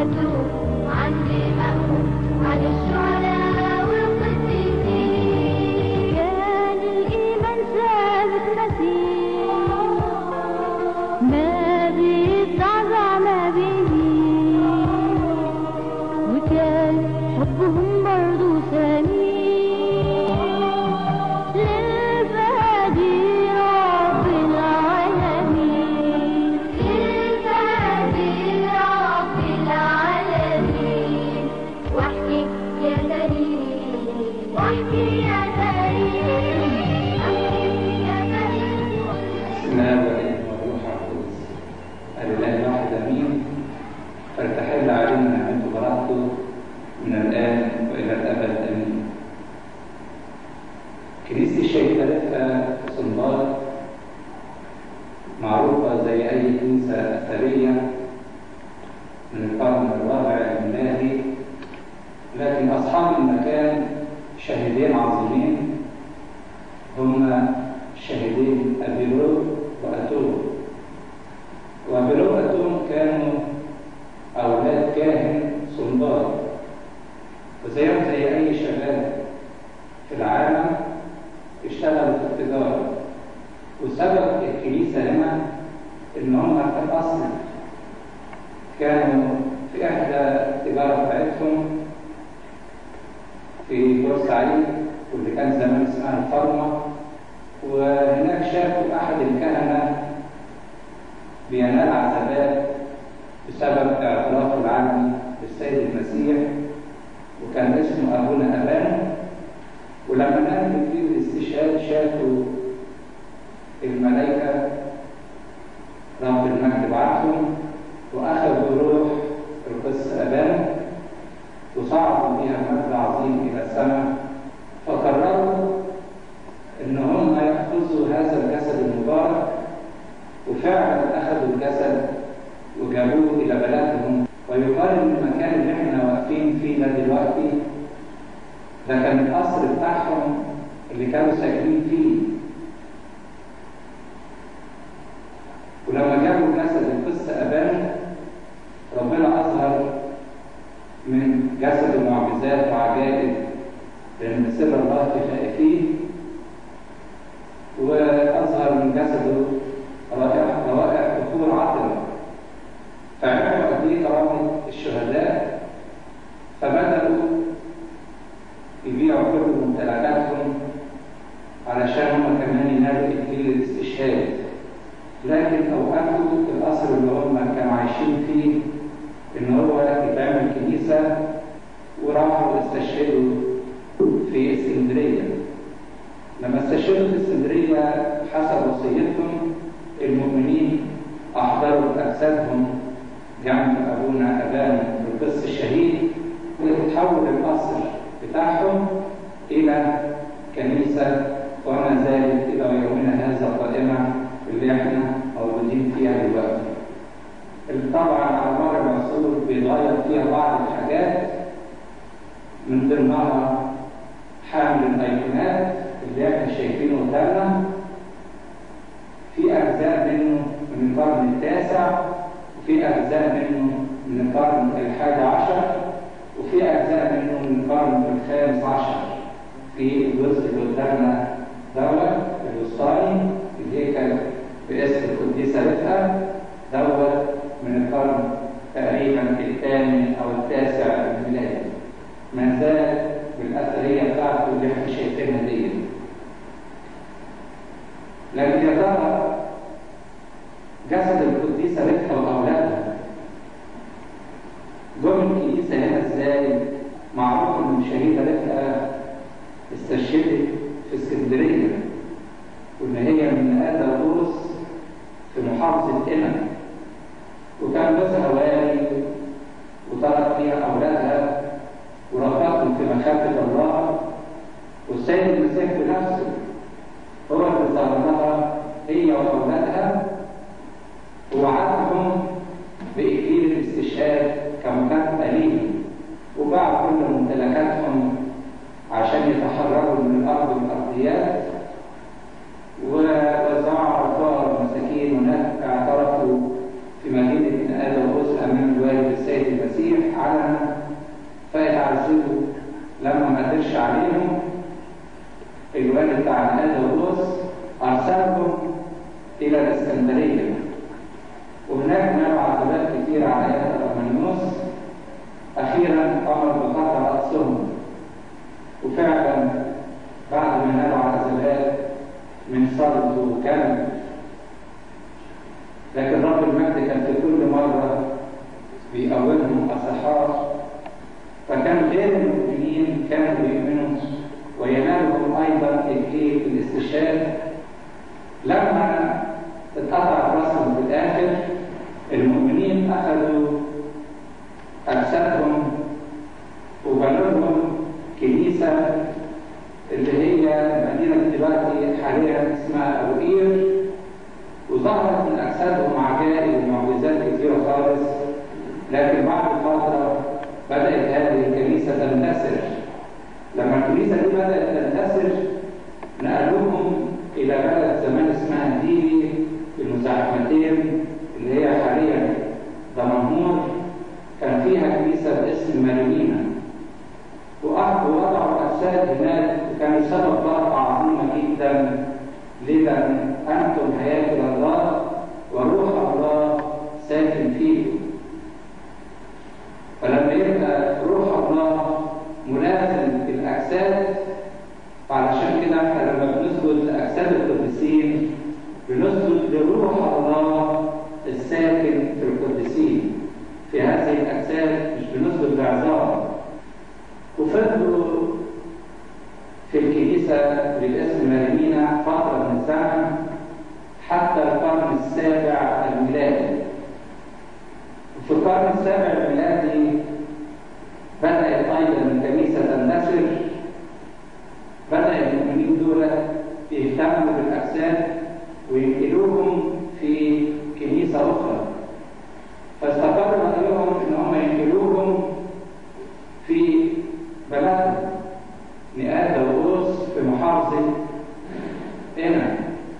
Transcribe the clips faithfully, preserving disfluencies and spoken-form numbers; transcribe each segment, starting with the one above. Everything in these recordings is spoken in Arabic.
وتوب عن دمائهم عن الشهداء والقديسين. كان الإيمان ثابت مسيح ما بيتعزع ما بيزيد، وكان حبهم برضو سمين للفادي رب العالمين. للفادي رب العالمين. واحكي يا كريم واحكي يا كريم احكي يا كريم. بسم الله والابن والروح القدس الاله الواحد امين. فلتحل علينا نعمته وبركته من الان والى الابد امين. كنيسة الشهيدة رفقة في صنباط معروفة زي أي كنيسة أثرية من القرن الرابع الميلادي، لكن أصحاب المكان شهيدين عظيمين هما الشهيدين أبيلو وأتوم. وأبيلو وأتوم كانوا أولاد كاهن صنباط، وزيهم زي أي شباب في العالم اشتغلوا في التجارة. وسبب الكنيسة هنا إن هم في الأصل كانوا في إحدى التجارة بتاعتهم في بورسعيد واللي كان زمان اسمها الفرمة، وهناك شافوا أحد الكهنة بينال عذابات بسبب اعترافه العلني بالسيد المسيح، وكان اسمه أبونا أبان. ولما نزلوا في الاستشهاد شافوا الملائكة رب المجد بعثهم وأخذوا روح القس أبان وصعدوا بها مجد عظيم إلى السماء. فقرروا إن هم يأخذوا هذا الجسد المبارك، وفعلا أخذوا الجسد وجابوه إلى بلدهم. ويقال إن المكان اللي احنا واقفين فيه ده دلوقتي ده كان القصر بتاعهم اللي كانوا ساكنين فيه. ولما جابوا جسد القس أبان ربنا أظهر من جسد معجزات وعجائب، لأن سر الله في خائفيه، وأظهر من جسده روائح بخور عطرة. فعرفوا قد إيه كرامة الشهداء، فبدأوا يبيعوا كل ممتلكاتهم علشان هم كمان ينالوا إكليل الاستشهاد. لكن أوقفوا القصر اللي هم كانوا عايشين فيه إن هو يتعمل كنيسة، وراحوا استشهدوا في اسكندرية. لما استشهدوا في اسكندرية حسب وصيتهم المؤمنين أحضروا أجسادهم جنب أبونا أبان القس الشهيد، وتتحول القصر بتاعهم إلى كنيسة، وما زالت إلى يومنا هذا قائمة اللي احنا موجودين فيها دلوقتي. طبعا على مر العصور بيتغير فيها بعض الحاجات، من ضمنها حامل الأيقونات اللي احنا شايفينه قدامنا. في أجزاء منه من القرن التاسع، وفي أجزاء منه من القرن الحادي عشر، وفي أجزاء منه من القرن الخامس عشر. في الجزء اللي قدامنا دوت الوسطاني الهيكل باسم القديسة رفقة دوت من القرن تقريبا الثامن أو التاسع الميلادي، ما زال بالأثرية بتاعته اللي احنا شايفينها دي. لكن يا ترى جسد القديسة رفقة وأولادها جم الكنيسة هنا ازاي؟ معروف ان الشهيدة رفقة استشهدت في اسكندرية، وان هي من آل داوود في محافظة قنا، وكان جوزها والي وترك فيها أولادها وربطهم في مخافة الله. والسيد المسيح بنفسه هو اللي ظهر لها هي وأولادها ووعدهم بإكليل الاستشهاد كمكافأة ليهم، وباع كل ممتلكاتهم عشان يتحرروا من الأرض والأرضيات، ووزعوا على الفقراء والمساكين. هناك اعترفوا في مدينة آل داوود أمام الوالد السيد المسيح المسيح علنا فيتعذبوا لما ما قدرش عليهم. الوالد بتاع الأندلس أرسلهم إلى الإسكندرية، وهناك نالوا عذابات كتير على يد أرمنيوس. أخيرا أمر بقطع رأسهم، وفعلا بعد ما نالوا عذابات من صلب وكلب، لكن رب المجد كان في كل مرة بيقومهم أصحاء، فكان غير المؤمنين كانوا بيؤمنوا وينالهم أيضا الإيه الاستشهاد. لما اتقطع راسهم في الآخر، المؤمنين أخذوا أجسادهم وبنوا لهم كنيسة اللي هي مدينة دلوقتي حاليا اسمها أبو قير، وظهرت من أجسادهم عجائب ومعجزات كثيرة خالص. لكن بعد فترة بدأت هذه الكنيسة تندثر. لما الكنيسة دي بدأت تندثر نقلوهم إلى بلد زمان اسمها ديلي المزاحمتين اللي هي حاليا دمنهور. كان فيها كنيسة باسم مارينا، ووضعوا أجساد هناك، وكان سبب بركة عظيمة جدا. ليه؟ لأن أنتم هياكل الله وروح الله ساكن فيكم. فلما يبقى روح الله ملازم بالأجساد، فعلشان كده احنا لما بنسجد لأجساد القديسين بنسجد لروح الله الساكن في القديسين في هذه الأجساد، مش بنسجد لعظام. وفضلوا في الكنيسة بالاسم مارينا فترة من الزمن حتى القرن السابع الميلادي. وفي القرن السابع الميلادي بدأت أيضا الكنيسة تندثر. بدأ المؤمنين دول يهتموا بالأجساد وينقلوهم في كنيسة أخرى، فاستقر رأيهم إن هم ينقلوهم في بلدهم نقاد وقوس في محافظة قنا.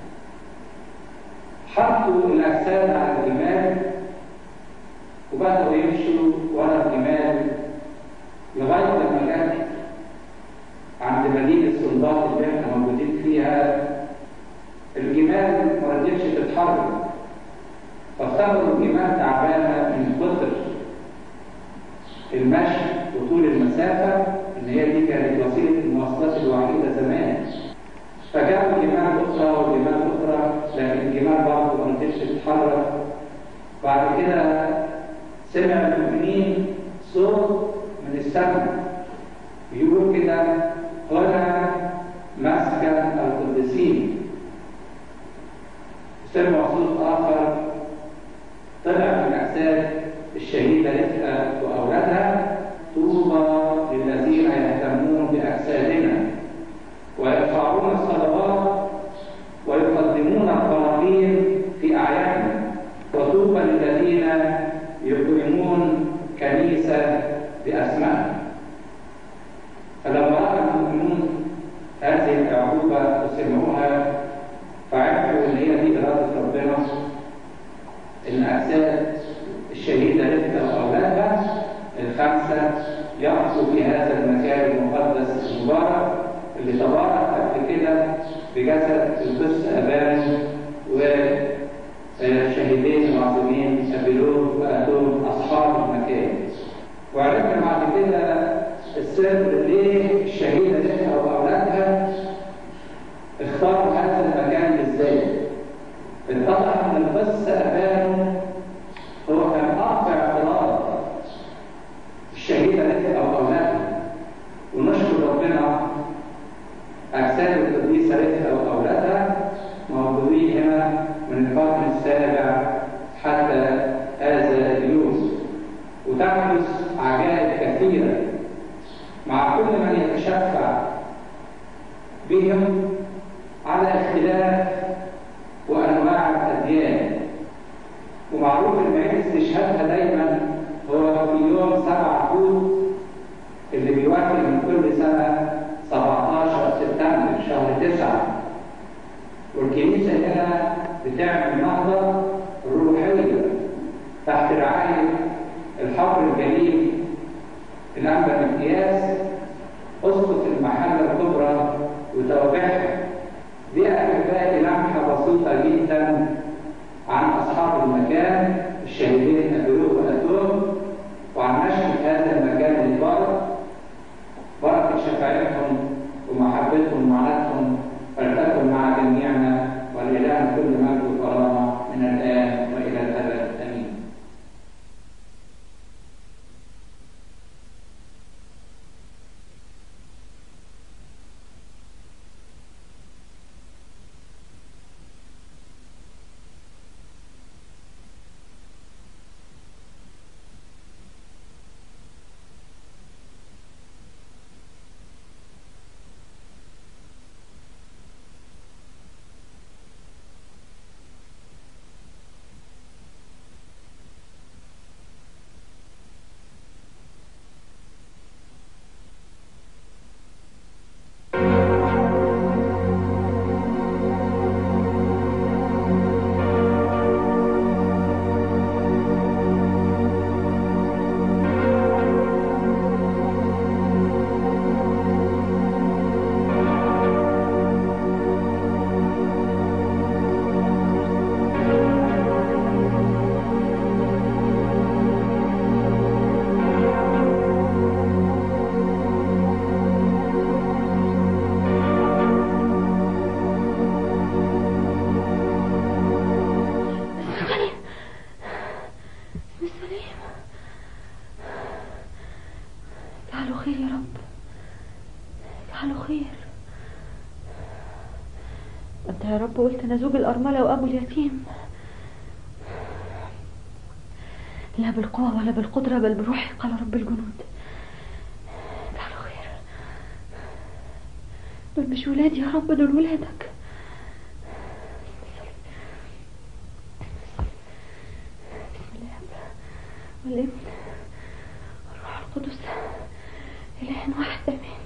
حطوا الأجساد على الجمال وبدأوا يمشوا ورا الجمال لغاية لما جت عند مدينة سلطات اللي احنا موجودين فيها. الجمال ما رضيتش تتحرك، فافتكروا الجمال تعبانة من كتر المشي وطول المسافة، إن هي دي كانت وسيلة المواصلات الوحيدة زمان. فجابوا جمال أخرى وجمال أخرى، لكن الجمال برضه ما رضيتش تتحرك. بعد كده سمع المؤمنين صوت من السماء بيقول كده: هنا مسكن القديسين. سمعوا صوت آخر طلع من أجساد الشهيدة رفقة وأولادها: طوبى للذين يهتمون بأجسادنا ويرفعون الصلوات ويقدمون القرابين في أعيادنا، وطوبى للذين يقيمون كنيسة بأسمائهم. فلما رأى المؤمنون هذه الأعقوبة وسمعوها فعرفوا إن هي دي إرادة ربنا، إن أجساد الشهيدة رفقة وأولادها الخمسة يقفوا في هذا المكان المقدس المبارك اللي تبارك قبل كده بجسد القدس أبان والشهيدين العظيمين أبيلون وأتون أصحاب المكان. وعرفنا بعد كده السر ليه الشهيدة رفقة وأولادها اختاروا هذا المكان بالذات. اتضح ان القس أبان هو كان أقوى اعتراض الشهيدة رفقة وأولادها، ونشكر ربنا أجساد القديسة رفقة وأولادها موجودين هنا من القرن السابع حتى هذا اليوم، وتحدث عجائب كثيرة مع كل من يتشفع بهم على اختلاف وأنواع الأديان. ومعروف إن عيد استشهادها دايما هو في يوم سبعة توت اللي بيوافق من كل سنة سبعة عشر سبتمبر شهر تسعة. والكنيسة هنا بتعمل نهضة روحية تحت رعاية الحبر الجليل الأنبا مقياس أسقط المحلة الكبرى وتوابعها. دي أحبائي لمحة بسيطة جدا عن أصحاب المكان الشهيدين أبيروه وأتون، وعن نشر هذا المكان البارك، بركة شفاعتهم ومحبتهم ومعاناتهم فلتكن مع جميعنا، ولإلهنا كل مجد وكرامة من الآن وإلى الأبد. آمين. يا رب قلت انا زوج الارمله وابو اليتيم، لا بالقوه ولا بالقدره بل بروحي قال رب الجنود. تعالوا خير، دول مش ولادي يا رب، دول ولادك. بسم الله والابن والروح القدس اله واحد امين.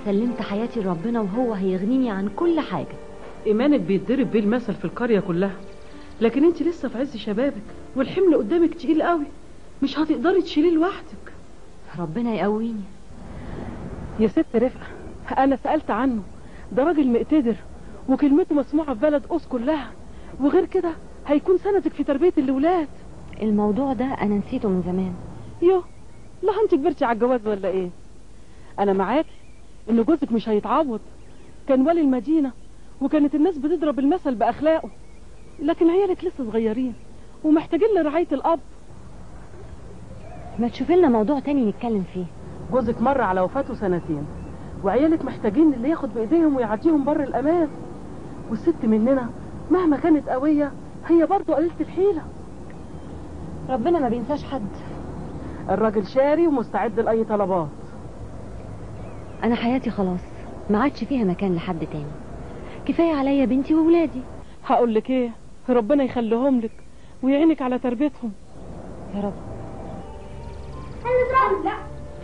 سلمت حياتي لربنا وهو هيغنيني عن كل حاجة. ايمانك بيتضرب بيه المثل في القرية كلها، لكن انت لسه في عز شبابك والحمل قدامك تقيل قوي، مش هتقدري تشيليه لوحدك. ربنا يقويني. يا ست رفقة، انا سألت عنه، ده راجل مقتدر وكلمته مسموعة في بلد قوس كلها، وغير كده هيكون سندك في تربية الولاد. الموضوع ده انا نسيته من زمان. يوه، لا انت كبرتي على الجواز ولا ايه؟ انا معاكي ان جوزك مش هيتعوض، كان والي المدينة وكانت الناس بتضرب المثل باخلاقه، لكن عيالك لسه صغيرين ومحتاجين لرعاية الاب. ما تشوفي لنا موضوع تاني نتكلم فيه. جوزك مر على وفاته سنتين، وعيالك محتاجين اللي ياخد بايديهم ويعديهم بر الامان، والست مننا مهما كانت قوية هي برضو قليلة الحيلة. ربنا ما بينساش حد. الراجل شاري ومستعد لأي طلبات. انا حياتي خلاص ما عادش فيها مكان لحد تاني، كفاية عليا بنتي وولادي. هقول لك ايه، ربنا يخليهم لك ويعينك على تربيتهم يا رب. انا لا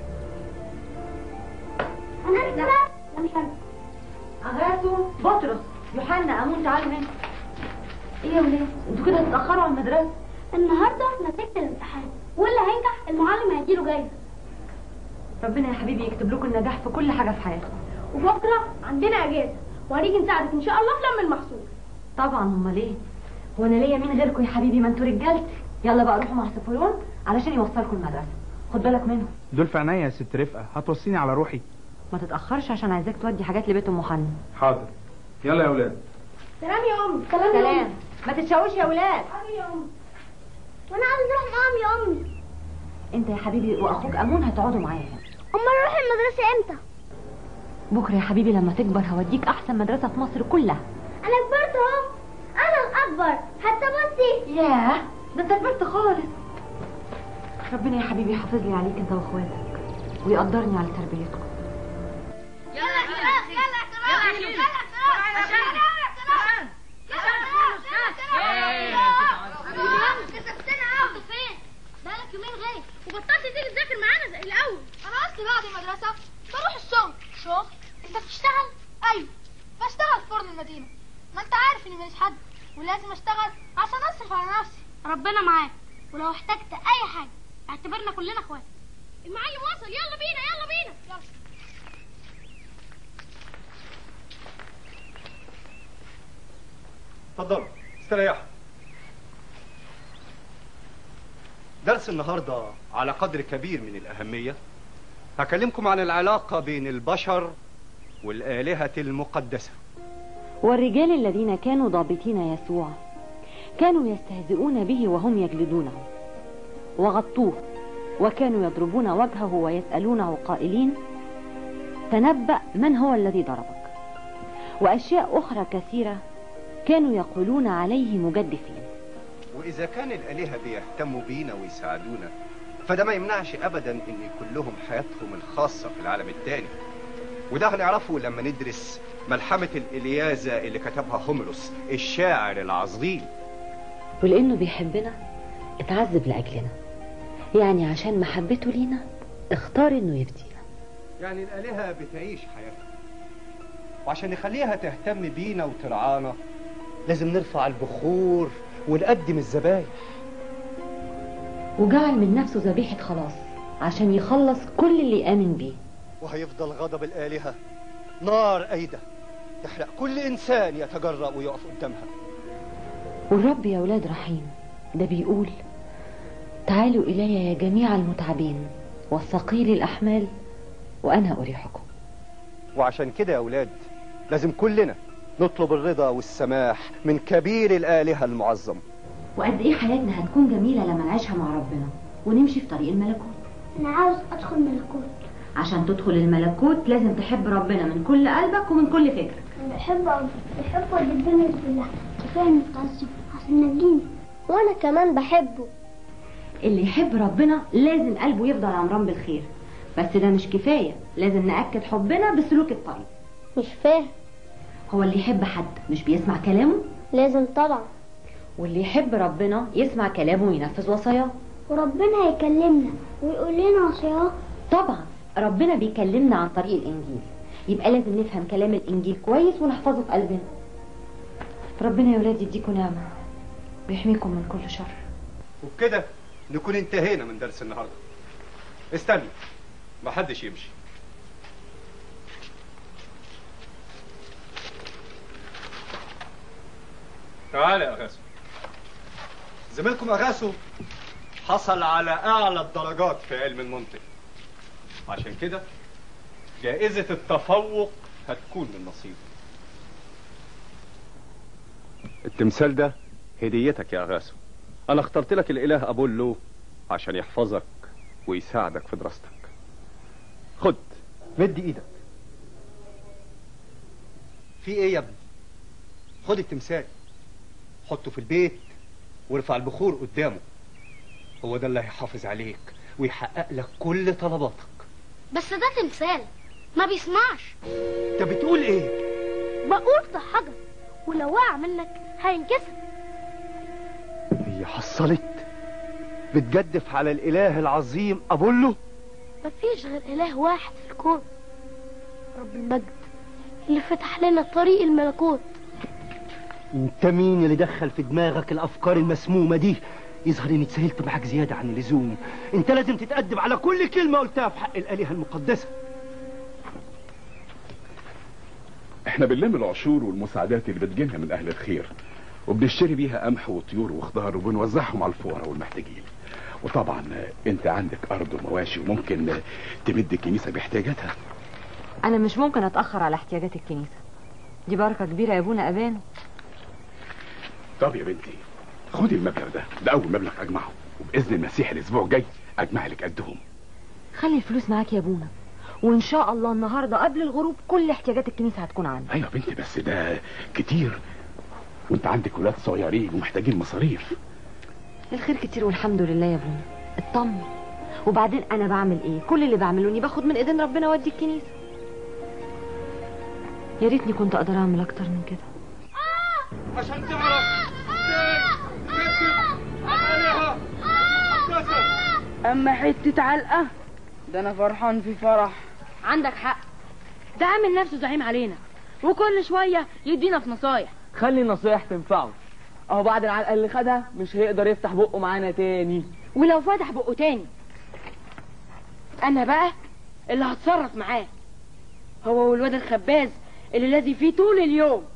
انا لا لا مش انا. عغاسو، بطرس، يوحنا، امون، تعالوا هنا. ايه يا ولاد، انتوا كده هتتاخروا على المدرسه. النهارده نتيجه الامتحان، واللي هينجح المعلم هيديله جايزه. ربنا يا حبيبي يكتب لكم النجاح في كل حاجه في حياتكم. وبكره عندنا اجازه وهنيجي نساعدك ان شاء الله في لم المحصول. طبعا، امال ايه؟ هو انا ليا مين غيركم يا حبيبي؟ ما انتوا رجالتي. يلا بقى روحوا مع سفرون علشان يوصلكم المدرسه، خد بالك منهم. دول في عينيا يا ست رفقه، هتوصيني على روحي. ما تتاخرش عشان عايزاك تودي حاجات لبيت ام حنا. حاضر، يلا يا اولاد. سلام يا امي. سلام, سلام. يا امي. ما تتشوش يا ولاد. حبيبي يا امي، وانا عايز اروح معاهم يا امي. انت يا حبيبي واخوك امون هتقعدوا معايا هنا. امال نروح المدرسه امتى؟ بكره يا حبيبي لما تكبر هوديك احسن مدرسه في مصر كلها. انا كبرت اهو، انا الاكبر حتى بصي. ياه، ده انت كبرت خالص. ربنا يا حبيبي يحافظ لي عليك انت واخواتك ويقدرني على تربيتكم. يلا يلا يلا يلا يلا كسبتنا قوي. فين؟ بقالك يومين غايب وبطلت تيجي تذاكر معانا زي الاول. انا اصلي بعد المدرسه بروح الشغل. شغل؟ انت بتشتغل؟ ايوه بشتغل في فرن المدينه. ما انت عارف اني ماليش حد ولازم اشتغل عشان اصرف على نفسي. ربنا معاك، ولو احتجت اي حاجه اعتبرنا كلنا اخوات. المعلم وصل، يلا بينا يلا بينا يلا. اتفضلوا استريحوا. درس النهارده على قدر كبير من الأهمية. هكلمكم عن العلاقة بين البشر والآلهة المقدسة. والرجال الذين كانوا ضابطين يسوع كانوا يستهزئون به وهم يجلدونه وغطوه، وكانوا يضربون وجهه ويسألونه قائلين: تنبأ من هو الذي ضربك؟ وأشياء أخرى كثيرة كانوا يقولون عليه مجدفين. وإذا كان الآلهة بيهتموا بينا ويساعدونا، فده ما يمنعش أبدا إن يكون لهم حياتهم الخاصة في العالم التاني، وده هنعرفه لما ندرس ملحمة الإلياذة اللي كتبها هوميروس الشاعر العظيم. ولأنه بيحبنا اتعذب لأجلنا، يعني عشان محبته لينا اختار إنه يفدينا. يعني الآلهة بتعيش حياتها، وعشان نخليها تهتم بينا وترعانا لازم نرفع البخور ونقدم الذبايح. وجعل من نفسه ذبيحة خلاص عشان يخلص كل اللي آمن بيه. وهيفضل غضب الآلهة نار أيدة تحرق كل إنسان يتجرأ ويقف قدامها. والرب يا ولاد رحيم، ده بيقول: تعالوا إلي يا جميع المتعبين والثقيل الأحمال وأنا أريحكم. وعشان كده يا أولاد لازم كلنا نطلب الرضا والسماح من كبير الآلهة المعظم. وقد إيه حياتنا هتكون جميلة لما نعيشها مع ربنا ونمشي في طريق الملكوت. انا عاوز ادخل ملكوت. عشان تدخل الملكوت لازم تحب ربنا من كل قلبك ومن كل فكرك. انا بحبه بحبه الدنيا كلها، كفايه متعصب عشان نجيني. وانا كمان بحبه. اللي يحب ربنا لازم قلبه يفضل عمران بالخير، بس ده مش كفاية، لازم نأكد حبنا بسلوك الطريق. مش فاهم. هو اللي يحب حد مش بيسمع كلامه؟ لازم طبعا. واللي يحب ربنا يسمع كلامه وينفذ وصاياه. وربنا هيكلمنا ويقول لنا وصاياه. طبعا ربنا بيكلمنا عن طريق الإنجيل، يبقى لازم نفهم كلام الانجيل كويس ونحفظه في قلبنا. ربنا يا ولاد يديكم نعمه ويحميكم من كل شر. وبكده نكون انتهينا من درس النهارده. استنى، ما حدش يمشي. تعال يا اغاثو. زميلكم اغاثو حصل على اعلى الدرجات في علم المنطق، عشان كده جائزة التفوق هتكون من نصيبه. التمثال ده هديتك يا اغاثو. انا اخترت لك الاله ابولو عشان يحفظك ويساعدك في دراستك. خد، مد ايدك. في ايه يا ابني؟ خد التمثال، حطه في البيت وارفع البخور قدامه. هو ده اللي هيحافظ عليك ويحقق لك كل طلباتك. بس ده تمثال ما بيسمعش. انت بتقول ايه؟ بقول ده حجر ولو وقع منك هينكسر. هي حصلت بتجدف على الاله العظيم ابولو؟ مفيش غير اله واحد في الكون، رب المجد اللي فتح لنا طريق الملكوت. انت مين اللي دخل في دماغك الافكار المسمومه دي؟ يظهر اني اتسهلت معاك زياده عن اللزوم. انت لازم تتأدب على كل كلمه قلتها في حق الالهه المقدسه. احنا بنلم العشور والمساعدات اللي بتجيلنا من اهل الخير، وبنشتري بيها قمح وطيور وخضار وبنوزعهم على الفقراء والمحتاجين. وطبعا انت عندك ارض ومواشي وممكن تمد الكنيسه باحتياجاتها. انا مش ممكن اتاخر على احتياجات الكنيسه، دي بركه كبيره يا ابونا ابان. طب يا بنتي خدي المبلغ ده، ده اول مبلغ اجمعه، وباذن المسيح الاسبوع الجاي اجمع لك قدهم. خلي الفلوس معاك يا ابونا، وان شاء الله النهارده قبل الغروب كل احتياجات الكنيسه هتكون عندك. ايوه يا بنتي، بس ده كتير، وانت عندك ولاد صغيرين ومحتاجين مصاريف. الخير كتير والحمد لله يا ابونا، اطمن. وبعدين انا بعمل ايه؟ كل اللي بعمله اني باخد من ايدين ربنا وادي الكنيسه. يا ريتني كنت اقدر اعمل اكتر من كده. عشان تعرف ازاي تكتب عليها مقدسه. اما حته علقه ده انا فرحان في فرح. عندك حق، ده عامل نفسه زعيم علينا وكل شويه يدينا في نصايح. خلي النصايح تنفعه، اهو بعد العلقه اللي خدها مش هيقدر يفتح بقه معانا تاني. ولو فتح بقه تاني انا بقى اللي هتصرف معاه، هو والواد الخباز اللي لازم فيه طول اليوم.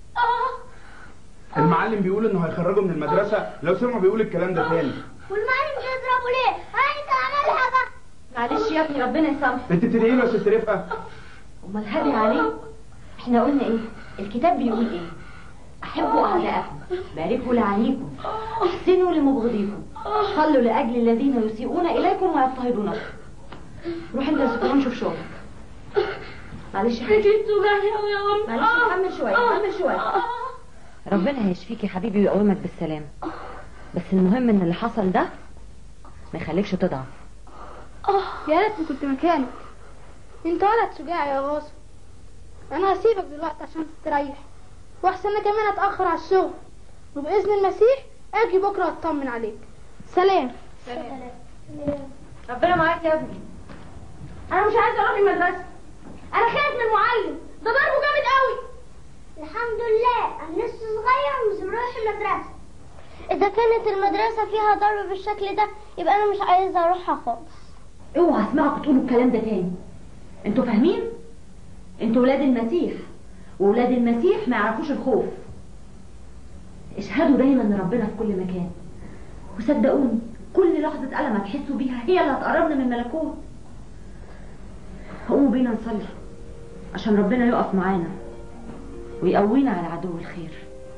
المعلم بيقول انه هيخرجه من المدرسه لو سمعوا بيقول الكلام ده تاني. والمعلم بيضربه ليه؟ انت عملها بقى. معلش يا ابني ربنا يسامحك. انت بتدعي له يا ست رفقه؟ امال هدي عليك؟ احنا قلنا ايه؟ الكتاب بيقول ايه؟ احبوا اعداءكم، باركوا لعانيكم، احسنوا لمبغضيكم، صلوا لاجل الذين يسيئون اليكم ويضطهدونكم. روح انت يا سكران شوف شغلك. معلش يا حبيبي، معلش كمل شويه كمل شويه. ربنا هيشفيك يا حبيبي ويقومك بالسلامه، بس المهم ان اللي حصل ده ما يخليكش تضعف. يا ريتني كنت مكانك، انت ولد شجاع يا غاصب. انا هسيبك دلوقتي عشان تستريح، واحسن انا كمان اتاخر على الشغل، وباذن المسيح اجي بكره اطمن عليك. سلام. سلام. ربنا معاك يا ابني. انا مش عايزه اروح المدرسه، انا خايف من المعلم ده ضربه جامد قوي. الحمد لله انا لسه صغير ومش بروح المدرسه. اذا كانت المدرسه فيها ضرب بالشكل ده يبقى انا مش عايزه اروحها خالص. اوعى اسمعكم تقولوا الكلام ده تاني. انتوا فاهمين؟ انتوا ولاد المسيح، وولاد المسيح ما يعرفوش الخوف. اشهدوا دايما ان ربنا في كل مكان، وصدقوني كل لحظه ألم هتحسوا بيها هي اللي هتقربنا من الملكوت. قوموا بينا نصلي عشان ربنا يقف معانا ويقوينا على عدو الخير.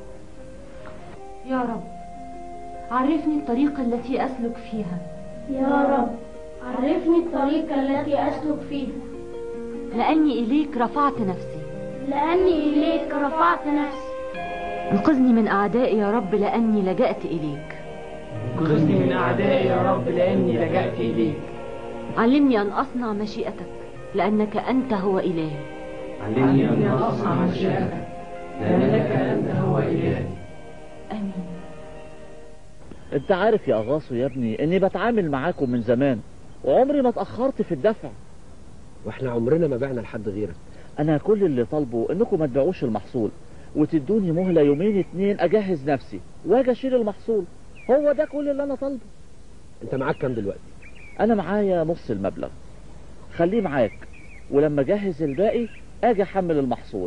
يا رب عرفني الطريق التي أسلك فيها. يا رب عرفني الطريق التي أسلك فيها، لأني إليك رفعت نفسي. لأني إليك رفعت نفسي. انقذني من أعدائي يا رب لأني لجأت إليك. انقذني من أعدائي يا رب لأني لجأت إليك. علمني أن أصنع مشيئتك لأنك أنت هو إلهي. علمني أن أصنع مشيئتك لأنك أنت هو إلهي. آمين. انت عارف يا اغاثو يا ابني اني بتعامل معاكم من زمان وعمري ما اتأخرت في الدفع. واحنا عمرنا ما بعنا لحد غيرك، انا كل اللي طالبه انكم ما تبيعوش المحصول وتدوني مهلة يومين اتنين اجهز نفسي واجي اشيل المحصول. هو ده كل اللي انا طالبه. انت معاك كام دلوقتي؟ انا معايا نص المبلغ، خليه معاك ولما اجهز الباقي اجي احمل المحصول.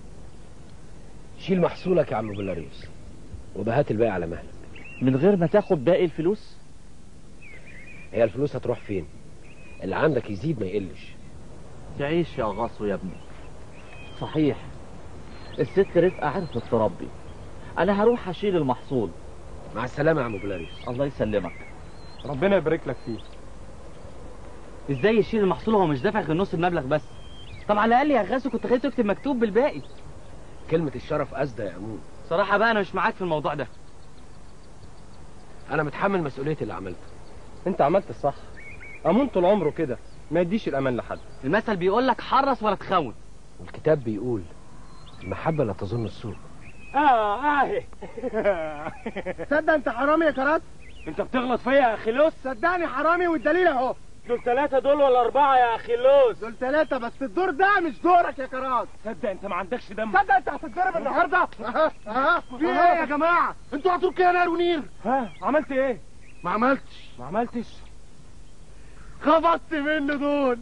شيل محصولك يا عم بلاريوس وبهات الباقي على مهلك. من غير ما تاخد باقي الفلوس؟ هي الفلوس هتروح فين؟ اللي عندك يزيد ما يقلش. تعيش يا غاصو يا ابني. صحيح الست رفقة عرفت تربي. انا هروح اشيل المحصول. مع السلامة يا عم بلاريوس. الله يسلمك. ربنا يبارك لك فيه. ازاي يشيل المحصول وهو مش دافع غير نص المبلغ بس؟ طب على الاقل يا غاسو كنت خليته يكتب مكتوب بالباقي. كلمة الشرف أسدى يا أمون. صراحة بقى انا مش معاك في الموضوع ده. انا متحمل مسؤولية اللي عملته. انت عملت الصح. امون طول عمره كده ما يديش الامان لحد. المثل بيقول لك حرص ولا تخون. والكتاب بيقول المحبة لا تظن السوء. اه اهي. تصدق انت حرامي يا كرات؟ انت بتغلط فيا يا اخي لوس. صدقني حرامي والدليل اهو. دول ثلاثة دول ولا أربعة يا أخي لوس؟ دول ثلاثة بس الدور ده مش دورك يا كرات. تصدق أنت ما عندكش دم. تصدق أنت هتتضرب النهاردة؟ أها أها في إيه يا جماعة؟ أنتوا هتركوا نار ونير. ها عملت إيه؟ ما عملتش. ما عملتش. خبطت منه دول.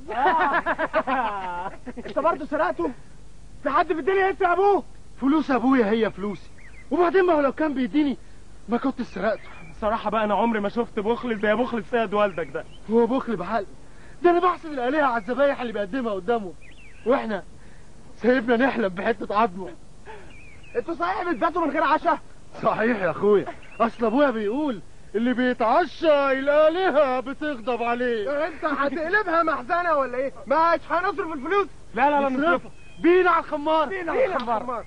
أنت برضه سرقته؟ في حد في الدنيا يسرق أبوه؟ فلوس أبويا هي فلوسي. وبعدين ما هو لو كان بيديني ما كنت سرقته. صراحة بقى أنا عمري ما شفت بخل زي بخل سيد والدك ده. هو بخل بحل. ده أنا بحسب الآلهة على الذبايح اللي بيقدمها قدامه، وإحنا سايبنا نحلم بحتة عظمة. أنتوا صحيح بتباتوا من غير عشاء؟ صحيح يا أخويا، أصل أبويا بيقول اللي بيتعشى الآلهة بتغضب عليه. أنت هتقلبها محزنة ولا إيه؟ مش هنصرف الفلوس؟ لا لا لا نصرفها. بينا على الخمار. بينا على الخمار.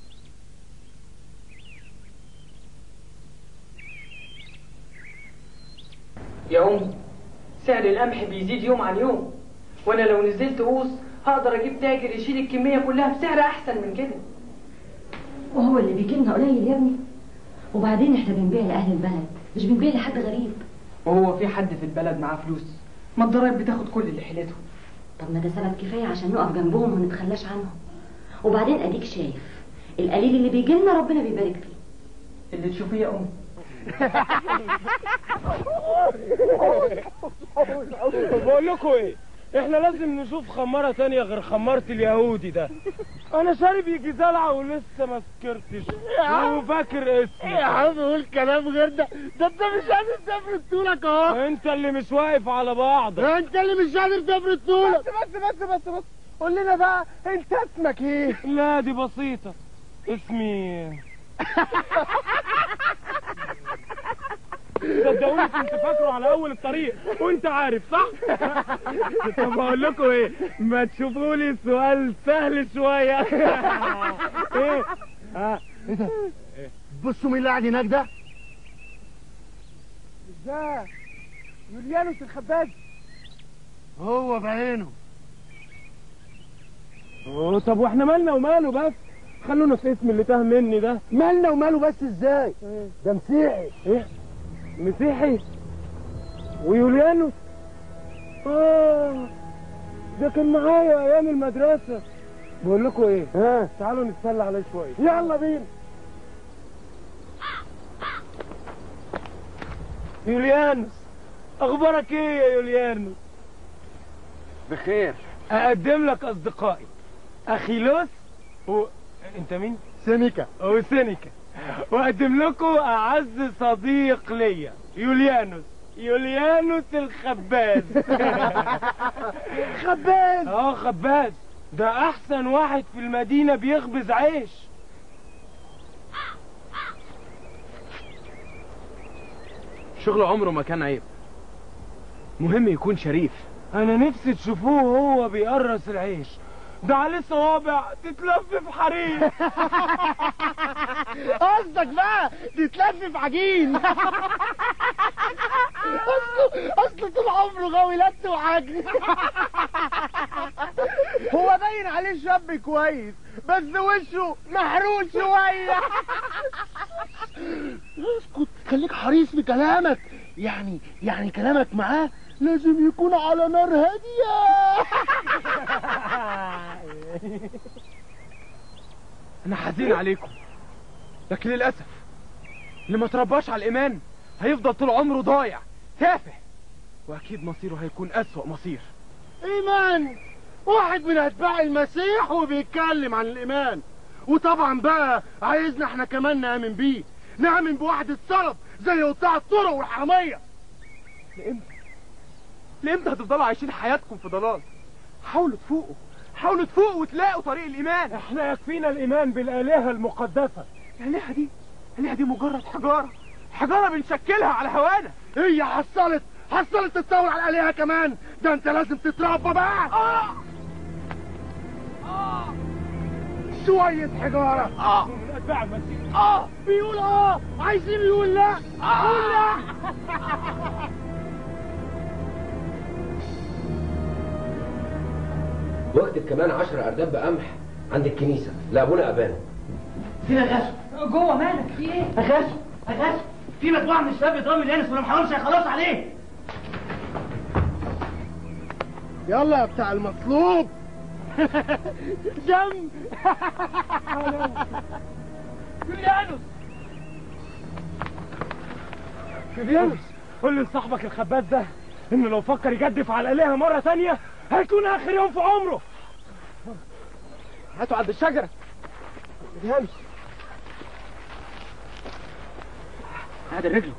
يا أمي سعر القمح بيزيد يوم عن يوم، وأنا لو نزلت قوس هقدر أجيب تاجر يشيل الكمية كلها بسعر أحسن من كده. وهو اللي بيجي لنا قليل يا ابني؟ وبعدين احنا بنبيع لأهل البلد مش بنبيع لحد غريب. وهو في حد في البلد معاه فلوس؟ ما الضرايب بتاخد كل اللي حيلته. طب ما ده سبب كفاية عشان نقف جنبهم وما نتخلاش عنهم. وبعدين أديك شايف القليل اللي بيجي لنا ربنا بيبارك فيه. اللي تشوفيه يا أمي. بقول لكم ايه، احنا لازم نشوف خمارة تانية غير خمارة اليهودي ده. انا شارب يجي زلعة ولسه ما سكرتش وفاكر اسمي. يا عم قول كلام غير ده، ده انت مش قادر تفرد طولك اهو. انت اللي مش واقف على بعضك. انت اللي مش قادر تفرد طولك. بس بس بس بس بس قول لنا بقى انت اسمك ايه؟ لا دي بسيطة، اسمي صدقوني كنت فاكره على اول الطريق وانت عارف صح؟ طب اقول لكم ايه، ما تشوفوا لي سؤال سهل شويه. ايه اه ايه ده؟ بصوا مين اللي قاعد هناك ده؟ ازاي؟ يوليانوس الخباز. هو بعينه. اوه طب واحنا مالنا وماله بس؟ خلونا في اسم اللي تاه مني ده. مالنا وماله بس ازاي؟ ده مسيحي. ايه؟ مسيحي؟ ويوليانوس؟ اه ده كان معايا ايام المدرسة. بقول لكم ايه؟ ها تعالوا نتسلى عليه شوية. يلا بينا. يوليانوس اخبارك ايه يا يوليانوس؟ بخير. اقدم لك اصدقائي اخيلوس و... انت مين؟ سينيكا. وسينيكا. واقدم لكم اعز صديق ليا يوليانوس. يوليانوس الخباز. خباز؟ اه خباز، ده احسن واحد في المدينة بيخبز عيش. شغل عمره ما كان عيب، مهم يكون شريف. انا نفسي تشوفوه وهو بيقرص العيش، ده عليه صوابع تتلف في حرير. قصدك بقى تتلف في عجين. اصله اصله طول عمره غاوي لت وعجن. هو باين عليه شاب كويس بس وشه محروق شويه. اسكت، خليك حريص بكلامك. يعني يعني كلامك معاه لازم يكون على نار هاديه. انا حزين عليكم، لكن للاسف اللي ما ترباش على الايمان هيفضل طول عمره ضايع تافه، واكيد مصيره هيكون اسوأ مصير. ايمان واحد من اتباع المسيح وبيتكلم عن الايمان، وطبعا بقى عايزنا احنا كمان نامن بيه، نامن بواحد اتصلب زي قطاع الطرق والحراميه. لامتى؟ لامتى هتفضلوا عايشين حياتكم في ضلال؟ حاولوا تفوقوا، حاولوا تفوقوا وتلاقوا طريق الايمان. احنا يكفينا الايمان بالالهه المقدسه. الالهه دي الالهه دي مجرد حجاره، حجاره بنشكلها على هوانا. هي حصلت حصلت تتطور على الالهه كمان؟ ده انت لازم تتربى بقى. اه اه شويه حجاره اه من اتباع المسيح. اه بيقول اه، عايزين يقول لا. آه. قول لا. واكتب كمان عشر ارداب بقمح عند الكنيسه لابونا ابانا. فين غاشم؟ جوه مالك؟ في ايه؟ غاشم غاشم في مجموعه من الشباب يضربوا الانس ولا محاولش هيخلصوا عليه. يلا يا بتاع المطلوب. جنب. يوليانوس يوليانوس قول لصاحبك الخباز ده انه لو فكر يجدف على الالهه مره ثانيه هيكون اخر يوم في عمره. هاتوا عند الشجره. يوليانوس هذا رجله.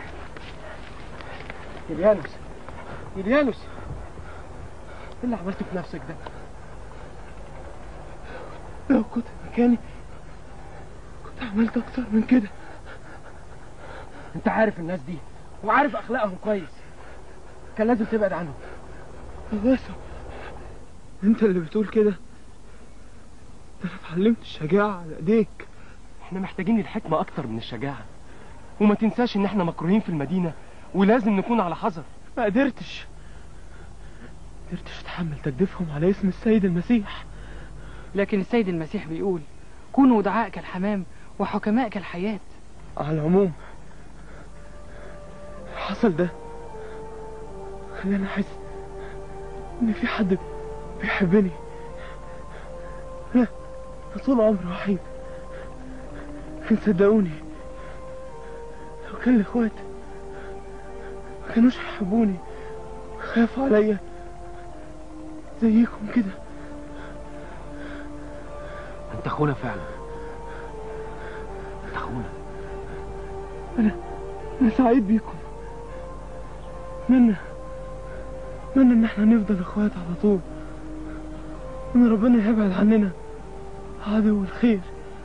يوليانوس يوليانوس ايه اللي عملته في نفسك ده؟ لو كنت مكاني كنت عملت اكتر من كده. انت عارف الناس دي وعارف اخلاقهم كويس، كان لازم تبعد عنهم. بس انت اللي بتقول كده، ده انا اتعلمت الشجاعة على ايديك. احنا محتاجين الحكمة اكتر من الشجاعة، وما تنساش ان احنا مكروهين في المدينة ولازم نكون على حذر. ما قدرتش ما قدرتش اتحمل تجديفهم على اسم السيد المسيح. لكن السيد المسيح بيقول كونوا دعاء كالحمام وحكماء كالحياة. على العموم حصل ده خلاني احس ان في حد بيحبني. انا طول عمري وحيد، لكن صدقوني لو كان الاخوات ما كانوش يحبوني وخافوا عليا زيكم كده. انت اخونا فعلا، انت اخونا. انا انا سعيد بيكم. اتمنى اتمنى ان احنا نفضل اخوات على طول، وان ربنا يبعد عننا عدو الخير.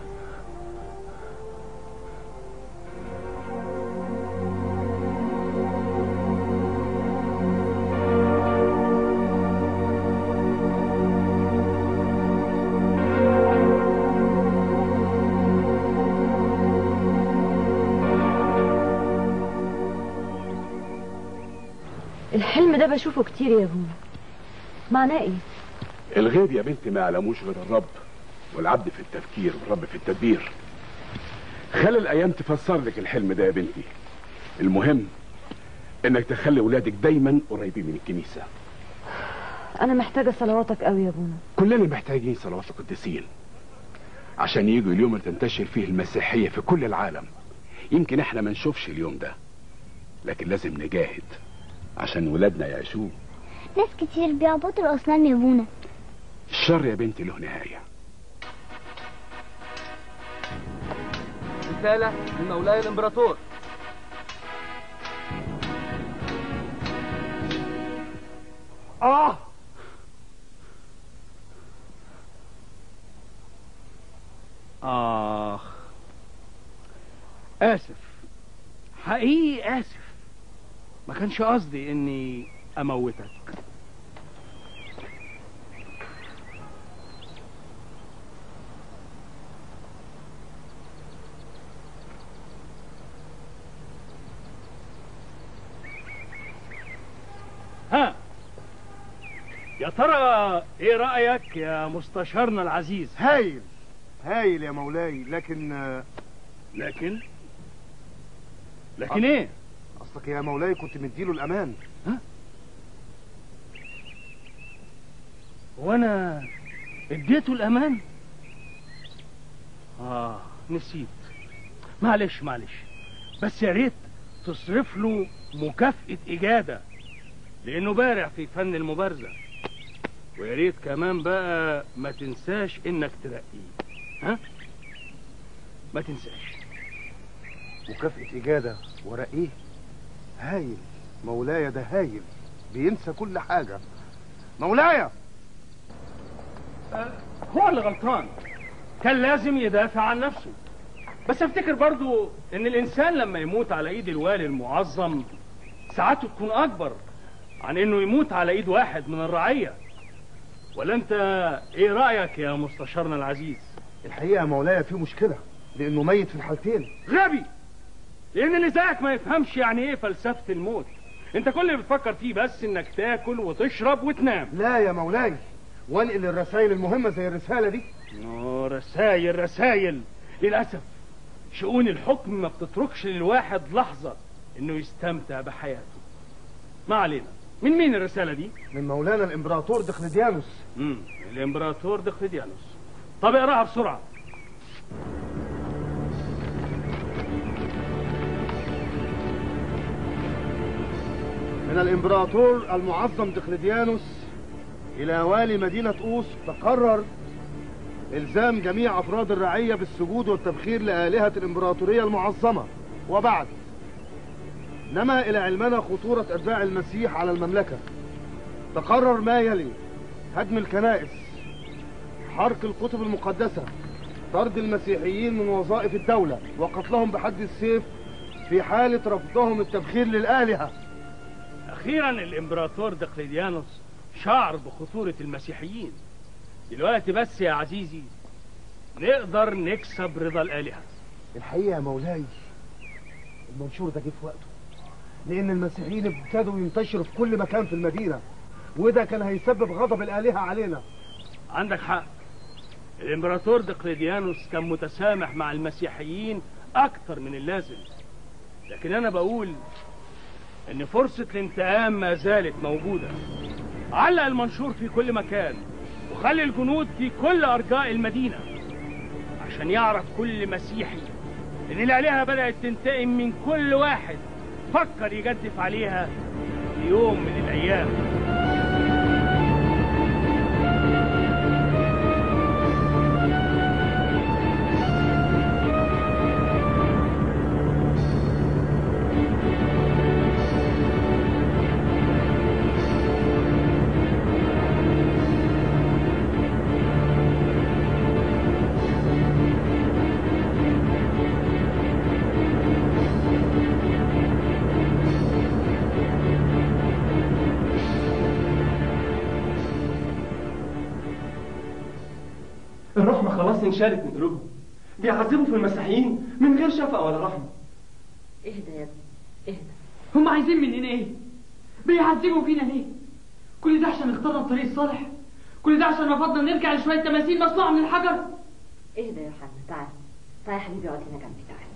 الحلم ده بشوفه كتير يا ابونا، معناه ايه؟ الغيب يا بنتي ما يعلموش غير الرب، والعبد في التفكير والرب في التدبير. خلي الايام تفسر لك الحلم ده يا بنتي. المهم انك تخلي ولادك دايما قريبين من الكنيسه. انا محتاجه صلواتك قوي يا ابونا. كلنا محتاجين صلوات القديسين عشان يجوا اليوم اللي تنتشر فيه المسيحيه في كل العالم. يمكن احنا ما نشوفش اليوم ده، لكن لازم نجاهد عشان ولادنا يعيشوه. ناس كتير بيعبطوا الاصنام يا ابونا. الشر يا بنتي له نهايه. رساله من مولاي الامبراطور. اه اخ اسف، حقيقي اسف، ما كانش قصدي اني اموتك. ها يا ترى ايه رأيك يا مستشارنا العزيز؟ هايل هايل يا مولاي، لكن لكن لكن ايه؟ اصلك يا مولاي كنت مديله الامان. ها؟ وانا اديته الامان؟ اه نسيت. معلش معلش، بس يا ريت تصرف له مكافأة إجادة لأنه بارع في فن المبارزة، ويا ريت كمان بقى ما تنساش إنك ترقيه. ها؟ ما تنساش. مكافأة إجادة ورقيه؟ هايل مولاي، ده هايل، بينسى كل حاجة. مولاي آه هو اللي غلطان، كان لازم يدافع عن نفسه. بس افتكر برضو ان الانسان لما يموت على ايد الوالي المعظم ساعته تكون اكبر عن انه يموت على ايد واحد من الرعية. ولا انت ايه رأيك يا مستشارنا العزيز؟ الحقيقة يا مولاي في مشكلة، لانه ميت في الحالتين. غبي، لان اللي زيك ما يفهمش يعني ايه فلسفة الموت. انت كل اللي بتفكر فيه بس انك تاكل وتشرب وتنام. لا يا مولاي، وانقل الرسائل المهمة زي الرسالة دي. اه رسايل رسايل. للأسف شؤون الحكم ما بتتركش للواحد لحظة انه يستمتع بحياته. ما علينا. من مين الرسالة دي؟ من مولانا الامبراطور دقلديانوس. امم الامبراطور دقلديانوس. طب اقراها بسرعة. من الامبراطور المعظم دقلديانوس الى والي مدينة اوس، تقرر الزام جميع افراد الرعية بالسجود والتبخير لآلهة الامبراطورية المعظمة. وبعد نما الى علمنا خطورة اتباع المسيح على المملكة، تقرر ما يلي: هدم الكنائس، حرق الكتب المقدسة، طرد المسيحيين من وظائف الدولة، وقتلهم بحد السيف في حالة رفضهم التبخير للآلهة. اخيرا الامبراطور دقلديانوس شعر بخطورة المسيحيين. دلوقتي بس يا عزيزي نقدر نكسب رضا الآلهة. الحقيقة يا مولاي المنشور ده جه في وقته، لأن المسيحيين ابتدوا ينتشروا في كل مكان في المدينة، وده كان هيسبب غضب الآلهة علينا. عندك حق، الامبراطور دقلديانوس كان متسامح مع المسيحيين أكتر من اللازم، لكن أنا بقول إن فرصة الانتقام ما زالت موجودة. علق المنشور في كل مكان وخلي الجنود في كل أرجاء المدينة عشان يعرف كل مسيحي إن الآلهة بدأت تنتقم من كل واحد فكر يجدف عليها في يوم من الأيام. الرحمة خلاص انشالت من قلوبهم، بيعذبوا في المسيحيين من غير شفقة ولا رحمة. اهدى يا ابني اهدى. هم عايزين مننا ايه؟ بيعذبوا فينا ليه؟ كل ده عشان اخترنا الطريق الصالح؟ كل ده عشان رفضنا نرجع لشوية تماثيل مصنوعة من الحجر؟ اهدى يا يوحنا، تعال تعال يا حبيبي اقعد هنا جنبي، تعال.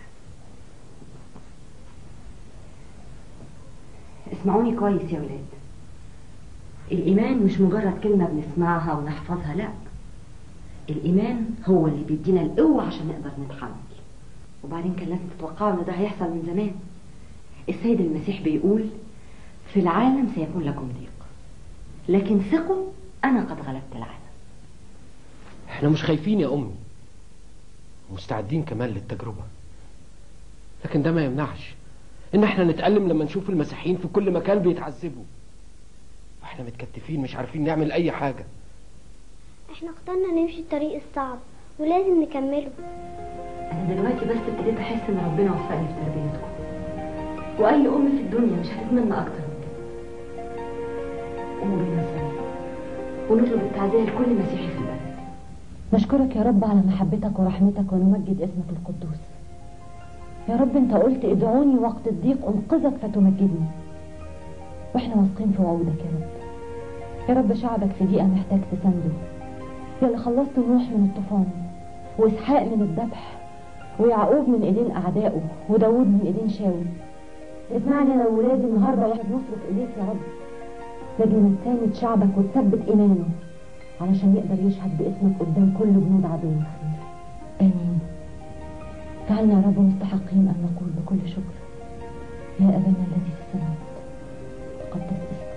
اسمعوني كويس يا ولاد، الإيمان مش مجرد كلمة بنسمعها ونحفظها، لا، الإيمان هو اللي بيدينا القوة عشان نقدر نتحمل. وبعدين كان لازم تتوقعوا إن ده هيحصل من زمان. السيد المسيح بيقول في العالم سيكون لكم ضيق، لكن ثقوا أنا قد غلبت العالم. احنا مش خايفين يا أمي، مستعدين كمان للتجربة، لكن ده ما يمنعش إن احنا نتألم لما نشوف المسيحيين في كل مكان بيتعذبوا واحنا متكتفين مش عارفين نعمل أي حاجة. احنا اخترنا نمشي الطريق الصعب ولازم نكمله. أنا دلوقتي بس ابتديت أحس إن ربنا وفقني في تربيتكم، وأي أم في الدنيا مش هتتمنى أكتر من كده. قوموا بينا نصلي ونطلب التعزية لكل مسيحي في البلد. نشكرك يا رب على محبتك ورحمتك ونمجد اسمك القدوس. يا رب أنت قلت ادعوني وقت الضيق أنقذك فتمجدني، وإحنا واثقين في وعودك يا رب. يا رب شعبك في ضيقة محتاج تسنده، يا اللي خلصت نوح من الطوفان وإسحاق من الذبح ويعقوب من ايدين اعدائه وداود من ايدين شاول. اسمعني انا وولادي النهارده واحد نصرف ايديك يا رب لاجل ما تساند شعبك وتثبت ايمانه علشان يقدر يشهد باسمك قدام كل جنود عدو الخير. آمين. جعلنا يا رب مستحقين أن نقول بكل شكر: يا أبانا الذي في السماوات تقدس اسمك.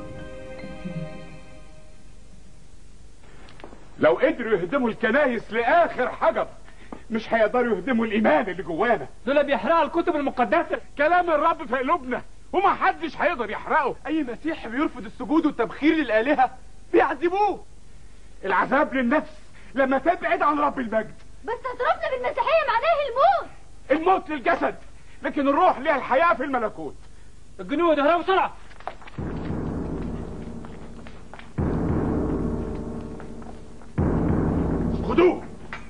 لو قدروا يهدموا الكنايس لآخر حجر مش هيقدروا يهدموا الإيمان اللي جوانا. دول بيحرقوا الكتب المقدسة. كلام الرب في قلوبنا وما حدش هيقدر يحرقه. أي مسيح بيرفض السجود والتبخير للآلهة بيعذبوه. العذاب للنفس لما تبعد عن رب المجد. بس اعترافنا بالمسيحية معناه الموت. الموت للجسد لكن الروح ليها الحياة في الملكوت. الجنود اهربوا بسرعة. خدوه.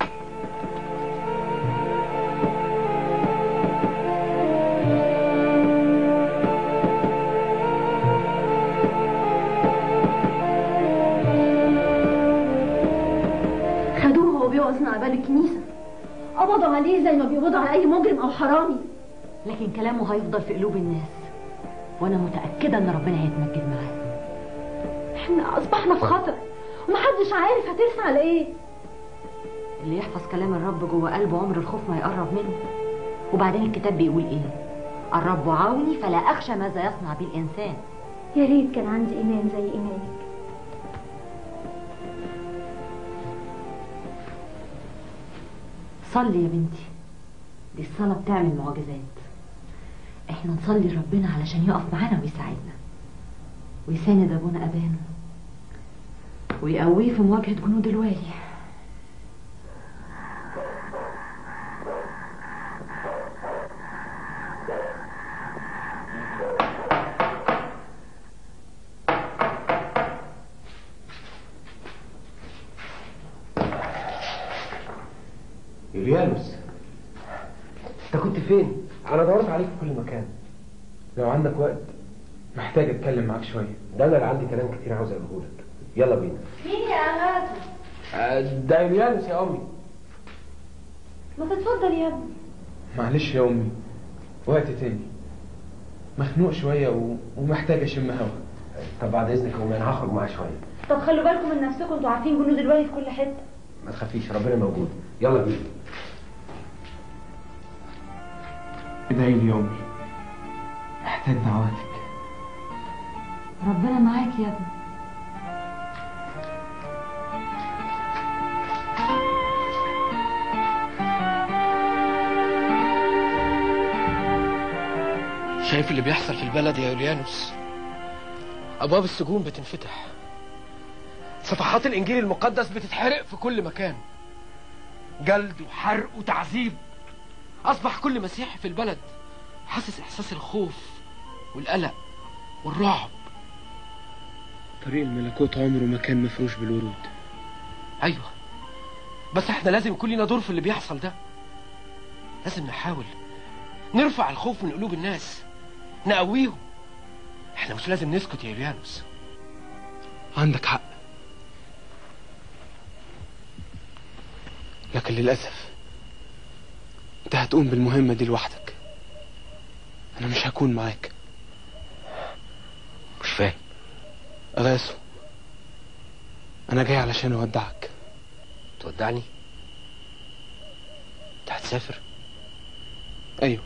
خدوه وهو بيوقف على باب الكنيسة، قبضوا عليه زي ما بيقبضوا على أي مجرم أو حرامي. لكن كلامه هيفضل في قلوب الناس، وأنا متأكدة إن ربنا هيتمجد معاه. احنا أصبحنا في خطر ومحدش عارف هترسى على إيه. اللي يحفظ كلام الرب جوه قلبه عمر الخوف ما يقرب منه. وبعدين الكتاب بيقول إيه؟ الرب عوني فلا أخشى ماذا يصنع بي الإنسان. يا ريت كان عندي إيمان زي إيمانك. صلي يا بنتي، دي الصلاة بتعمل معجزات. احنا نصلي لربنا علشان يقف معانا ويساعدنا ويساند ابونا ابانا ويقويه في مواجهة جنود الوالي. يوليانوس، انت كنت فين؟ انا دورت عليك في كل مكان. لو عندك وقت محتاج اتكلم معاك شويه. ده انا اللي عندي كلام كتير عاوز اقوله لك. يلا بينا. مين يا أغاثة؟ آه، ده يوليانوس يا امي. ما تتفضل يا ابني. معلش يا امي، وقت تاني. مخنوق شويه و... ومحتاج اشم هوا. طب بعد اذنك يا امي انا هخرج معاه شويه. طب خلوا بالكم من نفسكم، انتوا عارفين جنود الوالي في كل حته. ما تخافيش، ربنا موجود. يلا بينا. ادعي لي يا امي، محتاج دعواتك. ربنا معاك يا ابني. شايف اللي بيحصل في البلد يا يوليانوس؟ ابواب السجون بتنفتح، صفحات الانجيل المقدس بتتحرق في كل مكان، جلد وحرق وتعذيب. اصبح كل مسيحي في البلد حاسس احساس الخوف والقلق والرعب. طريق الملكوت عمره ما كان مفروش بالورود. ايوه، بس احنا لازم كلنا دور في اللي بيحصل ده. لازم نحاول نرفع الخوف من قلوب الناس، نقويهم. احنا مش لازم نسكت يا يوليانوس. عندك حق، لكن للأسف انت هتقوم بالمهمة دي لوحدك. انا مش هكون معاك. مش فاهم. أغاثو، انا جاي علشان اودعك. تودعني؟ انت هتسافر؟ ايوه،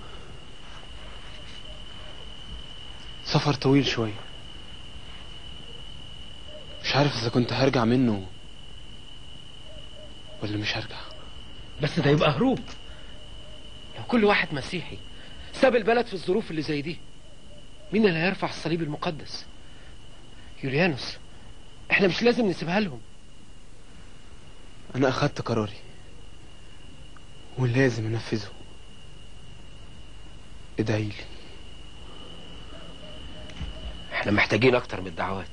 سفر طويل شوية، مش عارف اذا كنت هرجع منه ولا مش هرجع. بس ده يبقى هروب. لو كل واحد مسيحي ساب البلد في الظروف اللي زي دي، مين اللي هيرفع الصليب المقدس؟ يوليانوس، احنا مش لازم نسيبها لهم. انا اخدت قراري ولازم انفذه. ادعي لي. احنا محتاجين اكتر من الدعوات.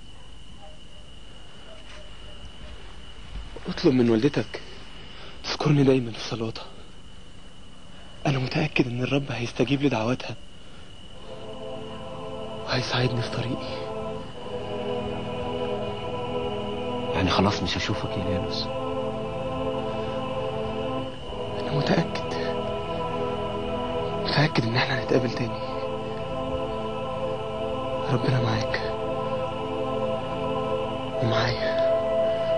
اطلب من والدتك تذكرني دايما في صلواتها. انا متأكد ان الرب هيستجيب لدعواتها وهيساعدني في طريقي. يعني خلاص مش هشوفك يا يوليانوس؟ انا متأكد متأكد ان احنا هنتقابل تاني. ربنا معاك ومعايا.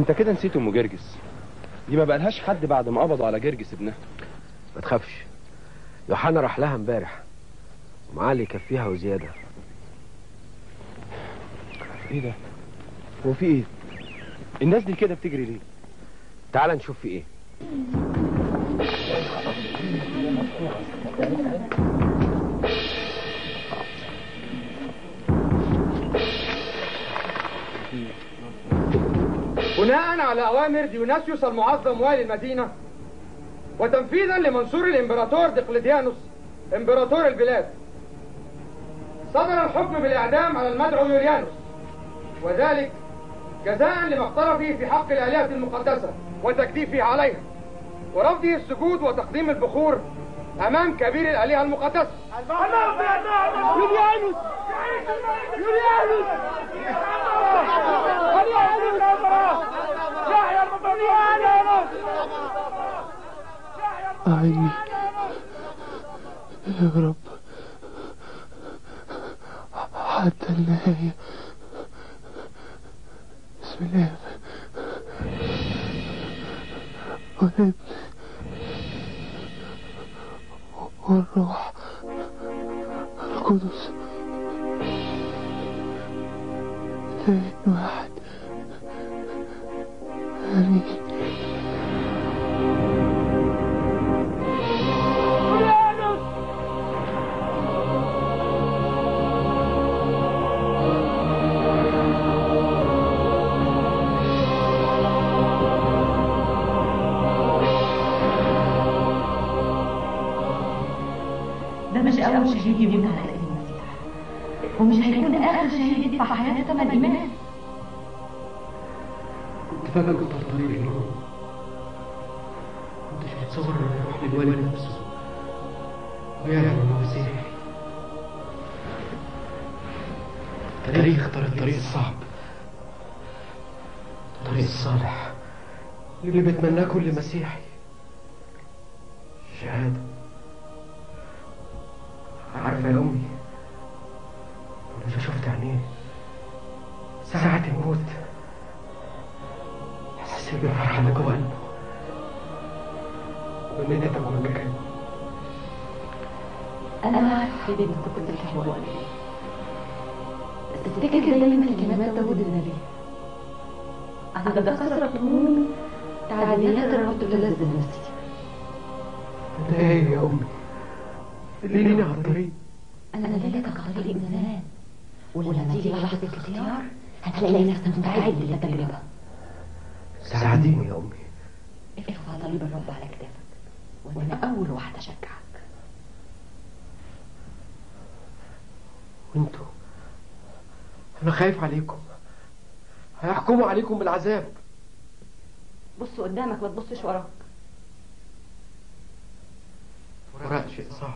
انت كده نسيت ام جرجس. دي ما بقالهاش حد بعد ما قبضوا على جرجس ابنها. ما تخافش، يوحنا راح لها امبارح ومعاه اللي يكفيها وزياده. ايه ده؟ هو في ايه؟ الناس دي كده بتجري ليه؟ تعال نشوف في ايه. بناء على اوامر ديوناسيوس المعظم والي المدينه وتنفيذا لمنشور الامبراطور دقلديانوس امبراطور البلاد، صدر الحكم بالاعدام على المدعو يوليانوس، وذلك جزاء لما اقترفه في حق الالهه المقدسه وتكليفه عليها ورفضه السجود وتقديم البخور امام كبير الالهه المقدسه. يوليانوس يوليانوس أعني يا رب حتى النهاية. بسم الله والابن والروح القدس إله واحد آمين. ده مش أول شهيد يموت على إيد المسيح، ومش هيكون آخر شهيد يدفع حياته ثمن الإيمان. كنت فاكر كنت على طريق النور، كنتش متصور إنه يروح للوالد نفسه ويعلم إنه مسيحي. التاريخ اختار الطريق الصعب، الطريق الصالح اللي بيتمناه كل مسيحي، شهادة. عارفة يا أمي، لما شفت عينيه ساعة الموت حسيت بالفرحة اللي جوه قلبه والندم والمكان. أنا عارفة حبيبي إنك كنت بتحبه قوي، بس افتكر دايما كلمات داود النبي: عند كثرة همومي تعديات الرب تلذذ نفسي. ده إيه يا أمي؟ دليني على الطريق. أنا دليلك على الطريق من زمان، ولما تيجي لحظة الاختيار هتلاقي نفسك مستعد للتجربة. ساعديني يا أمي. ارفع صليب الرب على كتافك وأنا أول واحدة أشجعك. وانتوا، أنا خايف عليكم، هيحكموا عليكم بالعذاب. بص قدامك ما تبصش وراك. فراق شيء صعب.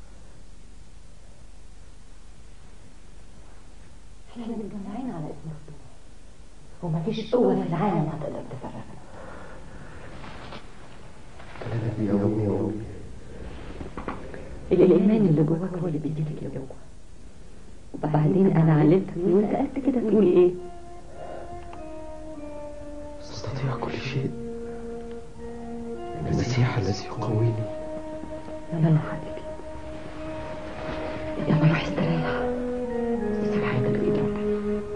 احنا متجمعين على اسم ربنا ومفيش قوة في العالم هتقدر تفرقنا. كلامك يا أمي يا أمي. الإيمان اللي جواك هو اللي بيديك القوة. وبعدين أنا علمتك وأنت قد كده تقول إيه؟ أستطيع كل شيء المسيح الذي يقويني. يلا حبيبي، يلا روح استريح وسيب حياتك بإيد ربنا.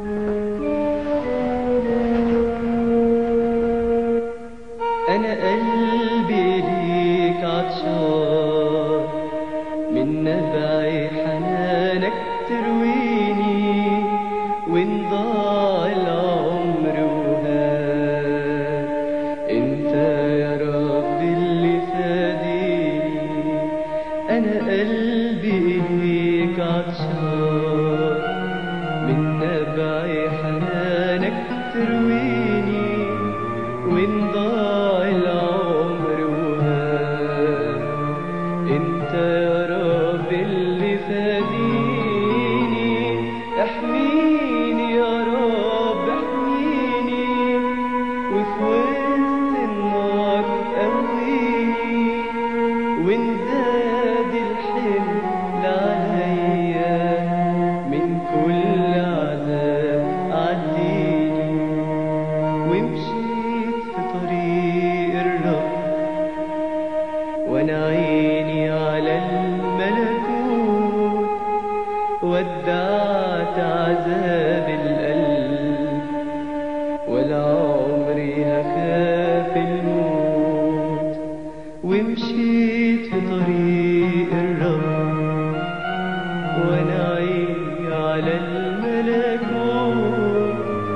أنا قلبي ليك عطشان، من نبع حنانك ترويني، وإن ضاع العمر وهان أنت يا رب اللي فاديني. أنا قلبي ليك عطشان، من نبع حنانك ترويني، وإن ضاع العمر وهان أنت يا رب اللي فاديني. احميني يا رب عذاب القلب ولا عمري هخاف الموت، ومشيت في طريق الرب وانا عيني على الملكوت،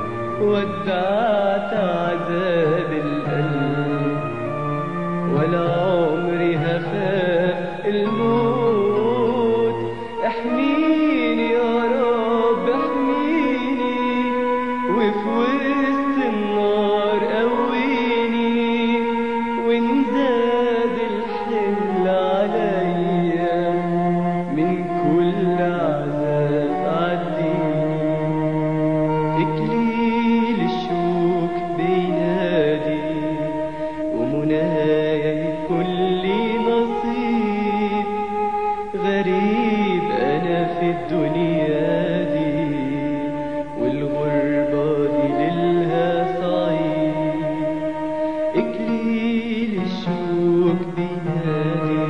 ودعت عذاب القلب ولا عمري هخاف الموت. احميني يا رب احميني، وفي وسط النار قويني، وان زاد الحمل عليا من كل عذاب عديني. اكليل الشوك بينادي ومنايا يكون لي نصيب، غريب انا في الدنيا دي والغربة دي ليلها صعيب. اكليل الشوك بينادي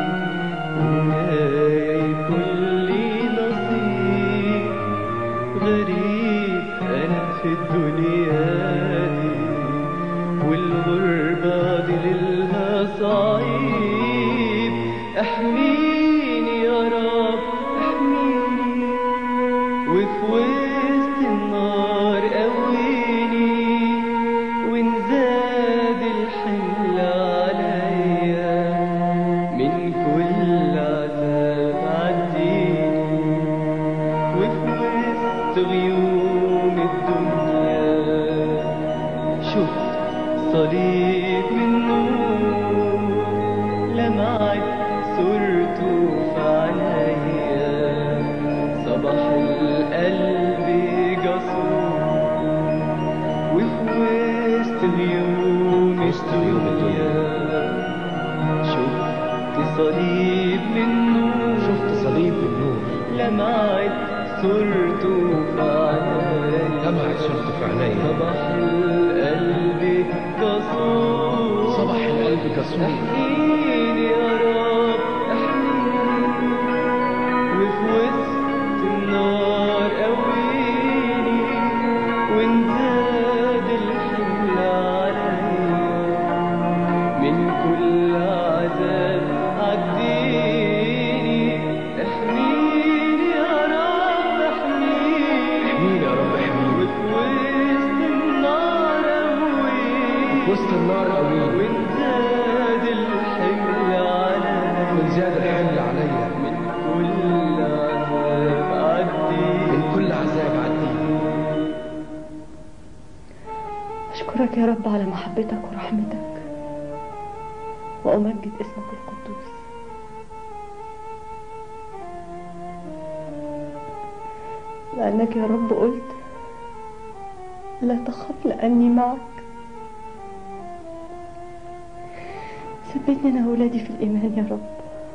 ومنايا يكون لي نصيب، غريب انا في الدنيا دي والغربة دي ليلها صعيب. احميني يا رب احميني، وفي وسط النار قويني، وان زاد الحمل عليا من كل عذاب عديني. وفي وسط غيوم الدنيا شفت صليب من نور، لمعت صورته في عينيا، صباح القلب جسور. وفي وسط غيوم الدنيا شفت صليب من نور، شفت صليب من نور، لمعت صورته في عينيا، لمعت صورته في عينيا، صباح القلب جسور، صباح القلب جسور. احميني يا رب احميني، وفي وسط النار قويني، وان زاد الحمل عليا من كل عذاب عديني. احميني يا رب احميني، احميني يا رب احميني، وفي وسط النار قويني، وسط النار قويني، وان زاد الحمل عليا، وان زاد الحمل عليا من كل عذاب عديني، من كل عذاب عديني. أشكرك يا رب على محبتك ورحمتك، وأمجد اسمك القدوس. لأنك يا رب قلت لا تخف لأني معك. ثبتني أنا وولادي في الإيمان يا رب.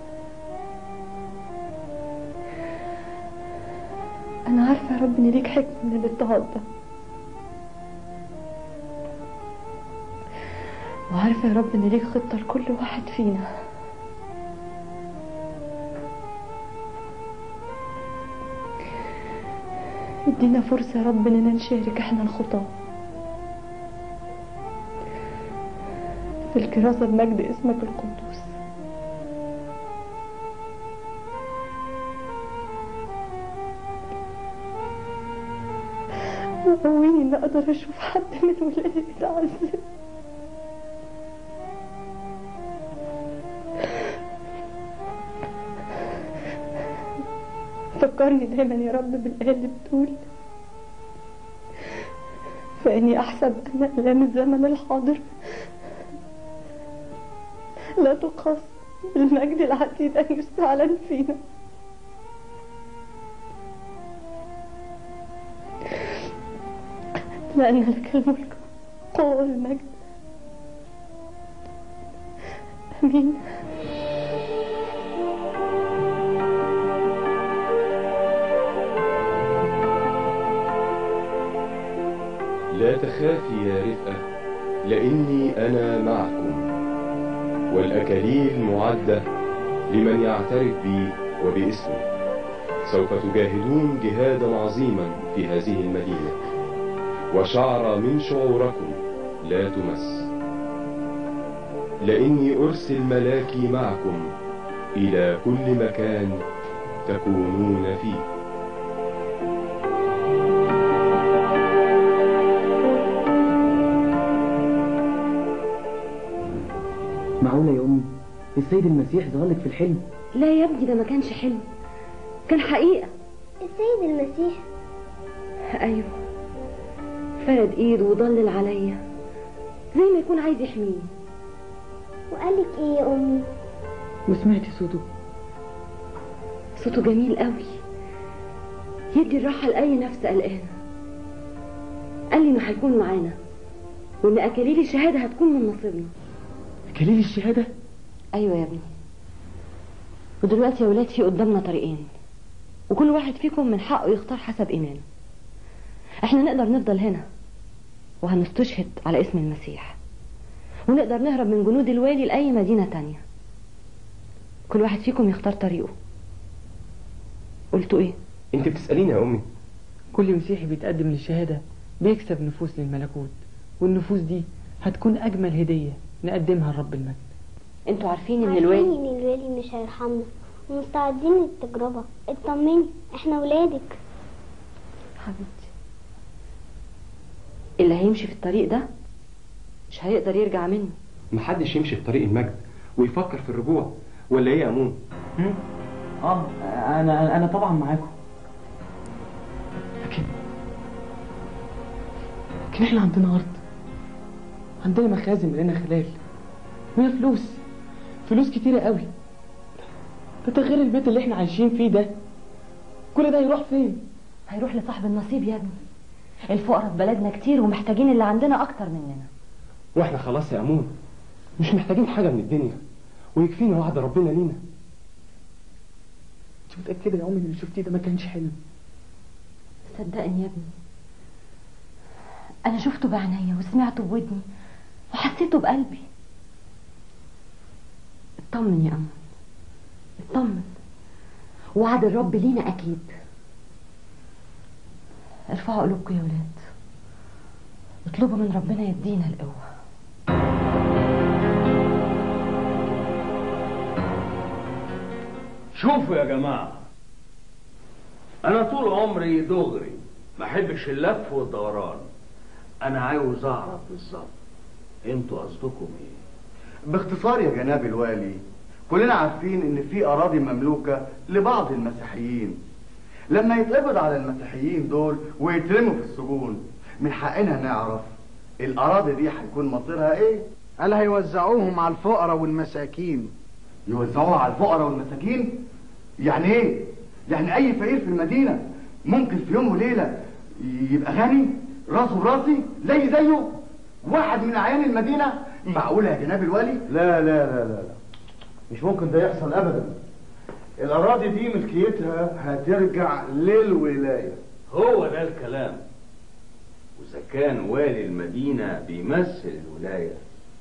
أنا عارفة يا رب إن ليك حكمة من الاضطهاد ده، وعارفة يا رب إن ليك خطة لكل واحد فينا. ادينا فرصة يا رب إننا نشارك إحنا الخطاة في الكراسة بمجد اسمك القدوس. وقويني إن أقدر أشوف حد من ولادي بيتعذب. فكرني دايما يا رب بالآية اللي بتقول فإني أحسب أن آلام الزمن الحاضر لا تقاس بالمجد العتيد أن يستعلن فينا. لأن لك الملك قوة والمجد. آمين. لا تخافي يا رفقة، لأني أنا معكم، والأكاليل معدة لمن يعترف بي وباسمي. سوف تجاهدون جهادا عظيما في هذه المدينة، وشعر من شعوركم لا تمس، لإني أرسل ملاكي معكم إلى كل مكان تكونون فيه. معقولة يا أمي السيد المسيح ظهر لك في الحلم؟ لا يا ابني، ده ما كانش حلم، كان حقيقة. السيد المسيح؟ أيوه، فرد إيده وضلل عليا زي ما يكون عايز يحميني. وقالك إيه يا أمي؟ وسمعتي صوته؟ صوته جميل قوي، يدي الراحة لأي نفس قلقانة. قال لي إنه هيكون معانا، وإن أكاليل الشهادة هتكون من نصيبنا. أكاليل الشهادة؟ أيوة يا ابني. ودلوقتي يا ولاد في قدامنا طريقين، وكل واحد فيكم من حقه يختار حسب إيمانه. احنا نقدر نفضل هنا وهنستشهد على اسم المسيح، ونقدر نهرب من جنود الوالي لأي مدينة تانية. كل واحد فيكم يختار طريقه. قلتوا ايه؟ انت بتسأليني يا امي؟ كل مسيحي بيتقدم للشهادة بيكسب نفوس للملكوت، والنفوس دي هتكون أجمل هدية نقدمها لرب المجد. انتوا عارفين ان عارفين الوالي ان الوالي مش هيرحمنا، ومستعدين للتجربة. اطمني، احنا ولادك. حبيبتي، اللي هيمشي في الطريق ده مش هيقدر يرجع منه. محدش يمشي في طريق المجد ويفكر في الرجوع، ولا ايه يا امون؟ اه انا انا طبعا معاكم، لكن لكن احنا عندنا ارض، عندنا مخازن مليانه خلال، وهي فلوس فلوس كتيره قوي. ده غير البيت اللي احنا عايشين فيه ده. كل ده يروح فين؟ هيروح لصاحب النصيب يا ابني. الفقراء في بلدنا كتير ومحتاجين اللي عندنا اكتر مننا. واحنا خلاص يا امون مش محتاجين حاجه من الدنيا، ويكفينا وعد ربنا لينا. انت متاكده يا امي ان اللي شفتيه ده ما كانش حلم؟ صدقني يا ابني، انا شفته بعينيا وسمعته بودني وحسيته بقلبي. اطمن يا امون، اطمن، وعد الرب لينا اكيد. ارفعوا قلوبكم يا ولاد، اطلبوا من ربنا يدينا القوه. شوفوا يا جماعة، أنا طول عمري دغري، ما أحبش اللف والدوران. أنا عاوز أعرف بالظبط أنتوا قصدكم إيه؟ باختصار يا جناب الوالي، كلنا عارفين إن في أراضي مملوكة لبعض المسيحيين. لما يتقبض على المسيحيين دول ويترموا في السجون، من حقنا نعرف الأراضي دي هيكون مصيرها إيه؟ قال هيوزعوهم على الفقراء والمساكين. يوزعوها على الفقراء والمساكين؟ يعني ايه؟ يعني اي فقير في المدينة ممكن في يوم وليلة يبقى غني راسه براسي زي زيه واحد من اعيان المدينة؟ معقولة يا جناب الوالي؟ لا لا لا لا لا مش ممكن ده يحصل ابدا. الاراضي دي ملكيتها هترجع للولاية. هو ده الكلام. واذا كان والي المدينة بيمثل الولاية،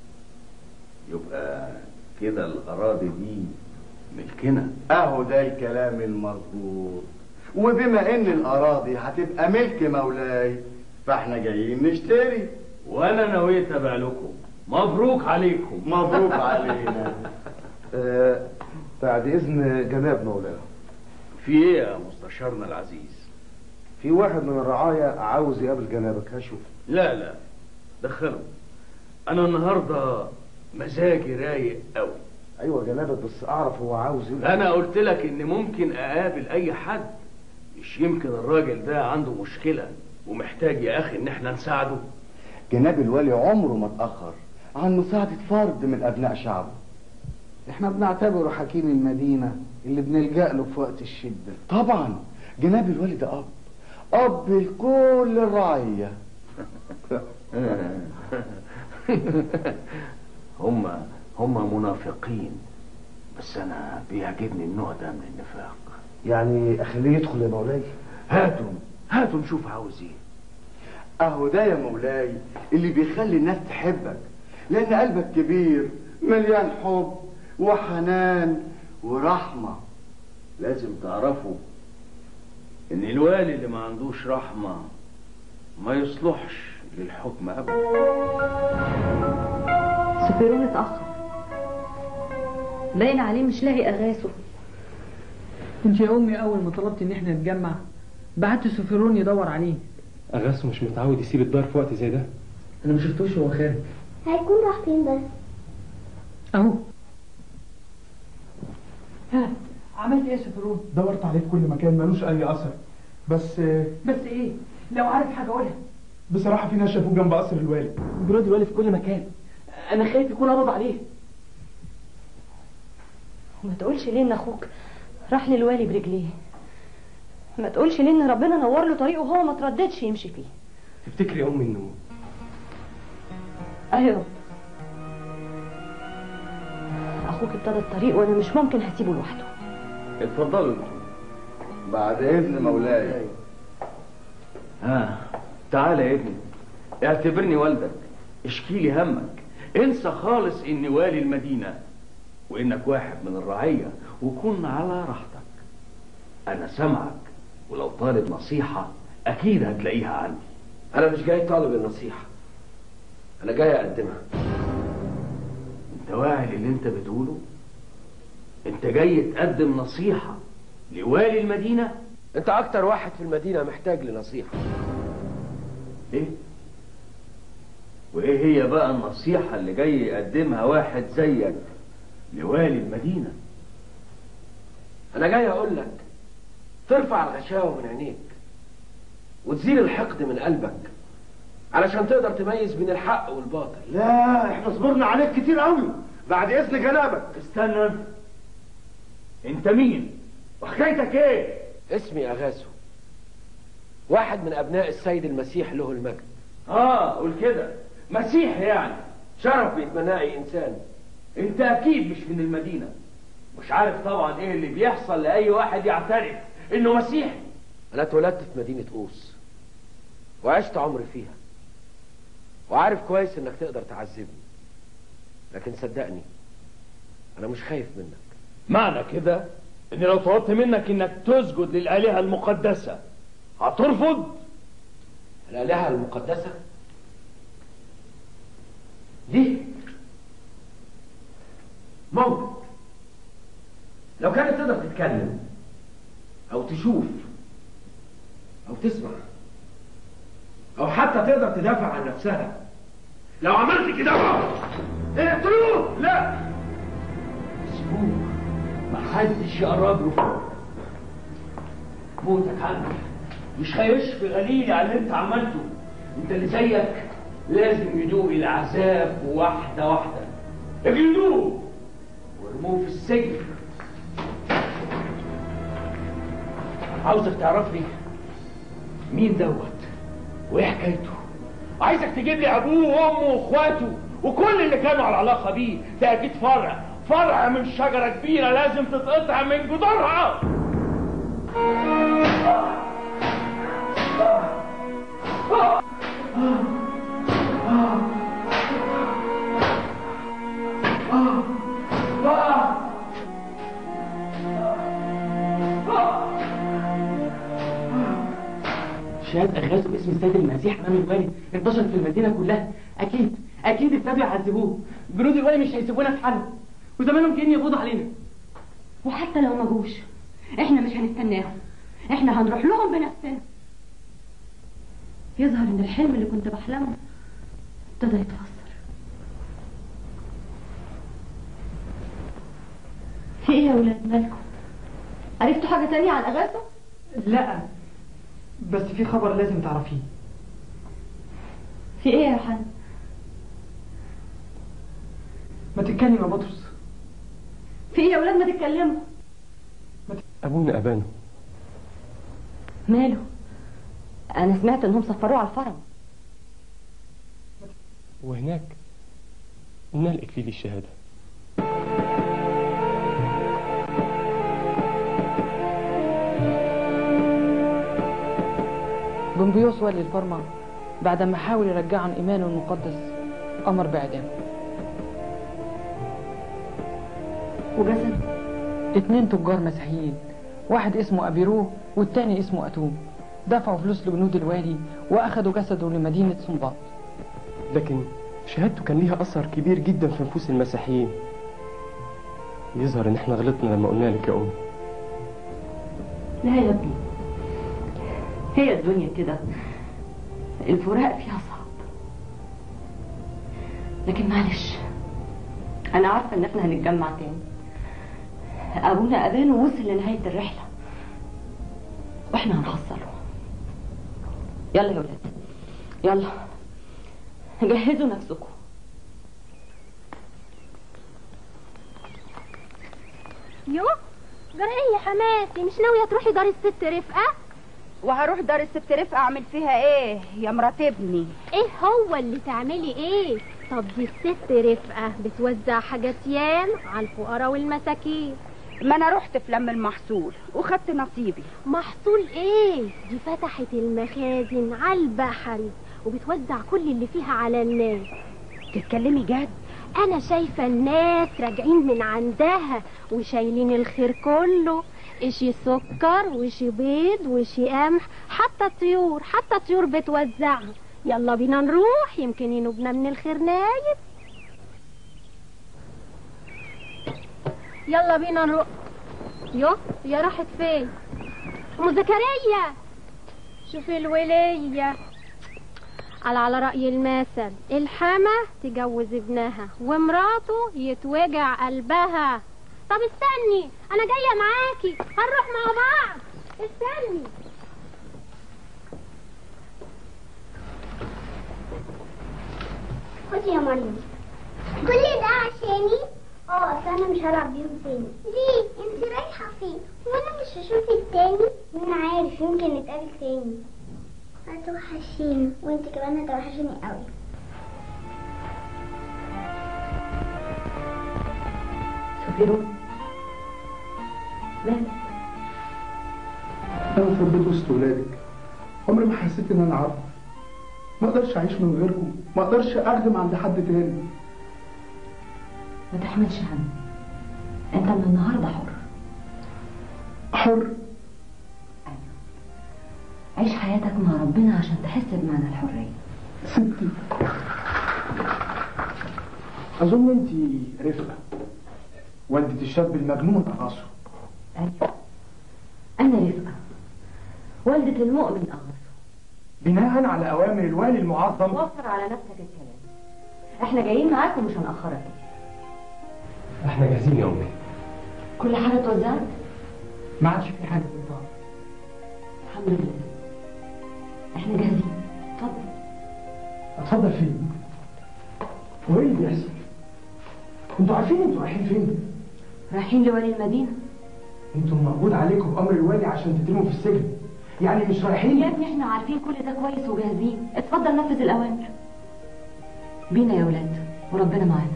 يبقى كده الأراضي دي ملكنا. اهو ده الكلام المظبوط. وبما ان الأراضي هتبقى ملك مولاي، فاحنا جايين نشتري. وانا نويت ابيع لكم. مبروك عليكم. مبروك علينا. آه بعد اذن جناب مولانا. في ايه يا مستشارنا العزيز؟ في واحد من الرعايا عاوز يقابل جنابك. هشوف. لا لا دخله، انا النهارده مزاجي رايق قوي. ايوه جنابك، بس اعرف هو عاوز ايه. انا قلت لك ان ممكن اقابل اي حد. مش يمكن الراجل ده عنده مشكلة ومحتاج يا اخي ان احنا نساعده؟ جناب الوالي عمره ما اتأخر عن مساعدة فرد من ابناء شعبه. احنا بنعتبره حكيم المدينة اللي بنلجأ له في وقت الشدة. طبعا جناب الوالي ده اب اب لكل الرعية. هم هم منافقين، بس انا بيعجبني النوع ده من النفاق. يعني اخليه يدخل يا مولاي؟ هاتوا هاتوا نشوف عاوز ايه. اهو ده يا مولاي اللي بيخلي الناس تحبك، لان قلبك كبير مليان حب وحنان ورحمة. لازم تعرفوا ان الوالي اللي ما عندوش رحمة ما يصلحش للحكم ابدا. سفيرون اتأخر، باين عليه مش لاقي اغاثه. انت يا امي اول ما طلبت ان احنا نتجمع بعت سفيرون يدور عليه. اغاثه مش متعود يسيب الدار في وقت زي ده. انا ما شفتوش وهو خارج. هيكون راح فين بس؟ اهو. ها عملت ايه يا سفيرون؟ دورت عليه في كل مكان ملوش اي اثر. بس بس ايه؟ لو عارف حاجه قولها. بصراحه في ناس شافوه جنب قصر الوالي. برود الوالي في كل مكان. انا خايف يكون قبض عليه. وما تقولش ليه ان اخوك راح للوالي برجليه. ما تقولش ليه ان ربنا نور له طريقه وهو ما ترددش يمشي فيه. تفتكري يا امي انه ايوه اخوك ابتدى الطريق وانا مش ممكن هسيبه لوحده. اتفضلوا انتوا. بعد اذن مولاي. ها تعال يا ابني، اعتبرني والدك، اشكي لي همك، انسى خالص اني والي المدينة وانك واحد من الرعية، وكن على راحتك. انا سامعك، ولو طالب نصيحة اكيد هتلاقيها عندي. انا مش جاي طالب النصيحة، انا جاي اقدمها. انت واعي اللي انت بتقوله؟ انت جاي تقدم نصيحة لوالي المدينة؟ انت اكتر واحد في المدينة محتاج لنصيحة. ايه؟ وايه هي بقى النصيحة اللي جاي يقدمها واحد زيك لوالي المدينة؟ انا جاي اقول لك ترفع الغشاوة من عينيك وتزيل الحقد من قلبك علشان تقدر تميز بين الحق والباطل. لا احنا صبرنا عليك كتير قوي، بعد اذن جنابك. استنى، انت مين وحكايتك ايه؟ اسمي اغاثو، واحد من ابناء السيد المسيح له المجد. اه قول كده، مسيح يعني، شرف بيتمناه اي انسان. انت اكيد مش من المدينة، مش عارف طبعا ايه اللي بيحصل لاي واحد يعترف انه مسيحي. انا اتولدت في مدينة قوس وعشت عمري فيها، وعارف كويس انك تقدر تعذبني، لكن صدقني انا مش خايف منك. معنى كده ان لو طلبت منك انك تسجد للآلهة المقدسة هترفض؟ الآلهة المقدسة؟ ليه؟ ممكن لو كانت تقدر تتكلم او تشوف او تسمع او حتى تقدر تدافع عن نفسها. لو عملت كده اقتلوه. لا سيبوه، محدش يقرب له فوق. موتك عنك مش هيشفي غليلي على اللي انت عملته. انت اللي زيك لازم يدوق العذاب واحدة واحدة. اجلدوه وارموه في السجن. عاوزك تعرف لي مين دوت وايه حكايته. عايزك تجيب لي ابوه وامه واخواته وكل اللي كانوا على علاقه بيه. ده اكيد فرع فرع من شجره كبيره لازم تتقطع من جذورها. شهادة أغاثو باسم السيد المسيح أمام الوالي انتشرت في المدينة كلها. أكيد أكيد ابتدوا يعذبوه. برود الوالي مش هيسيبونا في حالنا، وزمانهم جايين يقبضوا علينا. وحتى لو ما جوش احنا مش هنستناهم، احنا هنروح لهم بنفسنا. يظهر ان الحلم اللي كنت بحلمه ابتدى يتفسر. في ايه يا ولاد مالكم؟ عرفتوا حاجة تانية عن أغاثو؟ لا بس في خبر لازم تعرفيه. في ايه يا يوحنا؟ ما تتكلم يا بطرس. في ايه يا ولاد ما تتكلموا؟ ابونا ابانو ماله؟ انا سمعت انهم سفروه على الفرم. وهناك نال اكليل الشهاده. بنبيوس والي الفرما بعد ما حاول يرجعه عن ايمانه المقدس امر باعدامه. وجسد اتنين تجار مسيحيين، واحد اسمه ابيرو والتاني اسمه أتوم. دفعوا فلوس لجنود الوالي وأخدوا جسده لمدينة سنباط. لكن شهادته كان ليها أثر كبير جدا في نفوس المسيحيين. يظهر إن إحنا غلطنا لما قلنا لك يا أمي. لا يا ابني، هي الدنيا كده، الفراق فيها صعب، لكن معلش انا عارفه ان احنا هنتجمع تاني. ابونا ابان ووصل لنهايه الرحله واحنا هنحصله. يلا يا ولاد، يلا جهزوا نفسكم. يو جرى ايه يا حماتي؟ مش ناويه تروحي دار الست رفقه؟ وهروح دار الست رفقه اعمل فيها ايه يا مرات ابني؟ ايه هو اللي تعملي ايه؟ طب دي الست رفقه بتوزع حاجات يام على الفقراء والمساكين. ما انا رحت في لم المحصول وخدت نصيبي. محصول ايه؟ دي فتحت المخازن على البحري وبتوزع كل اللي فيها على الناس. تتكلمي جد؟ انا شايفه الناس راجعين من عندها وشايلين الخير كله، اشي سكر وشي بيض وشي قمح، حتى الطيور حتى الطيور بتوزعها. يلا بينا نروح، يمكن ينوبنا من الخير نايب. يلا بينا نروح. يو يا راحت فين ام زكريا؟ شوفي الوليه. على على رأي المثل، الحما تجوز ابنها ومراته يتوجع قلبها. طب استني انا جايه معاكي، هنروح مع بعض. استني. خدي يا مريم. كل ده عشاني؟ اه اصل انا مش هلعب بيهم تاني. ليه؟ انت رايحه فين؟ وانا مش هشوفك تاني؟ مين عارف، يمكن نتقابل تاني. هتوحشيني وانت كمان هتوحشيني قوي. شوفي روح مالك؟ انا اتربيت وسط ولادك، عمري ما حسيت ان انا عبد. ما اقدرش اعيش من غيركم، ما اقدرش اخدم عند حد تاني. ما تحملش هم، انت من النهارده حر. حر؟ عيش حياتك مع ربنا عشان تحس بمعنى الحريه. ستي، اظن انت رفقه، والدة الشاب المجنون اغاثه. ايوه انا رفقه، والدة المؤمن اغاثه. بناء على اوامر الوالي المعظم. وفر على نفسك الكلام، احنا جايين معاك ومش هنأخرك. احنا جاهزين يا امي. كل حاجه اتوزعت؟ ما عادش في حاجه اتوزعت. الحمد لله، احنا جاهزين. اتفضل. اتفضل فين؟ هو ايه اللي بيحصل؟ انتوا عارفين انتوا رايحين فين؟ رايحين لوالي المدينه. انتوا مقبوض عليكم بامر الوالي عشان تترموا في السجن، يعني مش رايحين؟ يا ابني احنا عارفين كل ده كويس وجاهزين. اتفضل نفذ الاوامر. بينا يا ولاد وربنا معانا.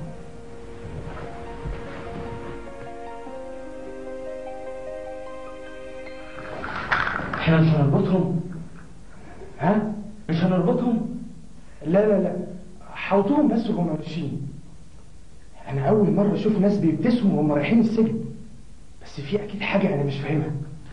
احنا مش هنربطهم؟ ها؟ مش هنربطهم؟ لا لا لا، حوطوهم بس وهم ماشيين. انا اول مره اشوف ناس بيبتسموا وهم رايحين السجن، بس في اكيد حاجه انا مش فاهمها.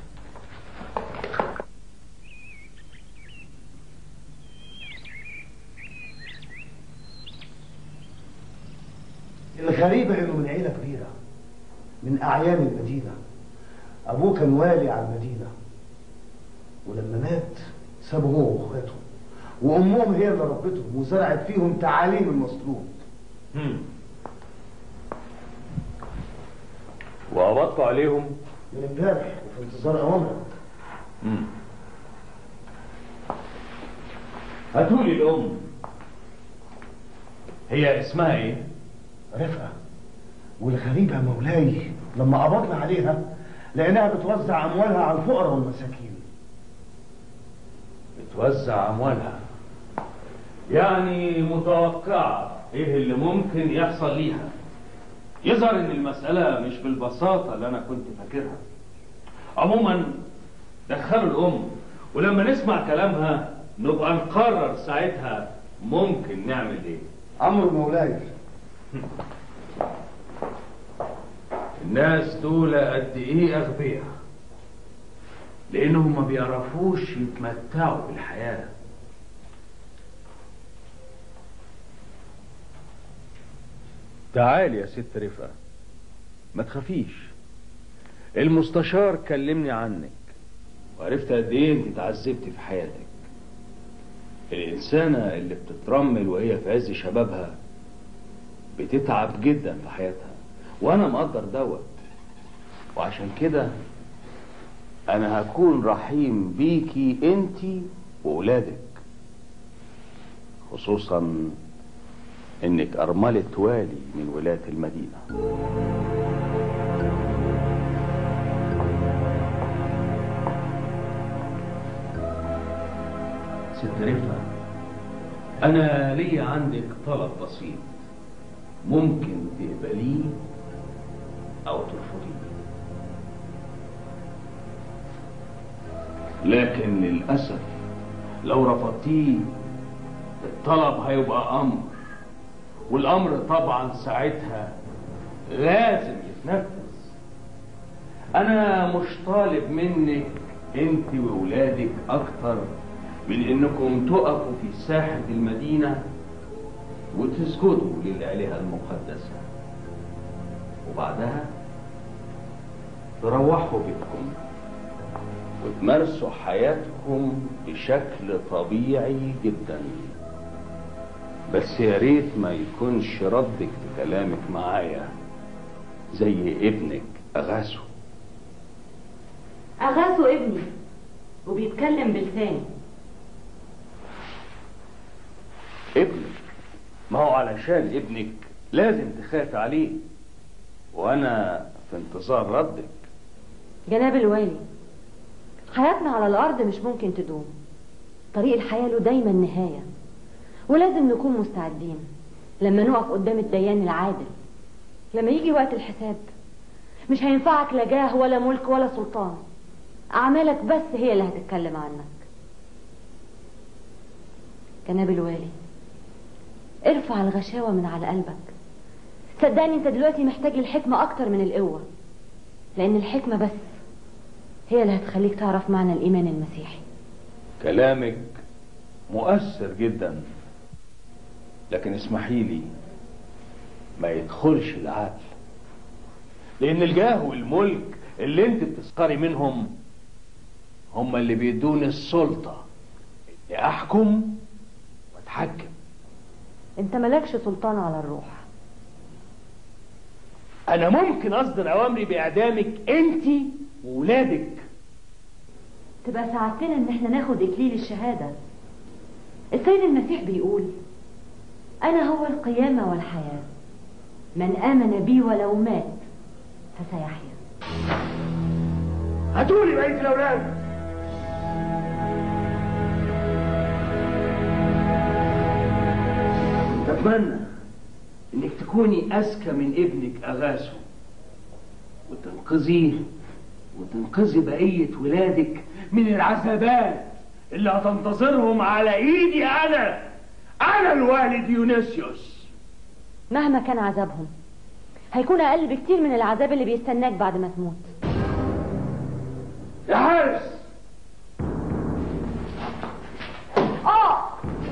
الغريبة انه من عيلة كبيرة من اعيان المدينة. ابوه كان والي على المدينة، ولما مات سابه هو واخواته، وامهم هي اللي ربتهم وزرعت فيهم تعاليم المصلوب. وقبضتوا عليهم؟ من امبارح وفي انتظار اوامرك. امم هاتولي الام. هي اسمها ايه؟ رفقة. والغريبة يا مولاي لما قبضنا عليها لقيناها بتوزع اموالها على الفقراء والمساكين. بتوزع اموالها؟ يعني متوقعة ايه اللي ممكن يحصل ليها. يظهر ان المسألة مش بالبساطة اللي انا كنت فاكرها. عموما دخلوا الام، ولما نسمع كلامها نبقى نقرر ساعتها ممكن نعمل ايه. امر مولاي. الناس دول قد ايه اغبياء. لانهم ما بيعرفوش يتمتعوا بالحياه. تعالي يا ست رفقه، ما تخافيش. المستشار كلمني عنك وعرفت قد ايه انت اتعذبتي في حياتك. الانسانه اللي بتترمل وهي في عز شبابها بتتعب جدا في حياتها، وانا مقدر دوت. وعشان كده انا هكون رحيم بيكي انتي واولادك، خصوصا انك ارملة والي من ولاة المدينة. ست رفقة، انا لي عندك طلب بسيط، ممكن تقبليه او ترفضيه. لكن للأسف لو رفضتيه الطلب هيبقى أمر، والأمر طبعا ساعتها لازم يتنفذ. أنا مش طالب منك أنت وولادك أكتر من إنكم تقفوا في ساحة المدينة وتسجدوا للآلهة المقدسة، وبعدها تروحوا بيتكم وتمارسوا حياتكم بشكل طبيعي جدا. بس يا ريت ما يكونش ردك في كلامك معايا زي ابنك أغاثو. أغاثو ابني وبيتكلم بلساني. ابنك؟ ما هو علشان ابنك لازم تخاف عليه، وأنا في انتظار ردك. جناب الوالي، حياتنا على الأرض مش ممكن تدوم، طريق الحياة له دايما نهاية، ولازم نكون مستعدين لما نقف قدام الديان العادل. لما يجي وقت الحساب مش هينفعك لا جاه ولا ملك ولا سلطان، أعمالك بس هي اللي هتتكلم عنك. جناب الوالي، ارفع الغشاوة من على قلبك. صدقني انت دلوقتي محتاج للحكمة أكتر من القوة، لأن الحكمة بس هي اللي هتخليك تعرف معنى الإيمان المسيحي. كلامك مؤثر جدا، لكن اسمحي لي ما يدخلش العقل، لأن الجاه والملك اللي انت بتسخري منهم هم اللي بيدوني السلطة اني أحكم وأتحكم. انت مالكش سلطان على الروح. أنا ممكن أصدر أوامري بإعدامك انت وولادك. تبقى ساعدتنا ان احنا ناخد اكليل الشهادة. السيد المسيح بيقول انا هو القيامة والحياة، من امن بي ولو مات فسيحيا. هاتولي بقية الاولاد. اتمنى انك تكوني اذكى من ابنك اغاثو وتنقذيه وتنقذي بقية ولادك من العذابات اللي هتنتظرهم على ايدي انا انا الوالد ديونيسيوس. مهما كان عذابهم هيكون اقل بكتير من العذاب اللي بيستناك بعد ما تموت. يا حارس. اه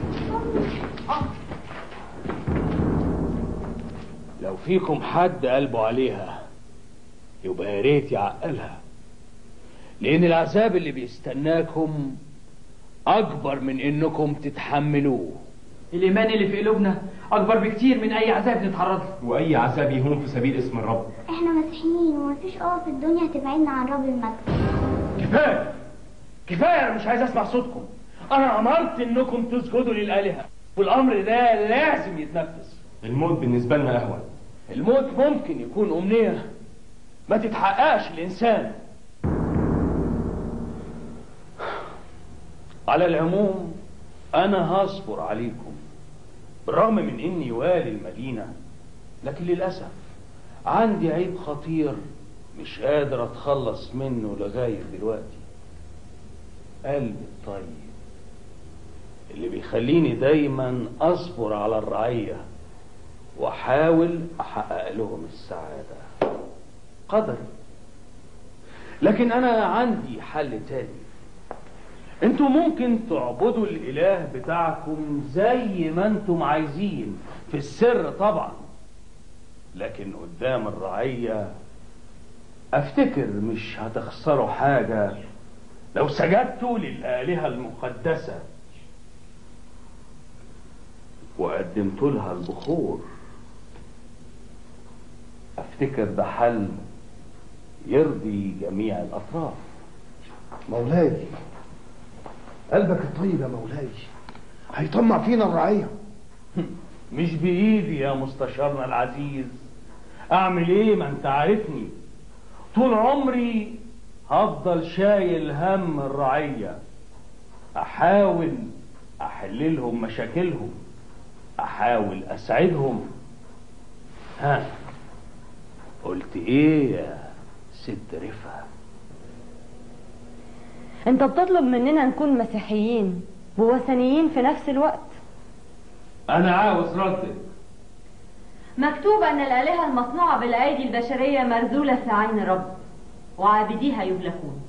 لو فيكم حد قلبه عليها يبقى يا ريت يعقلها، لأن العذاب اللي بيستناكم أكبر من إنكم تتحملوه. الإيمان اللي في قلوبنا أكبر بكتير من أي عذاب نتعرض له، وأي عذاب يهون في سبيل اسم الرب. احنا مسيحيين ومفيش قوة في الدنيا هتبعدنا عن رب المجد. كفاية كفاية، أنا مش عايز أسمع صوتكم. أنا أمرت إنكم تسجدوا للآلهة، والأمر ده لازم يتنفذ. الموت بالنسبة لنا أهون. الموت ممكن يكون أمنية ما تتحققش الإنسان. على العموم أنا هصبر عليكم بالرغم من إني والي المدينة، لكن للأسف عندي عيب خطير مش قادر أتخلص منه لغاية دلوقتي. قلبي الطيب اللي بيخليني دايما أصبر على الرعية وأحاول أحقق لهم السعادة. قدري لكن انا عندي حل تاني. انتوا ممكن تعبدوا الاله بتاعكم زي ما انتم عايزين في السر طبعا، لكن قدام الرعية افتكر مش هتخسروا حاجة لو سجدتوا للآلهة المقدسة وقدمتوا لها البخور. افتكر ده حل يرضي جميع الاطراف. مولاي قلبك الطيب يا مولاي، هيطمع فينا الرعية. مش بإيدي يا مستشارنا العزيز، أعمل إيه؟ ما أنت عارفني طول عمري هفضل شايل هم الرعية، أحاول أحل لهم مشاكلهم، أحاول أسعدهم. ها قلت إيه يا ست رفعت؟ انت بتطلب مننا نكون مسيحيين ووثنيين في نفس الوقت. انا عاوز ردك. مكتوب ان الالهه المصنوعه بالايدي البشريه مرذوله في عين رب وعابديها يهلكون.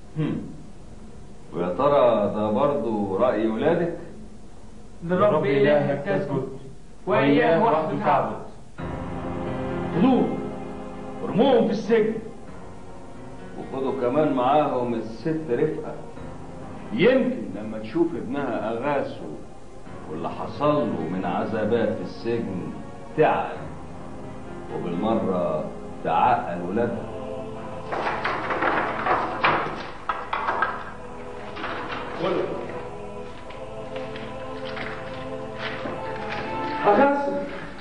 ويا ترى ده برضه راي ولادك؟ لرب الهك تسجد واياه وحده تعبد. خذوه ورموهم في السجن، وخدوا كمان معاهم الست رفقة، يمكن لما تشوف ابنها أغاثه واللي حصل له من عذابات في السجن تعال، وبالمرة تعقل ولادها. أغاثه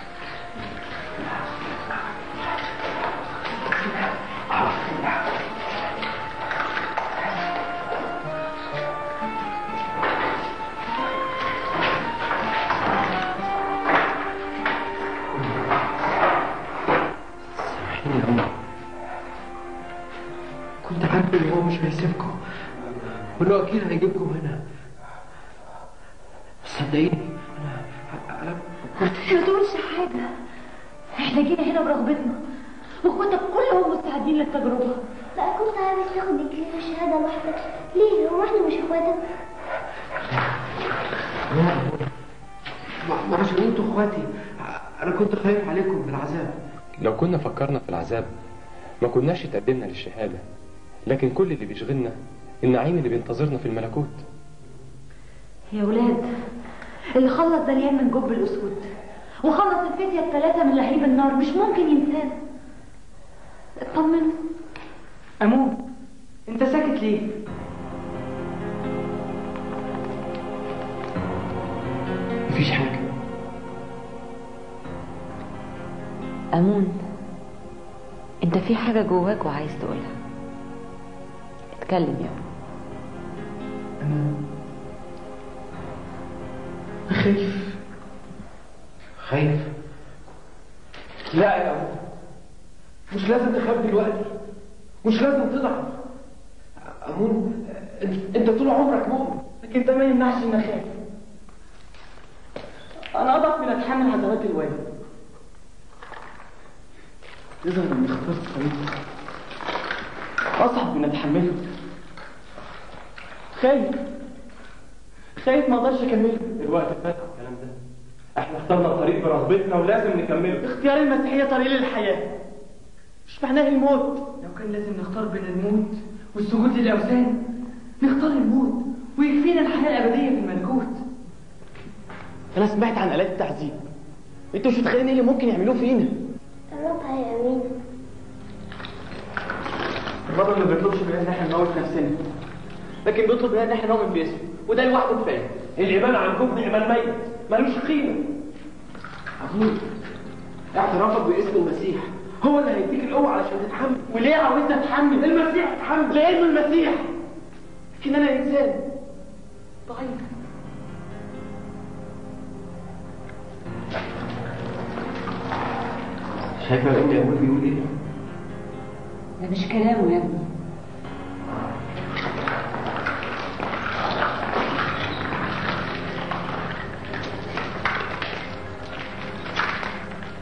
كنت عارف ان هو مش هيسيبكم وانه اكيد هيجيبكم هنا، بس صدقيني انا انا كنت ما تقولش حاجه، احنا جينا هنا برغبتنا واخواتك كلهم مستعدين للتجربه. بقى كنت عايز تاخد الجيش والشهاده لوحدك ليه؟ هو احنا مش اخواتك؟ ما عشان انتوا اخواتي، انا كنت خايف عليكم من العذاب. لو كنا فكرنا في العذاب ما كناش اتقدمنا للشهادة، لكن كل اللي بيشغلنا النعيم اللي بينتظرنا في الملكوت. يا ولاد، اللي خلص دانيال من جب الاسود وخلص الفتية الثلاثة من لهيب النار مش ممكن ينسانا. اطمنوا. أمون، انت ساكت ليه؟ مفيش حاجة. أمون، انت في حاجة جواك وعايز تقولها، اتكلم يا أمون. أنا خايف خايف. لا يا أمون، مش لازم تخاف دلوقتي، مش لازم تضعف. أمون، انت طول عمرك مؤمن، لكن ده ما يمنعش اني اخاف. انا اضعف من اتحمل عذابات الوالد. يظهر اني اخترت طريق اصعب من اتحمله. خايف خايف ما اقدرش اكمله. الوقت فات الكلام ده، احنا اخترنا الطريق برغبتنا ولازم نكمله. اختيار المسيحية طريق للحياة، مش معناه الموت. لو كان لازم نختار بين الموت والسجود للأوثان نختار الموت ويكفينا الحياة الأبدية في الملكوت. أنا سمعت عن آلات التعذيب، أنتوا مش متخيلين إيه اللي ممكن يعملوه فينا. الرب هيأمينا. الرب ما بيطلبش مننا إن احنا نموت نفسنا، لكن بيطلب مننا إن احنا نؤمن باسمه، وده لوحده كفاية. الإيمان عن جبن إيمان ميت ملوش قيمة. أبوي، اعترافك باسم المسيح هو اللي هيديك القوة علشان تتحمل. وليه عاوزني اتحمل؟ المسيح اتحمل لأنه المسيح، لكن أنا إنسان ضعيف. شايفة يا ابني أبوي بيقول إيه؟ ده مش كلامه يا ابني،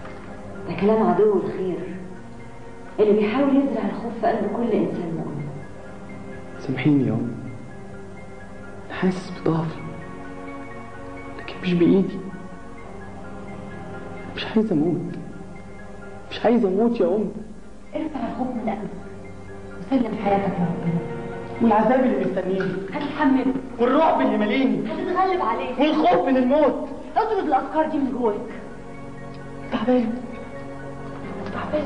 ده كلام عدو الخير اللي بيحاول يزرع الخوف في قلب كل انسان مؤمن. سامحيني يا أمي، أنا حاسس بضعفي لكن مش بإيدي. مش عايز أموت، مش عايز أموت يا أمي. ارفع الخوف من قلبك وسلم حياتك لربنا. والعذاب اللي مستنيني هتتحمله، والرعب اللي ماليني، هتتغلب عليه، والخوف من الموت. اطرد الافكار دي من جواك. تعبان تعبان.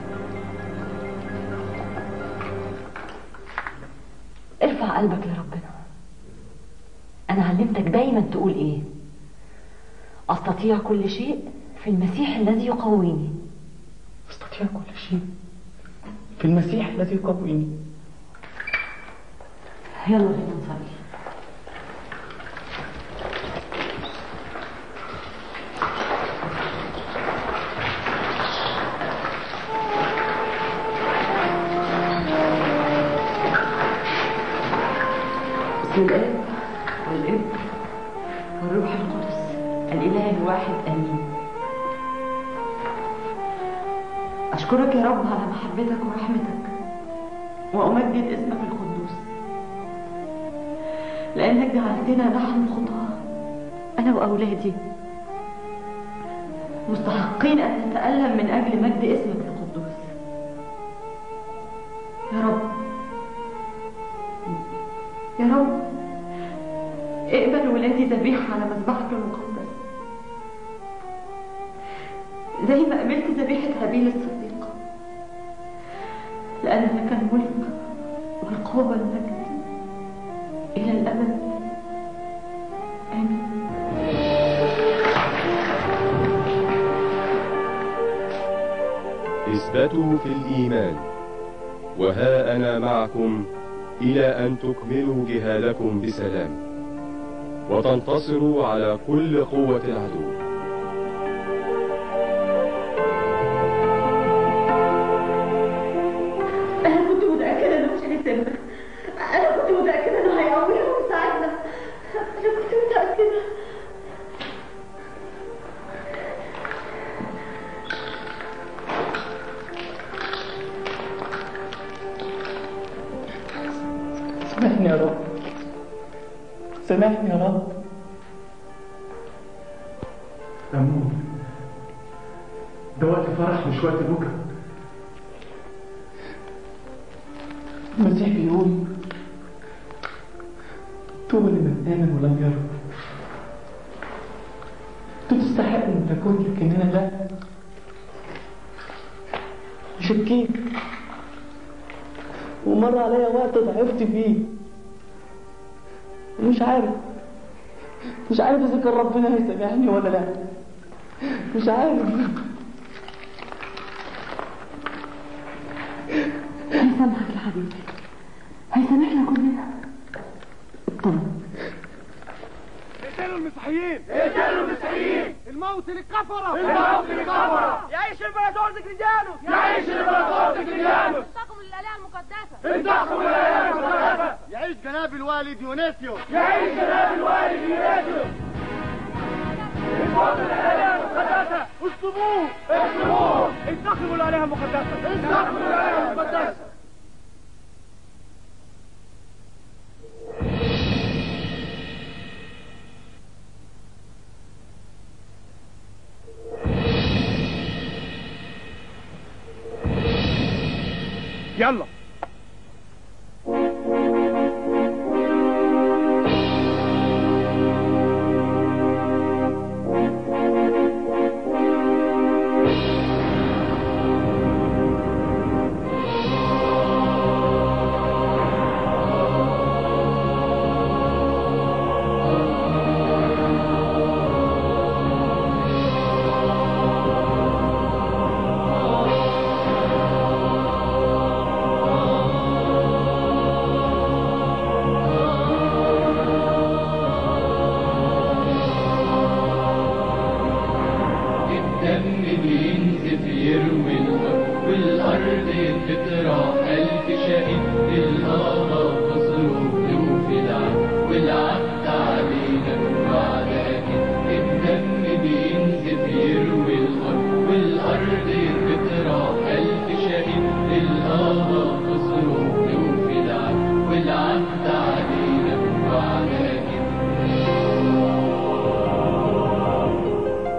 ارفع قلبك لربنا. انا علمتك دايما تقول ايه؟ استطيع كل شيء في المسيح الذي يقويني. استطيع كل شيء في المسيح الذي يقويني. يلا بينا نصلي. بسم الآب والابن والروح القدس الإله الواحد آمين. أشكرك يا رب على محبتك ورحمتك، وأمجد اسمك القدوس لأنك جعلتنا نحن الخطاة أنا وأولادي مستحقين أن نتألم من أجل مجد اسمك القدوس. يا رب يا رب اقبل ولادي ذبيحة على مذبحك المقدس زي ما قبلت ذبيحة هابيل الصديق، لأن لك الملك والقوة والمجد إلى الأبد. آمين. اثبتوا في الإيمان، وها أنا معكم إلى أن تكملوا جهادكم بسلام وتنتصروا على كل قوة العدو. أنا كنت متأكدة إنه مش هيسيبنا، أنا كنت متأكدة إنه هيقوينا ويساعدنا، أنا كنت متأكدة. سامحني يا رب، سامحني يا رب. أمون، ده وقت فرح مش وقت بكرة. المسيح بيقول طوبى لمن آمن ولم يرى. انتوا تستحقوا الملكوت لكن أنا لا. شكيت ومر عليا وقت ضعفت فيه ومش عارف مش عارف إذا كان ربنا هيسامحني ولا لا. مش عارف. هيسامحك يا حبيبي، هيسامحنا كلنا. طبعا. اقتلوا المسيحيين، اقتلوا المسيحيين، الموت للكفرة، الموت للكفرة. يعيش الامبراطور ديكليديانوس، يعيش الامبراطور ديكليديانوس. انتقموا للآلهة المقدسة، انتقموا للآلهة المقدسة. يعيش جناب الوالي ديونيسيوس، يعيش جناب الوالي ديونيسيوس. انتقموا للآلهة المقدسة، اصلبوه، اصلبوه. انتقموا للآلهة المقدسة، انتقموا للآلهة المقدسة. يلا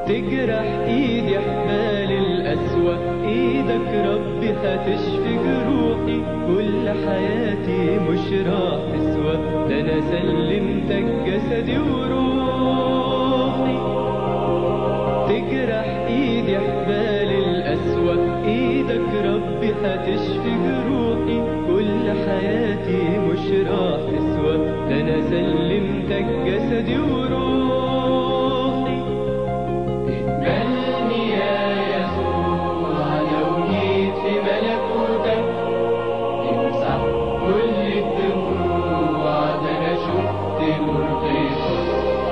تجرح ايدي حبال القسوة، ايدك ربي هتشفي جروحي، كل حياتي مش راح تسوى، ده انا سلمتك جسدي وروحي. تجرح ايدي حبال القسوة، ايدك ربي هتشفي جروحي، كل حياتي مش راح تسوى، ده انا سلمتك جسدي وروحي. اقبلني يا يسوع لو جيت في ملكوتك، تمسح كل الدموع، ده انا شفت نور طيفك.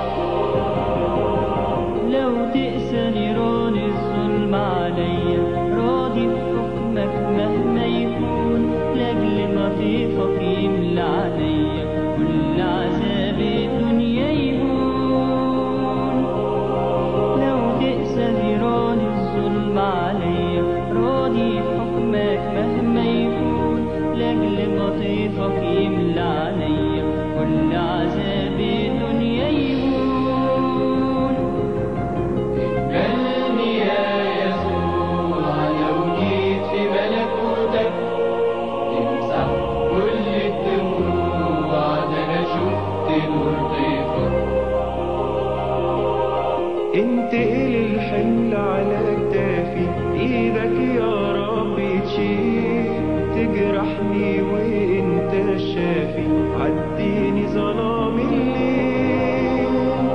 لو تقسى نيران الظلم عليا، راضي بحكمك مهما يكون، لاجل لطيفك يملى عليا كل عذاب الدنيا يهون. لو تقسى نيران الظلم عليا، راضي بحكمك مهما يكون، لاجل لطيفك يملى عليا كل عذاب الدنيا يهون. اقبلني يا يسوع لو جيت في ملكوتك، تمسح كل الدموع، ده انا شفت نور طيفك. انتقل الحمل على كتافي، ايدك يا رب تشيل، تجرحني وانت الشافي، عديني ظلام الليل.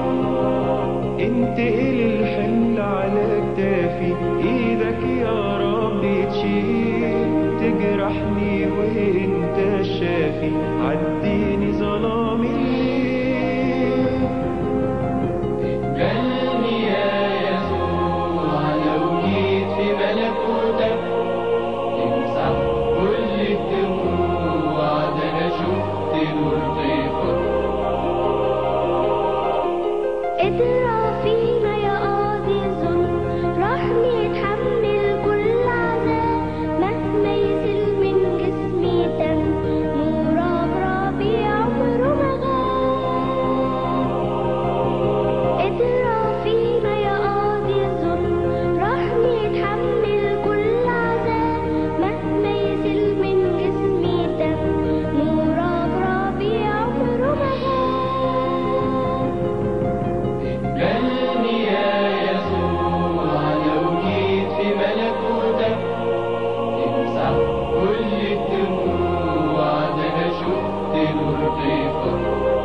انتقل الحمل على كتافي، ايدك يا رب تشيل، تجرحني وانت الشافي، عديني ظلام الليل. اقبلني يا يسوع لو جيت في ملكوتك، تمسح كل الدموع، ده انا شفت نور طيفك. اضرب فينا يا قاضي الظلم، رحمي يتحمل كل عذاب، مهما يزل من جسمي دم، نورك ربيع عمره ما غاب. اضرب فينا يا قاضي الظلم، رحمي يتحمل كل عذاب، مهما يزل من جسمي دم، نورك ربيع عمره ما غاب. اقبلني يا يسوع لو جيت في ملكوتك، تمسح كل الدموع، ده انا شفت نور طيفك.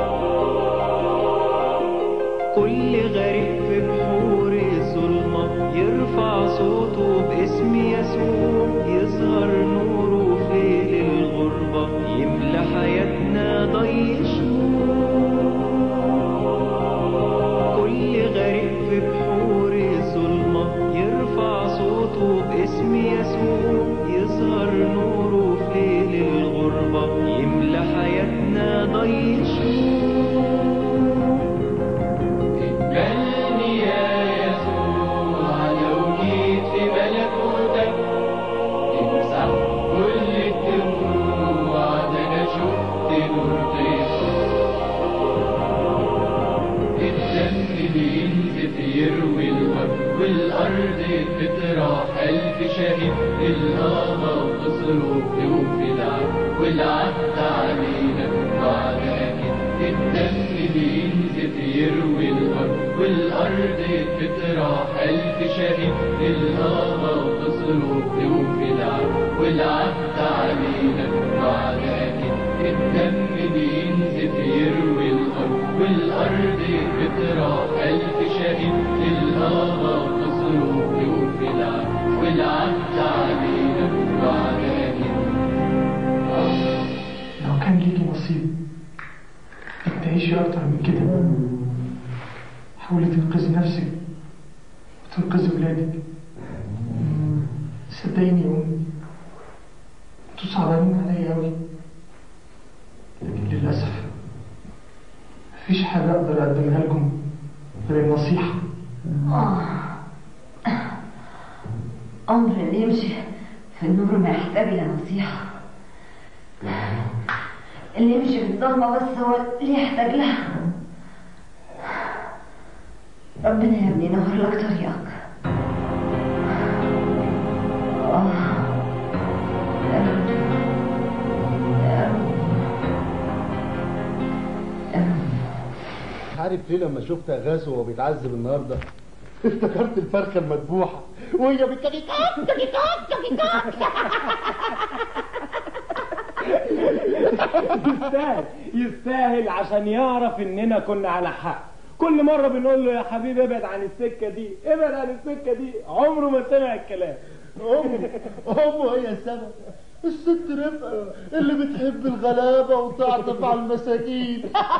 كل غريب في بحور الظلمة يرفع صوته باسم يسوع، يظهر نوره في ليل الغربة، يملى حياتنا ضي شموع. كل غريب في بحور الظلمة يرفع صوته باسم يسوع، يظهر نوره في ليل الغربة، يملى حياتنا ضي شموع. اقبلني يا يسوع لو جيت في ملكوتك، تمسح كل الدموع، ده انا شفت نور طيفك. الدم بينزف يروي الوجه، والارض بتطرح الف شهيد، الهضا تصرخ توفي العد، والعد علينا بعد اكيد. الدم بينزف يروي الوجه، والارض بتطرح الف شهيد، الهضا تصرخ توفي العد، والعد علينا بعد اكيد. الدم بينزف يروي الارض، والارض بتطرح الف شهيد، الهضا تصرخ توفي العد، والعد علينا بعد اكيد. لو كان ليكي نصيب انك تعيشي اكتر من كده، حاولي تنقذي نفسك وتنقذي ولادك. صدقيني يا امي، انتوا صعبانين عليا اوي، لكن للاسف مفيش حاجه اقدر اقدمها لكم غير النصيحه. عمر اللي يمشي في النور ما يحتاج لنصيحة، اللي يمشي في الضلمة بس هو اللي يحتاج لها. ربنا يا ابني ينور لك طريقك. آه. عارف ليه لما شفت اغاثه وهو بيتعذب النهارده افتكرت الفرخه المذبوحه وهي بتكيكاك تكيكاك تكيكاك. يستاهل يستاهل عشان يعرف اننا كنا على حق. كل مره بنقول له يا حبيبي ابعد عن السكه دي ابعد عن السكه دي، عمره ما سمع الكلام. امه امه هي السبب. الست رفقه اللي بتحب الغلابه وتعطف على المساكين.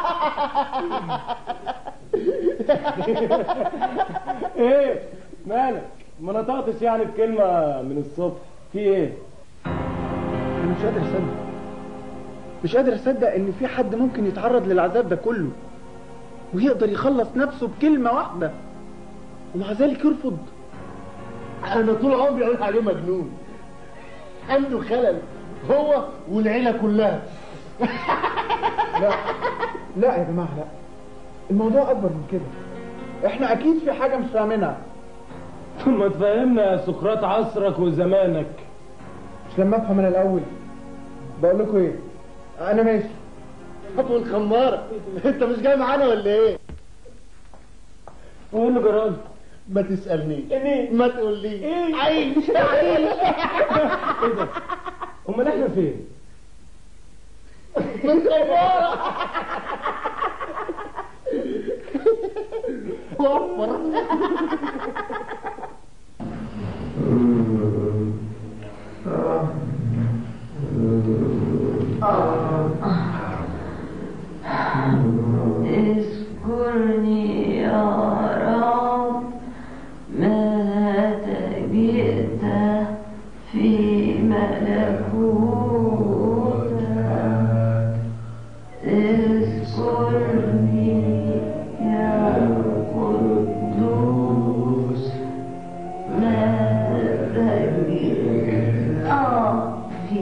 ايه مالك؟ ما نطقتش يعني بكلمه من الصبح، في ايه؟ انا مش قادر اصدق مش قادر اصدق ان في حد ممكن يتعرض للعذاب ده كله ويقدر يخلص نفسه بكلمه واحده ومع ذلك يرفض. انا طول عمري اقول عليه مجنون، عنده خلل هو والعيله كلها. لا لا يا جماعه لا، الموضوع اكبر من كده. احنا اكيد في حاجه مش فاهمينها. ما تفهمنا يا سقراط عصرك وزمانك. مش لما افهم انا الاول. بقول لكم ايه، انا ماشي. ابو الخماره انت مش جاي معانا ولا ايه؟ وايه اللي جرالي؟ ما تسالنيش. ايه؟ ما تقوليش. ايه؟ عيش عيش. ايه ده؟ امال احنا فين؟ في الخماره. وفر. اذكرني يا رب متى جئت في ملكوتك. اذكرني يا قدوس متى جئت في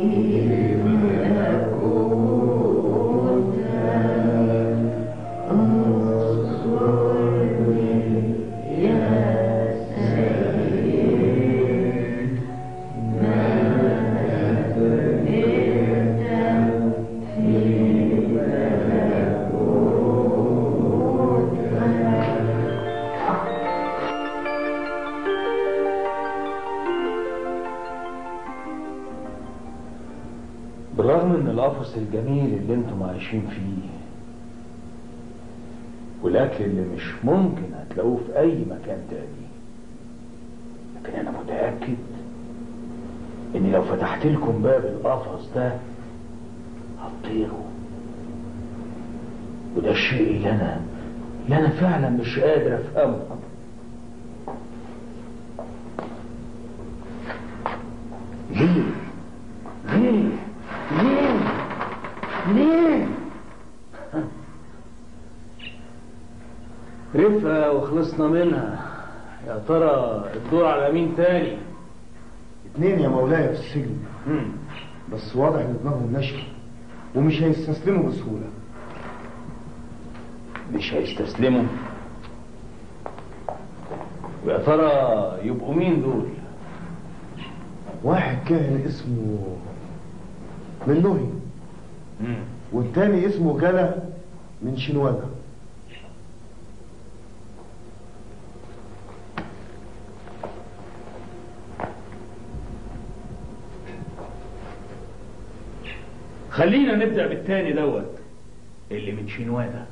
بالرغم ان القفص الجميل اللي انتم عايشين فيه والاكل اللي مش ممكن هتلاقوه في اي مكان تاني، لكن انا متأكد اني لو فتحت لكم باب القفص ده هتطيروا. وده الشيء اللي انا اللي انا فعلا مش قادر افهمه. ليه؟ ليه؟ ليه؟ ليه؟ رفقة وخلصنا منها. يا ترى الدور على مين تاني؟ اتنين يا مولاي في السجن. بس واضح ان دماغهم ناشفه ومش هيستسلموا بسهوله. مش هيستسلموا؟ ويا ترى يبقوا مين دول؟ واحد كاهن اسمه منوهي والتاني اسمه جلا من شنوادة. خلينا نبدأ بالتاني دوت اللي من شنوادة.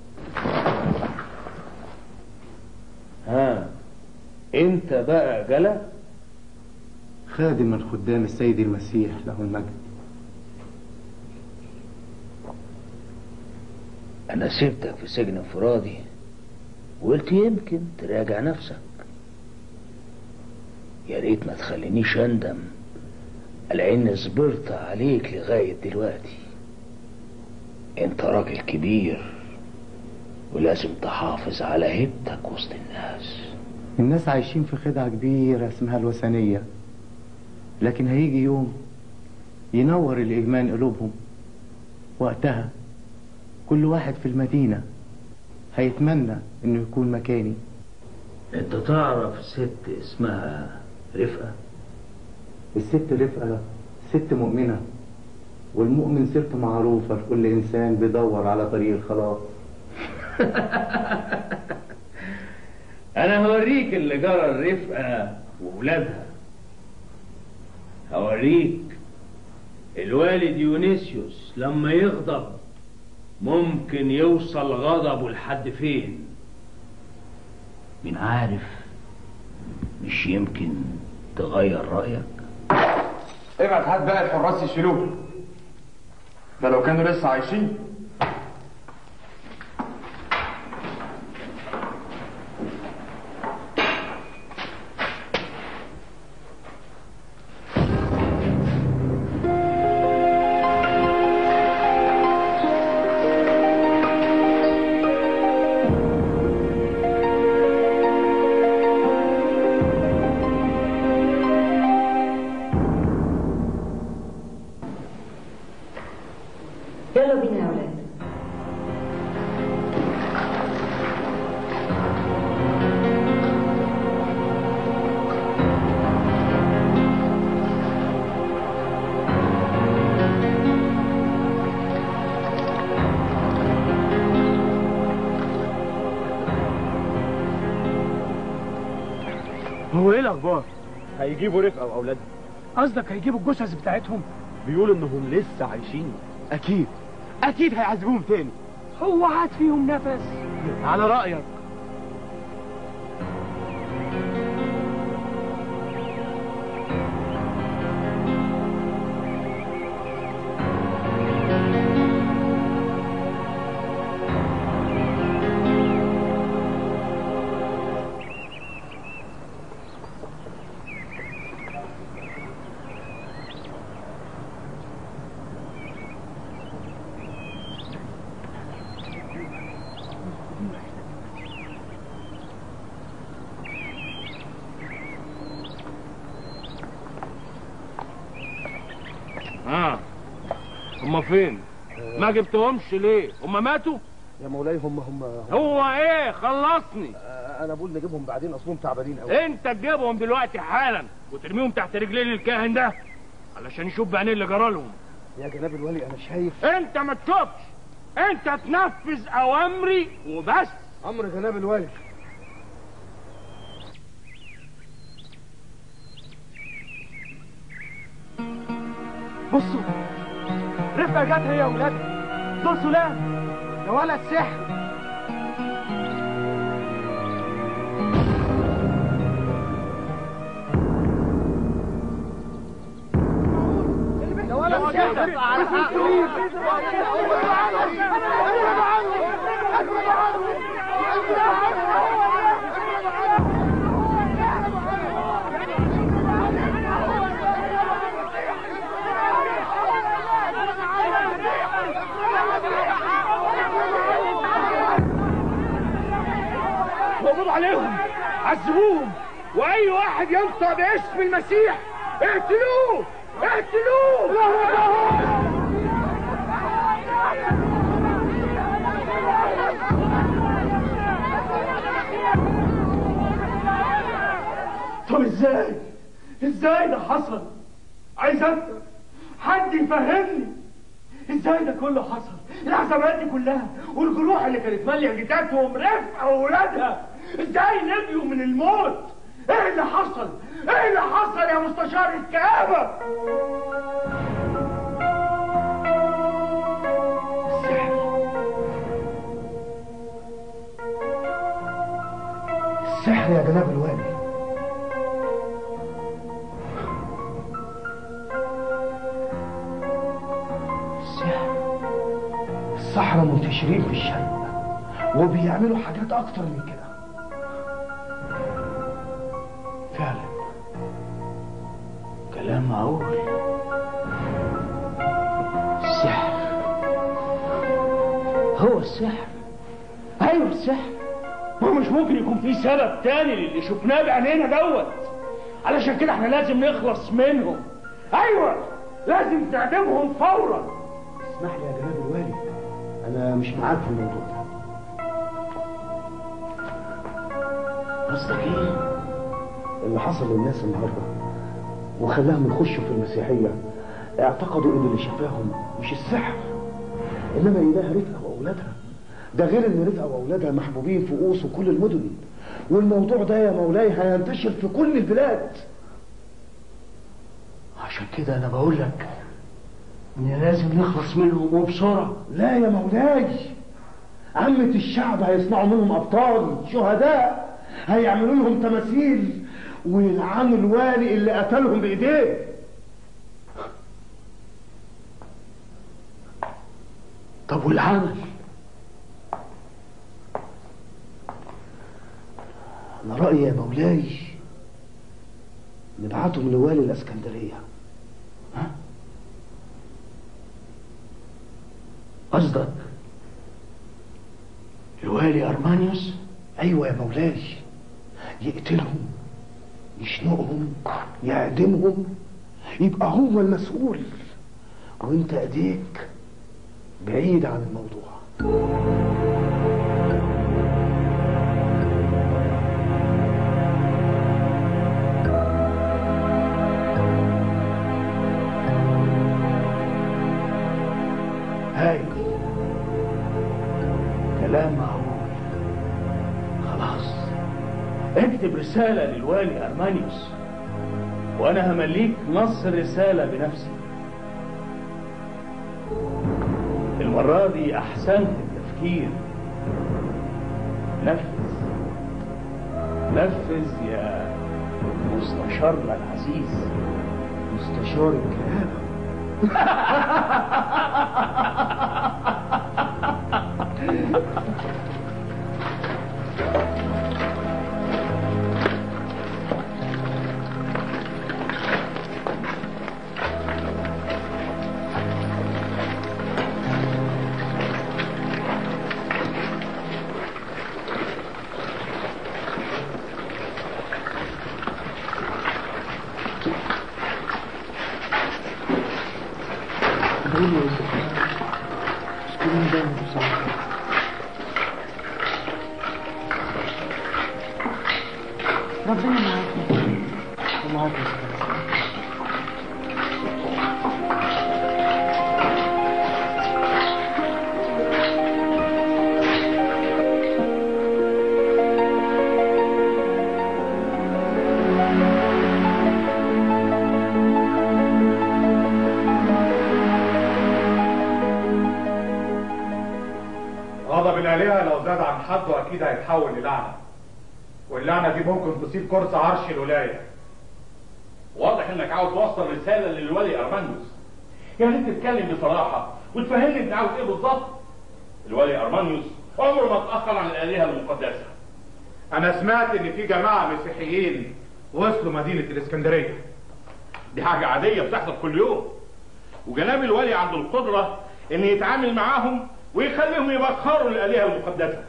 ها انت بقى جلا؟ خادم من خدام السيد المسيح له المجد. انا سبتك في سجن انفرادي وقلت يمكن تراجع نفسك. يا ريت ما تخلينيش اندم لاني صبرت عليك لغايه دلوقتي. انت راجل كبير ولازم تحافظ على هيبتك وسط الناس. الناس عايشين في خدعة كبيرة اسمها الوثنية، لكن هيجي يوم ينور الإيمان قلوبهم. وقتها كل واحد في المدينة هيتمنى انه يكون مكاني. انت تعرف ست اسمها رفقة؟ الست رفقة ست مؤمنة، والمؤمن سيرته معروفة لكل إنسان بيدور على طريق الخلاص. انا هوريك اللي جرى الرفقة وولادها. هوريك الوالد يونيسيوس لما يغضب ممكن يوصل غضبه لحد فين. مين عارف، مش يمكن تغير رأيك. ابعت هات بقى الحراس يشيلوه، ده لو كانوا لسه عايشين. يلا بينا يا ولاد. هو ايه الاخبار؟ هيجيبوا رفقه واولادها. قصدك هيجيبوا الجثث بتاعتهم؟ بيقولوا انهم لسه عايشين. اكيد اكيد هيعذبوهم تاني. هو عاد فيهم نفس؟ على رايك. ها هما فين؟ ما جبتهمش ليه؟ هما ماتوا؟ يا مولاي هم هم هو ايه؟ خلصني. انا بقول نجيبهم بعدين، اصلهم تعبانين قوي. انت تجيبهم دلوقتي حالا وترميهم تحت رجلين الكاهن ده علشان يشوف بعينيه اللي جرالهم. يا جناب الولي انا شايف. انت ما تشوفش، انت تنفذ اوامري وبس. امر جناب الولي. بصوا، رفقة جت هي وولادها. دول سلام، ده ولد سحر. ده ولد سحر. مقبوض عليهم، عذبوهم، واي واحد ينطق باسم المسيح اقتلوه اقتلوه. طب ازاي؟ ازاي ده حصل؟ عايز افهم، حد يفهمني ازاي ده كله حصل؟ العذابات دي كلها والجروح اللي كانت ماليه جداتهم رفقه واولادها، ازاي نجوا من الموت؟ ايه اللي حصل؟ ايه اللي حصل يا مستشار الكآبة؟ السحر السحر يا جناب الوالي. السحرة منتشرين في الشرق وبيعملوا حاجات أكتر من كده. فعلا كلام معقول. السحر هو السحر. ايوه السحر. ما هو مش ممكن يكون في سبب تاني للي شفناه بعينينا دوت. علشان كده احنا لازم نخلص منهم. ايوه لازم نعدمهم فورا. اسمح لي يا جناب الوالي، انا مش معاك في الموضوع ده. قصدك ايه؟ اللي حصل للناس النهارده وخلاهم يخشوا في المسيحيه اعتقدوا ان اللي شفاهم مش السحر انما اله رفقه واولادها. ده غير ان رفقه واولادها محبوبين في قوس وكل المدن، والموضوع ده يا مولاي هينتشر في كل البلاد. عشان كده انا بقول لك ان لازم نخلص منهم وبسرعه. لا يا مولاي، عامة الشعب هيصنعوا منهم ابطال شهداء، هيعملوا لهم تماثيل ويلعنوا الوالي اللي قتلهم بايديه. طب والعمل؟ انا رأيي يا مولاي نبعتهم لوالي الاسكندرية. ها؟ قصدك الوالي ارمانيوس؟ ايوه يا مولاي، يقتلهم يشنقهم يعدمهم، يبقى هو المسؤول وانت ايديك بعيد عن الموضوع. هاي كلام معقول. خلاص اكتب رسالة للوالي أرمانيوس وأنا همليك نص الرسالة بنفسي. المرة دي أحسنت التفكير. نفذ نفذ يا مستشارنا العزيز. مستشار الكهنة. ربنا معاك. معاك. غضب الآلهة لو زاد عن حده أكيد هيتحول للعنة، واللعنة دي ممكن تصيب كرسي عرش الولاية. واضح انك عاوز توصل رسالة للولي أرمانيوس. يا ريت تتكلم بصراحة وتفهمني انت عاوز ايه بالظبط. الولي أرمانيوس عمره ما اتأخر عن الآلهة المقدسة. أنا سمعت إن في جماعة مسيحيين وصلوا مدينة الإسكندرية. دي حاجة عادية بتحصل كل يوم، وجناب الولي عنده القدرة ان يتعامل معاهم ويخليهم يبخروا الآلهة المقدسة.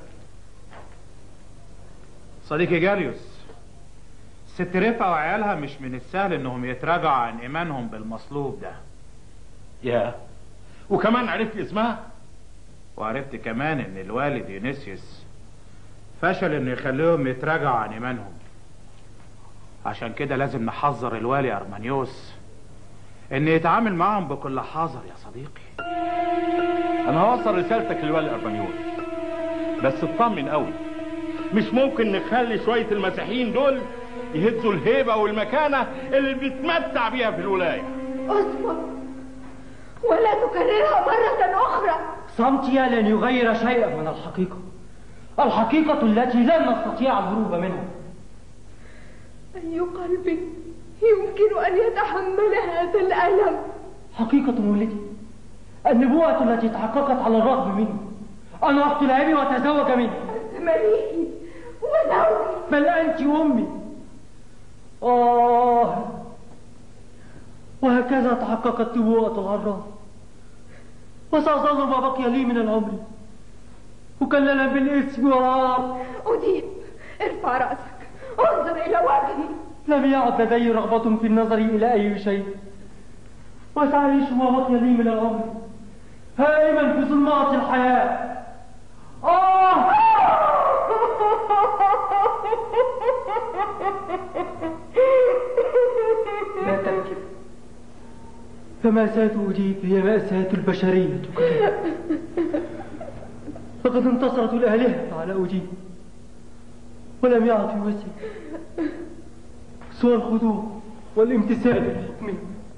صديقي جاليوس، ست رفقة وعيالها مش من السهل انهم يتراجعوا عن ايمانهم بالمصلوب ده. يا وكمان عرفت اسمها؟ وعرفت كمان ان الوالي ديونيسيوس فشل انه يخليهم يتراجعوا عن ايمانهم. عشان كده لازم نحذر الوالي ارمانيوس ان يتعامل معهم بكل حذر يا صديقي. انا هوصل رسالتك للوالي ارمانيوس، بس اطمن قوي. مش ممكن نخلي شوية المسيحيين دول يهزوا الهيبة والمكانة اللي بيتمتع بيها في الولاية. اصبر ولا تكررها مرة أخرى. صمتي لن يغير شيئا من الحقيقة، الحقيقة التي لن نستطيع الهروب منها. أي قلب يمكن أن يتحمل هذا الألم؟ حقيقة ولدي، النبوءة التي تحققت على الرغم مني أن أقتل أبي وأتزوج منه. أنت مليكي وزوجي، بل أنت أمي. آه، وهكذا تحققت نبوءة العراء، وسأظل ما بقي لي من العمر مكللا بالاسم والعار. أديب، ارفع رأسك، انظر إلى وجهي. لم يعد لدي رغبة في النظر إلى أي شيء، وسأعيش ما بقي لي من العمر هائما في ظلمات الحياة. آه فمأساة أوديب هي مأساة البشرية كلها. لقد انتصرت الآلهة على أوديب ولم يعد في وسعي سوى الخضوع والامتثال لحكمه.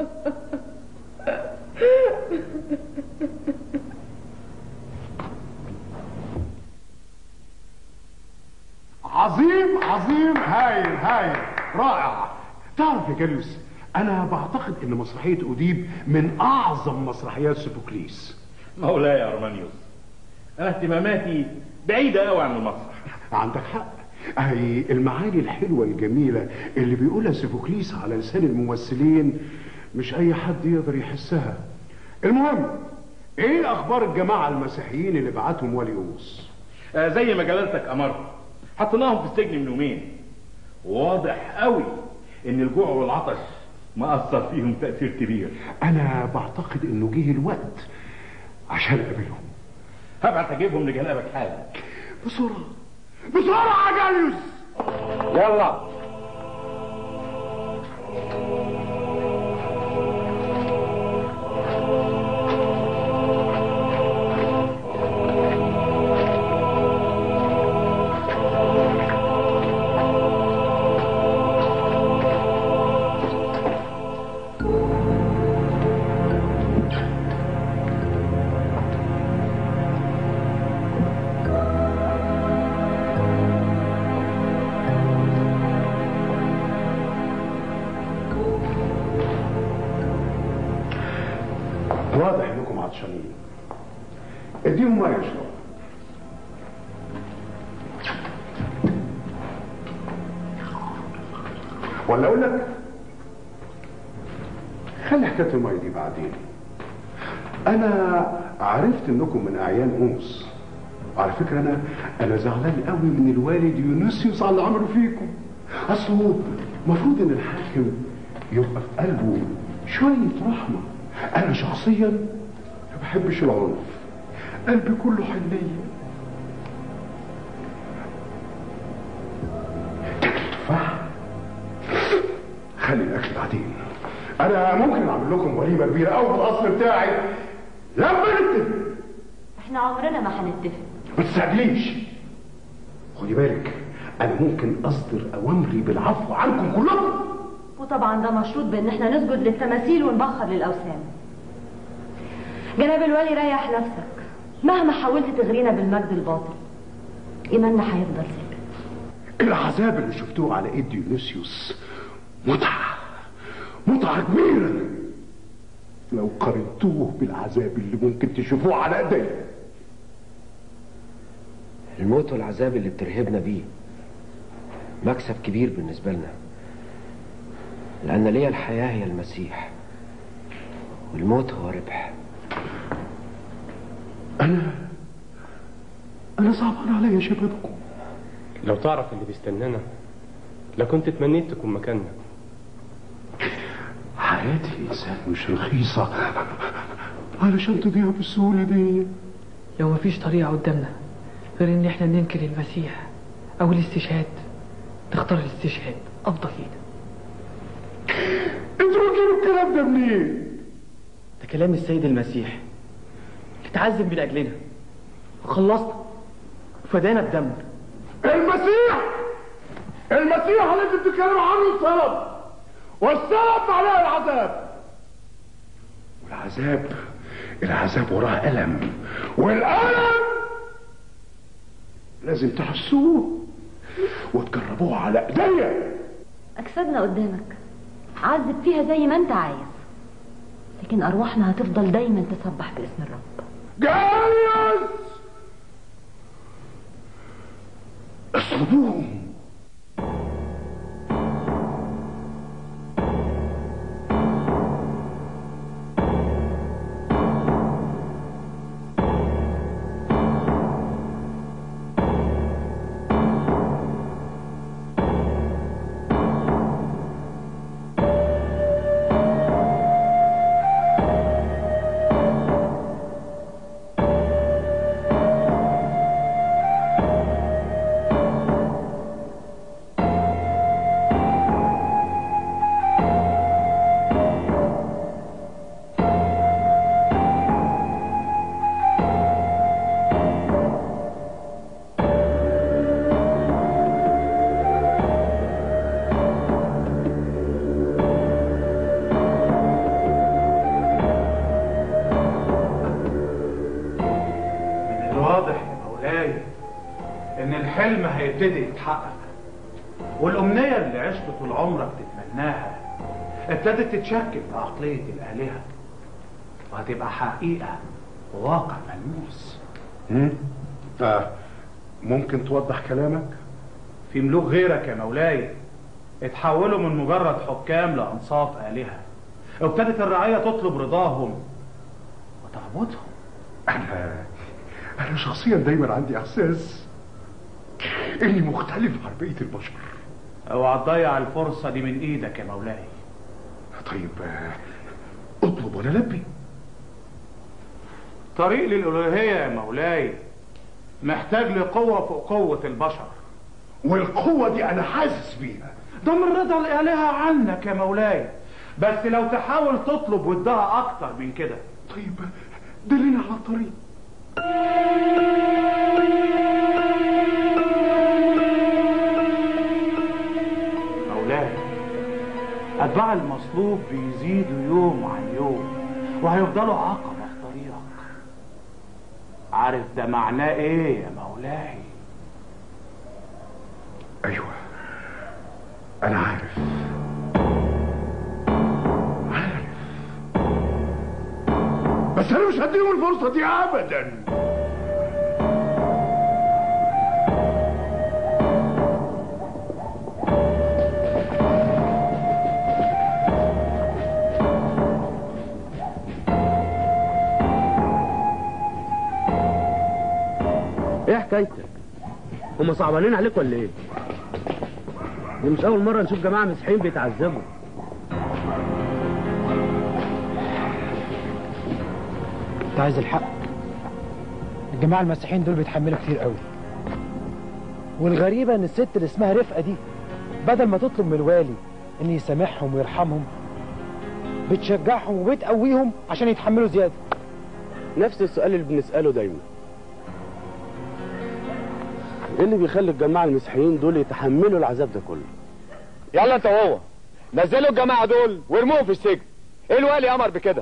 عظيم عظيم، هايل هايل رائع. تعرف يا جاليوس، انا بعتقد ان مسرحيه اوديب من اعظم مسرحيات سوفوكليس. مولاي يا ارمانيوس، انا اهتماماتي بعيده قوي عن المسرح. عندك حق، اهي المعاني الحلوه الجميله اللي بيقولها سوفوكليس على لسان الممثلين مش اي حد يقدر يحسها. المهم، ايه اخبار الجماعه المسيحيين اللي بعتهم ولي اوس؟ آه زي ما جلالتك امرت، حطيناهم في السجن من يومين. واضح قوي ان الجوع والعطش مأثر فيهم تأثير كبير. انا بعتقد انه جه الوقت عشان اقابلهم. هبعت اجيبهم لجنابك حالا. بسرعه بسرعه يا جاليوس. يلا. واضح انكم عطشانين. اديهم ميه يشربوا. ولا اقول لك خلي حكايه الميه دي بعدين. انا عرفت انكم من اعيان اوس. على فكره انا انا زعلان قوي من الوالي ديونيسيوس على اللي عمله فيكم. اصله المفروض ان الحاكم يبقى في قلبه شويه رحمه. انا شخصيا ما بحبش العنف، قلبي كله حنيه. تاكل تفاح؟ خلي الاكل بعدين. انا ممكن اعمل لكم وليمه كبيره قوي في القصر بتاعي لما نتفق. احنا عمرنا ما هنتفق. ما تستعجليش. خدي بالك، انا ممكن اصدر اوامري بالعفو عنكم كلكم. وطبعا ده مشروط بان احنا نسجد للتماثيل ونبخر للاوثان. جناب الوالي ريح نفسك، مهما حاولت تغرينا بالمجد الباطل ايماننا هيفضل ثابت. العذاب اللي شفتوه على ايد ديونيسيوس متعه متعه كبيره لو قارنتوه بالعذاب اللي ممكن تشوفوه على ايديا. الموت والعذاب اللي بترهبنا بيه مكسب كبير بالنسبه لنا، لان ليا الحياه هي المسيح والموت هو ربح. انا انا صعبان عليا شبابكم. لو تعرف اللي بيستنانا لكنت تمنيت تكون مكاننا. حياة الإنسان مش رخيصة علشان تضيع بالسهولة دي. لو مفيش طريقة قدامنا غير ان احنا ننكر المسيح او الاستشهاد، تختار الاستشهاد افضل لينا. انتوا بتجيبوا الكلام ده منين؟ ده كلام السيد المسيح اللي اتعذب من اجلنا وخلصنا وفدانا بدم. المسيح المسيح اللي انت بتتكلم عنه السبب، والسبب معناه العذاب. والعذاب العذاب وراه ألم، والألم لازم تحسوه وتجربوه على ايديا. اجسادنا قدامك، عذب فيها زي ما انت عايز، لكن ارواحنا هتفضل دايما تسبح باسم الرب. جاليوس اصلبوهم. هيبتدي يتحقق، والأمنية اللي عشت طول عمرك تتمناها ابتدت تتشكل في عقلية الآلهة، وهتبقى حقيقة وواقع ملموس. امم آه. ممكن توضح كلامك؟ في ملوك غيرك يا مولاي اتحولوا من مجرد حكام لأنصاف آلهة، وابتدت الرعية تطلب رضاهم وتعبدهم. أنا أنا شخصيا دايما عندي إحساس إني مختلف عن بقية البشر. اوعى تضيع الفرصة دي من إيدك يا مولاي. طيب اطلب وأنا لبي. طريق للألوهية يا مولاي محتاج لقوة فوق قوة البشر، والقوة دي أنا حاسس بيها. ده من رضا الآلهة عنك يا مولاي، بس لو تحاول تطلب ودها أكتر من كده. طيب دلنا على الطريق. مولاي أتباع المصلوب بيزيدوا يوم عن يوم وهيفضلوا عقبة في طريقك. عارف ده معناه إيه يا مولاي؟ أيوه أنا عارف عارف بس أنا مش هديهم الفرصة دي أبدا. ايه حكايتك؟ هما صعبانين عليك ولا ايه؟ دي مش أول مرة نشوف جماعة مسيحيين بيتعذبوا. أنت عايز الحق؟ الجماعة المسيحيين دول بيتحملوا كتير قوي، والغريبة إن الست اللي اسمها رفقة دي بدل ما تطلب من الوالي إن يسامحهم ويرحمهم بتشجعهم وبتقويهم عشان يتحملوا زيادة. نفس السؤال اللي بنسأله دايما، ايه اللي بيخلي الجماعة المسيحيين دول يتحملوا العذاب ده كله؟ يلا انت وهو نزلوا الجماعة دول وارموهم في السجن. ايه الوالي امر بكده؟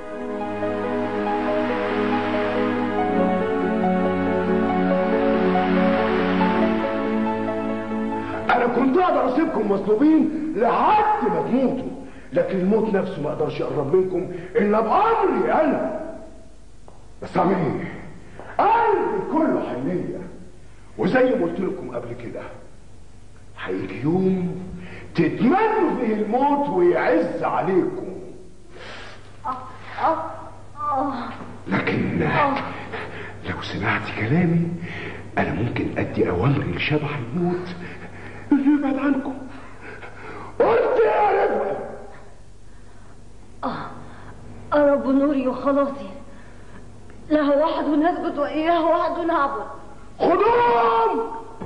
انا كنت اقدر اسيبكم مصلوبين لحد ما تموتوا، لكن الموت نفسه ما اقدرش يقرب منكم الا بامري انا. بس اعمل ايه؟ قلبي كله حنيه، وزي ما قلت لكم قبل كده هيجي يوم تتمنوا فيه الموت ويعز عليكم. لكن لو سمعت كلامي انا ممكن ادي اوامري لشبح الموت اللي يبعد عنكم. قلت يا رفقه؟ اه رب نوري وخلاصي، له وحد نسجد واياه وحد نعبد. خدوهم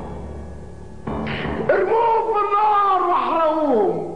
ارموهم في النار واحرقوهم.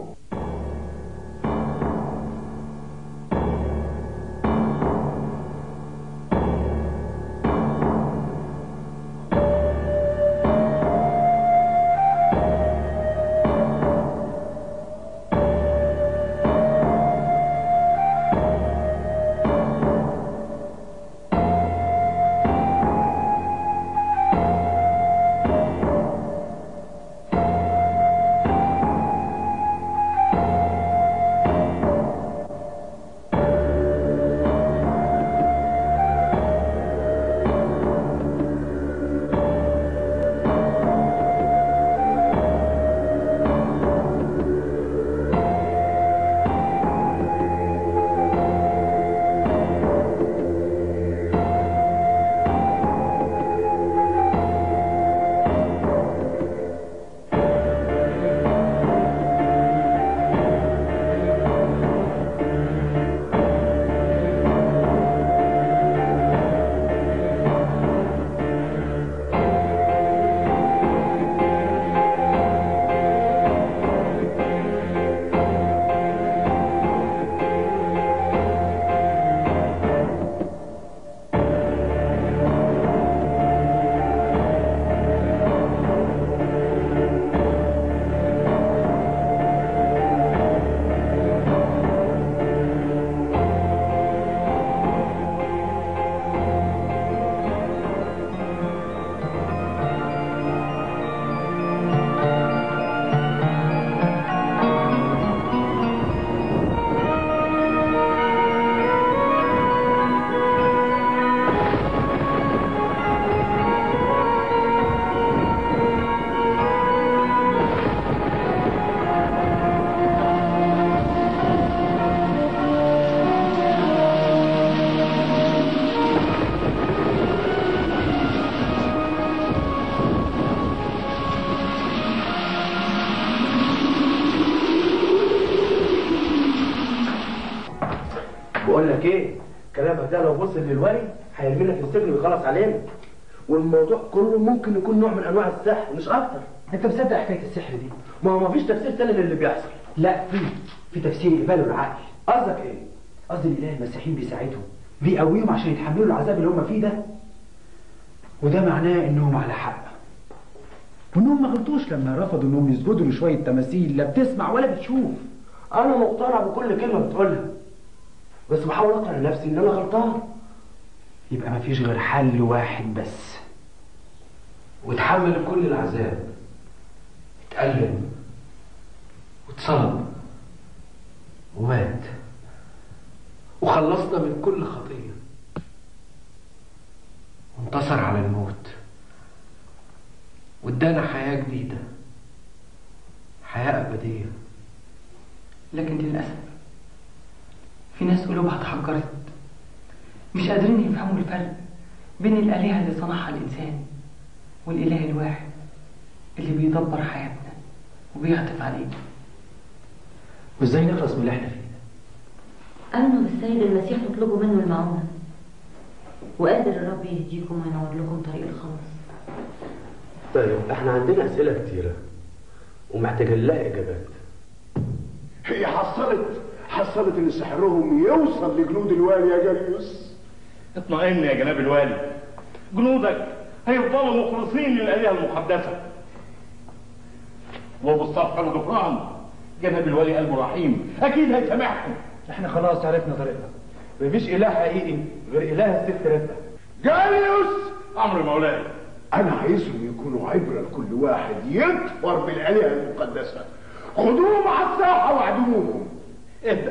بقول لك ايه، كلامك ده لو وصل للولي هيرمينا في السجن ويخلص علينا، والموضوع كله ممكن يكون نوع من انواع السحر مش اكتر. انت مصدق حكايه السحر دي؟ ما هو مفيش تفسير تاني للي بيحصل. لا في في تفسير يقبله العقل. قصدك ايه؟ قصدي الاله المسيحيين بيساعدهم، بيقويهم عشان يتحملوا العذاب اللي هم فيه ده، وده معناه انهم على حق، وانهم ما غلطوش لما رفضوا انهم يسجدوا لشويه تماثيل لا بتسمع ولا بتشوف. انا مقتنع بكل كلمه بتقولها، بس بحاول اقنع نفسي ان انا غلطان. يبقى ما فيش غير حل واحد بس، وتحمل كل العذاب، اتألم واتصلب ومات وخلصنا من كل خطية وانتصر على الموت وادانا حياة جديدة، حياة أبدية. لكن للأسف في ناس قلوبها اتحجرت، مش قادرين يفهموا الفرق بين الآلهة اللي صنعها الإنسان والإله الواحد اللي بيدبر حياتنا وبيعطف علينا. وازاي نخلص من اللي احنا فيه؟ آمنوا بالسيد المسيح واطلبوا منه المعونة، وقادر الرب يهديكم وينور لكم طريق الخلاص. طيب احنا عندنا اسئله كتيره ومحتاجين لها اجابات. هي حصلت حصلت ان سحرهم يوصل لجنود الوالي يا جاليوس. اطمئن يا جناب الوالي، جنودك هيفضلوا مخلصين للآلهة المقدسة، وبالصفح والغفران جناب الوالي قلبه رحيم اكيد هيسامحكم. احنا خلاص عرفنا طريقنا، مفيش اله حقيقي غير اله الست رتة. جاليوس، امر مولاي. انا عايزهم يكونوا عبره لكل واحد يكفر بالآلهة المقدسه. خدوهم على الساحه واعدموهم. اهدى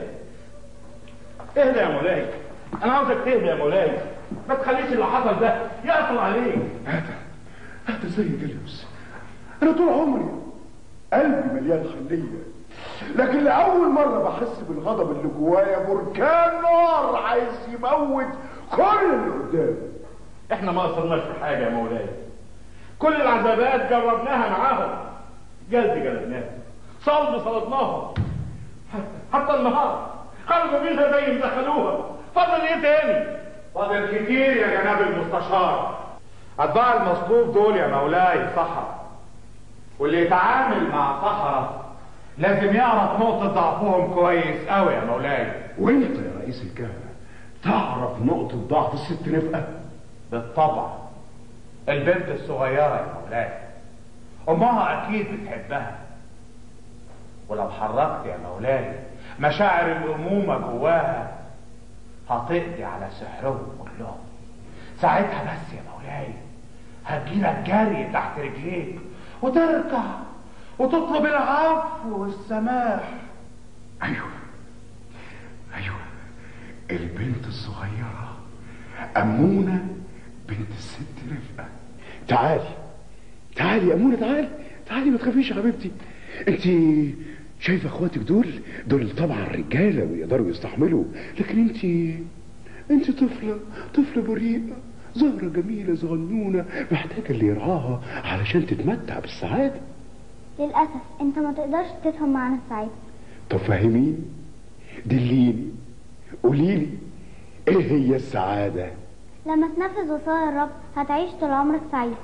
اهدى يا مولاي، انا عاوزك تهدى يا مولاي، ما تخليش اللي حصل ده يقطع عليك. هذا هذا زي جاليوس، انا طول عمري قلبي مليان خليه، لكن لاول مره بحس بالغضب اللي جوايا بركان نار عايز يموت كل اللي قدامي. احنا ما قصرناش في حاجه يا مولاي، كل العذابات جربناها معاهم، جلد جلدناها، صلب صلبناها، حتى النهار خرجوا منها زي ما دخلوها. فاضل ايه تاني؟ فاضل كتير يا جناب المستشار. اتباع المصلوب دول يا مولاي سحرة، واللي يتعامل مع سحرة لازم يعرف نقطة ضعفهم كويس قوي يا مولاي. وانت يا رئيس الكهنة تعرف نقطة ضعف الست رفقة؟ بالطبع، البنت الصغيرة يا مولاي، امها اكيد بتحبها، ولو حركت يا مولاي مشاعر الامومة جواها هتقضي على سحرهم كلهم. ساعتها بس يا مولاي هتجيلك جري تحت رجليك وتركع وتطلب العفو والسماح. ايوه ايوه، البنت الصغيرة أمونة بنت الست رفقة. تعالي تعالي يا أمونة، تعالي تعالي، ما تخافيش يا حبيبتي. انت شايفه اخواتك دول دول طبعا رجاله ويقدروا يستحملوا، لكن انت انت طفله طفله بريئه، زهره جميله صغنونه محتاجه اللي يرعاها علشان تتمتع بالسعاده. للاسف انت ما تقدرش تفهم معنى السعاده. طب فهميني، دليني، قوليلي ايه هي السعاده؟ لما تنفذ وصايا الرب هتعيش طول عمرك سعيد.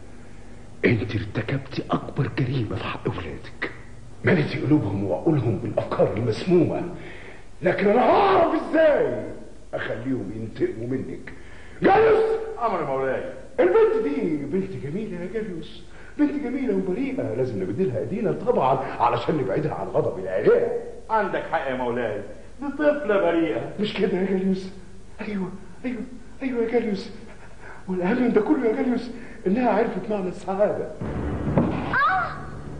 انت ارتكبتي اكبر جريمه في حق اولادك، ملتي قلوبهم وعقولهم بالافكار المسمومه، لكن انا هعرف ازاي اخليهم ينتقموا منك. جاليوس، امر مولاي. البنت دي بنت جميله يا جاليوس، بنت جميله وبريئه، لازم نبدلها ايدينا طبعا علشان نبعدها عن غضب الآلهة. عندك حق يا مولاي، دي طفله بريئه. مش كده يا جاليوس؟ ايوه ايوه ايوه يا جاليوس، والاهم من ده كله يا جاليوس انها عرفت معنى السعاده. اه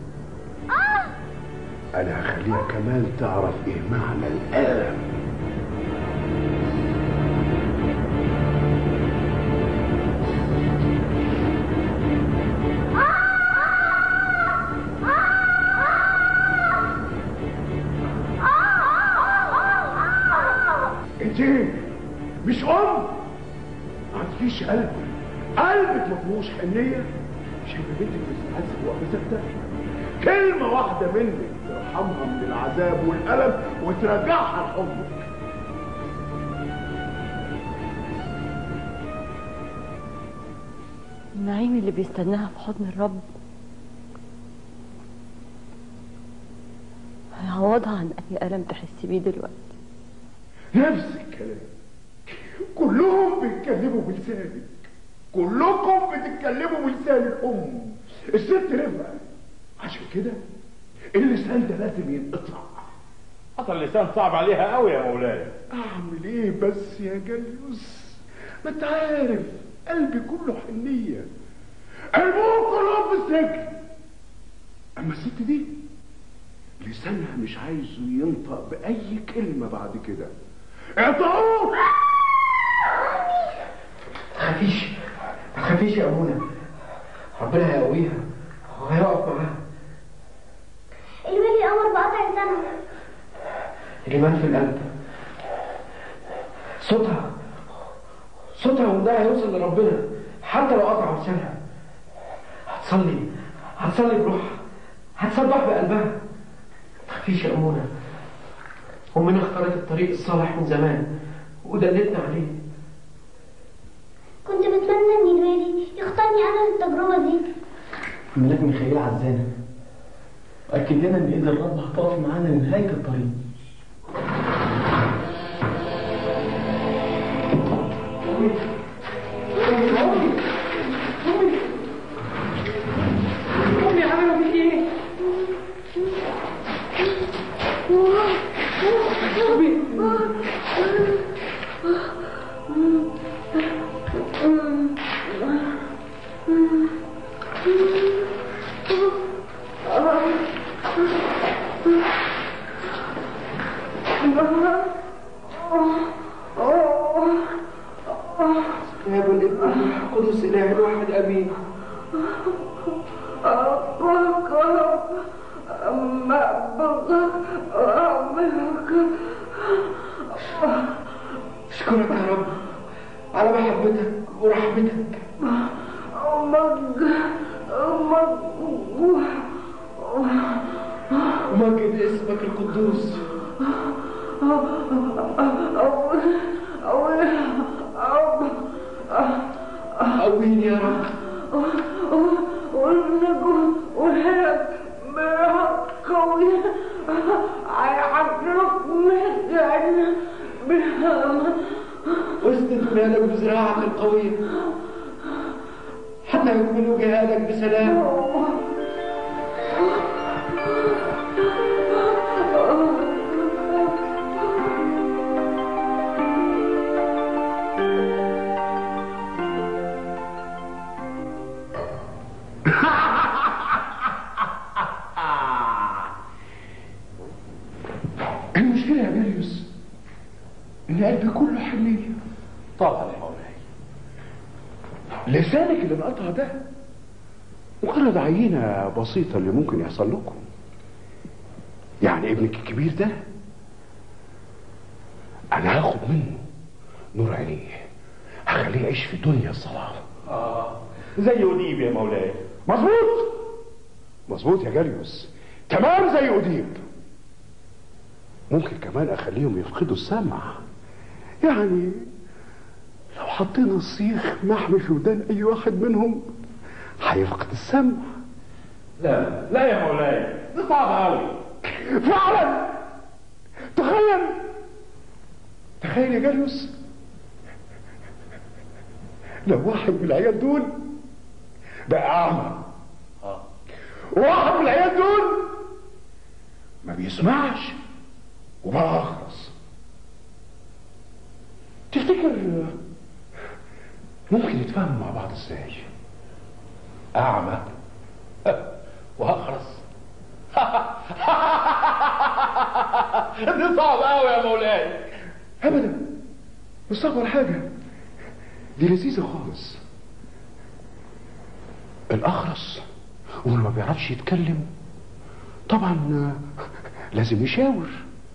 اه انا هخليها كمان تعرف ايه معنى الالم. انت مش ام، ما عندكيش قلب، قلبك ما فيهوش حنيه. شايفه بنتك بتتعذب واقفه ساكته، كلمه واحده منك ترحمها من العذاب والالم وترجعها لحضنك. النعيم اللي بيستناها في حضن الرب هيعوضها عن أي ألم تحسي بيه دلوقتي. نفس الكلام، كلهم بيتكلموا بلسانك، كلكم بتتكلموا بلسان الأم الست رفقة. عشان كده اللسان ده لازم ينقطع. حصل اللسان صعب عليها قوي يا مولاي. اعمل ايه بس يا جليوس؟ ما انت عارف قلبي كله حنيه، قلبهم كلهم في السجن. اما الست دي لسانها مش عايزه ينطق باي كلمه بعد كده. اقطعوه. ما تخافيش ما تخافيش يا ابونا، ربنا هيقويها وهيقف معاها. الولي امر بقطع لسانها. الإيمان في القلب، صوتها صوتها وده هيوصل لربنا حتى لو قطعوا لسانها. هتصلي هتصلي بروحها، هتصبح بقلبها. ما تخافيش يا أمونة، أمنا اختارت الطريق الصالح من زمان ودلتنا عليه. كنت بتمنى ان الوالي يختارني انا للتجربه دي. ملاك ميخائيل عزانا وأكد لنا إن إيد الرب هتقف معانا لنهاية الطريق. امي عملوا في ايه؟ يا ابن الابن القدس اله الواحد امين. اشكرك يا رب على محبتك ورحمتك. ومجد اسمك القدوس. قويني يا رب. والنجوم والهلاك براحة قوية هيحرك مسجعنا بها. واسند ولادك بزراعك القوية حتى يكملوا جهادك بسلام. المشكلة يا جاليوس إن قلبي كله حنية. طبعا يا مولاي. لسانك اللي انقطع ده مجرد عينة بسيطة اللي ممكن يحصل لكم. يعني ابنك الكبير ده أنا هاخد منه نور عينيه، هخليه يعيش في دنيا الصلاة. اه زي أديب يا مولاي. مظبوط مظبوط يا جاليوس، تمام زي أديب. ممكن كمان أخليهم يفقدوا السمع. يعني لو حطينا الصيخ محمي في ودان أي واحد منهم هيفقد السمع. لا لا يا مولاي، ده صعب قوي. فعلا. تخيل تخيل يا جاليوس لو واحد من العيال دول بقى أعمى، وواحد من العيال دول ما بيسمعش وبقى أخرس. تفتكر ممكن يتفاهموا مع بعض ازاي؟ أعمى وأخرس. دي صعبة أوي يا مولاي. أبدا مش صعبة ولا حاجة، دي لذيذة خالص. الأخرس واللي ما بيعرفش يتكلم طبعا لازم يشاور،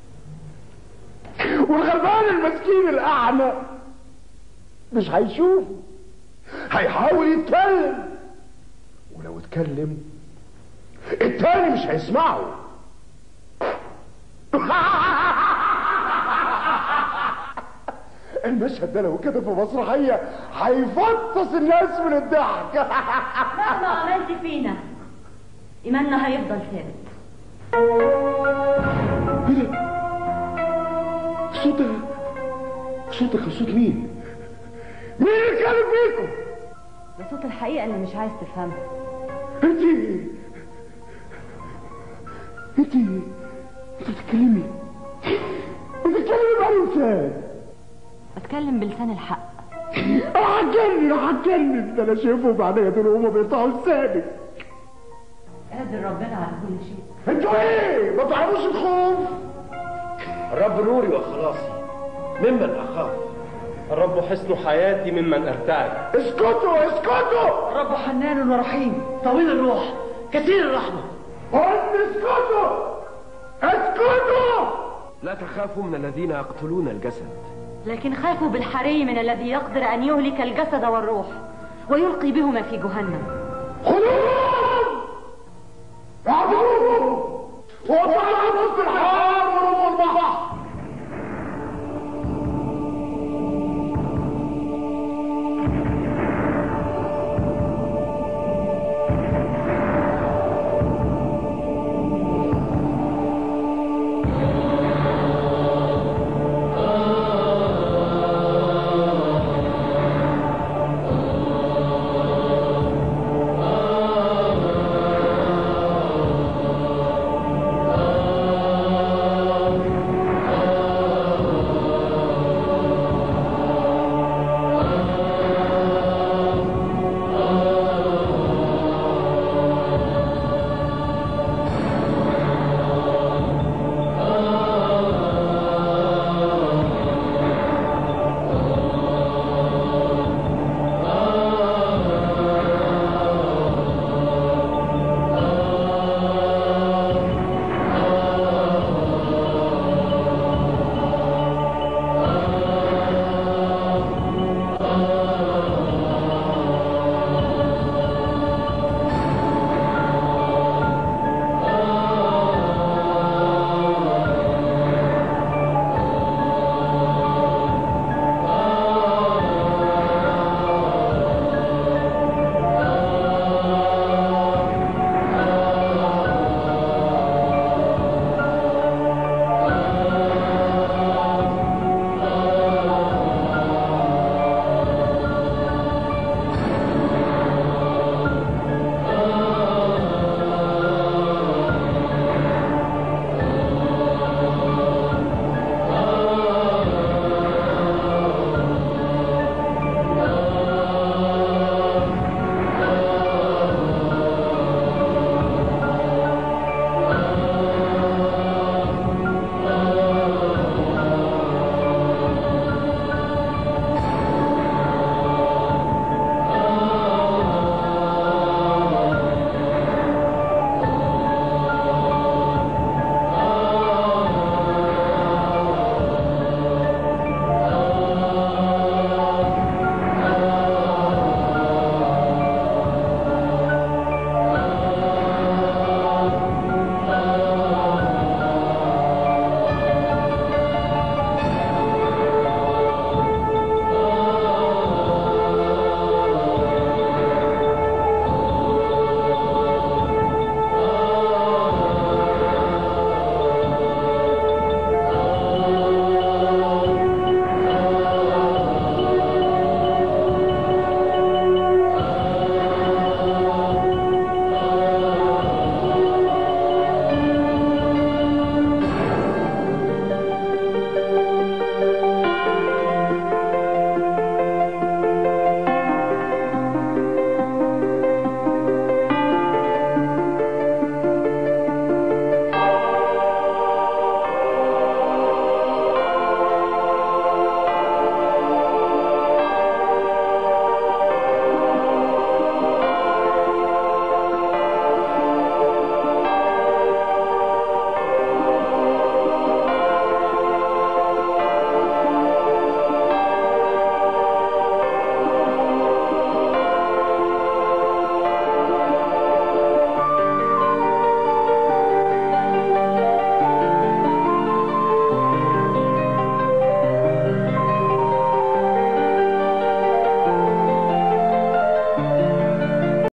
والغلبان المسكين الأعمى مش هيشوف، هيحاول يتكلم، ولو اتكلم التاني مش هيسمعه. المشهد ده لو كده في مسرحيه هيفطس الناس من الضحك. مهما عملت فينا ايماننا هيفضل ثابت. ايه ده؟ صوت صوتك صوت مين؟ مين اللي بيتكلم فيكم؟ ده صوت الحقيقه اللي مش عايز تفهمها. انت انت انت بتتكلمي بتتكلمي بأي لسان؟ بتكلم بلسان الحق. هتجنن هتجنن، ده انا شايفهم بعينيا دول وهما بيقطعوا لساني. قادر ربنا على كل شيء. انتوا ايه؟ ما تعرفوش الخوف؟ الرب نوري وخلاصي ممن اخاف، الرب حصن حياتي ممن ارتعب. اسكتوا اسكتوا. الرب حنان ورحيم طويل الروح كثير الرحمه. قلت اسكتوا اسكتوا. لا تخافوا من الذين يقتلون الجسد، لكن خافوا بالحري من الذي يقدر ان يهلك الجسد والروح ويلقي بهما في جهنم. خذوه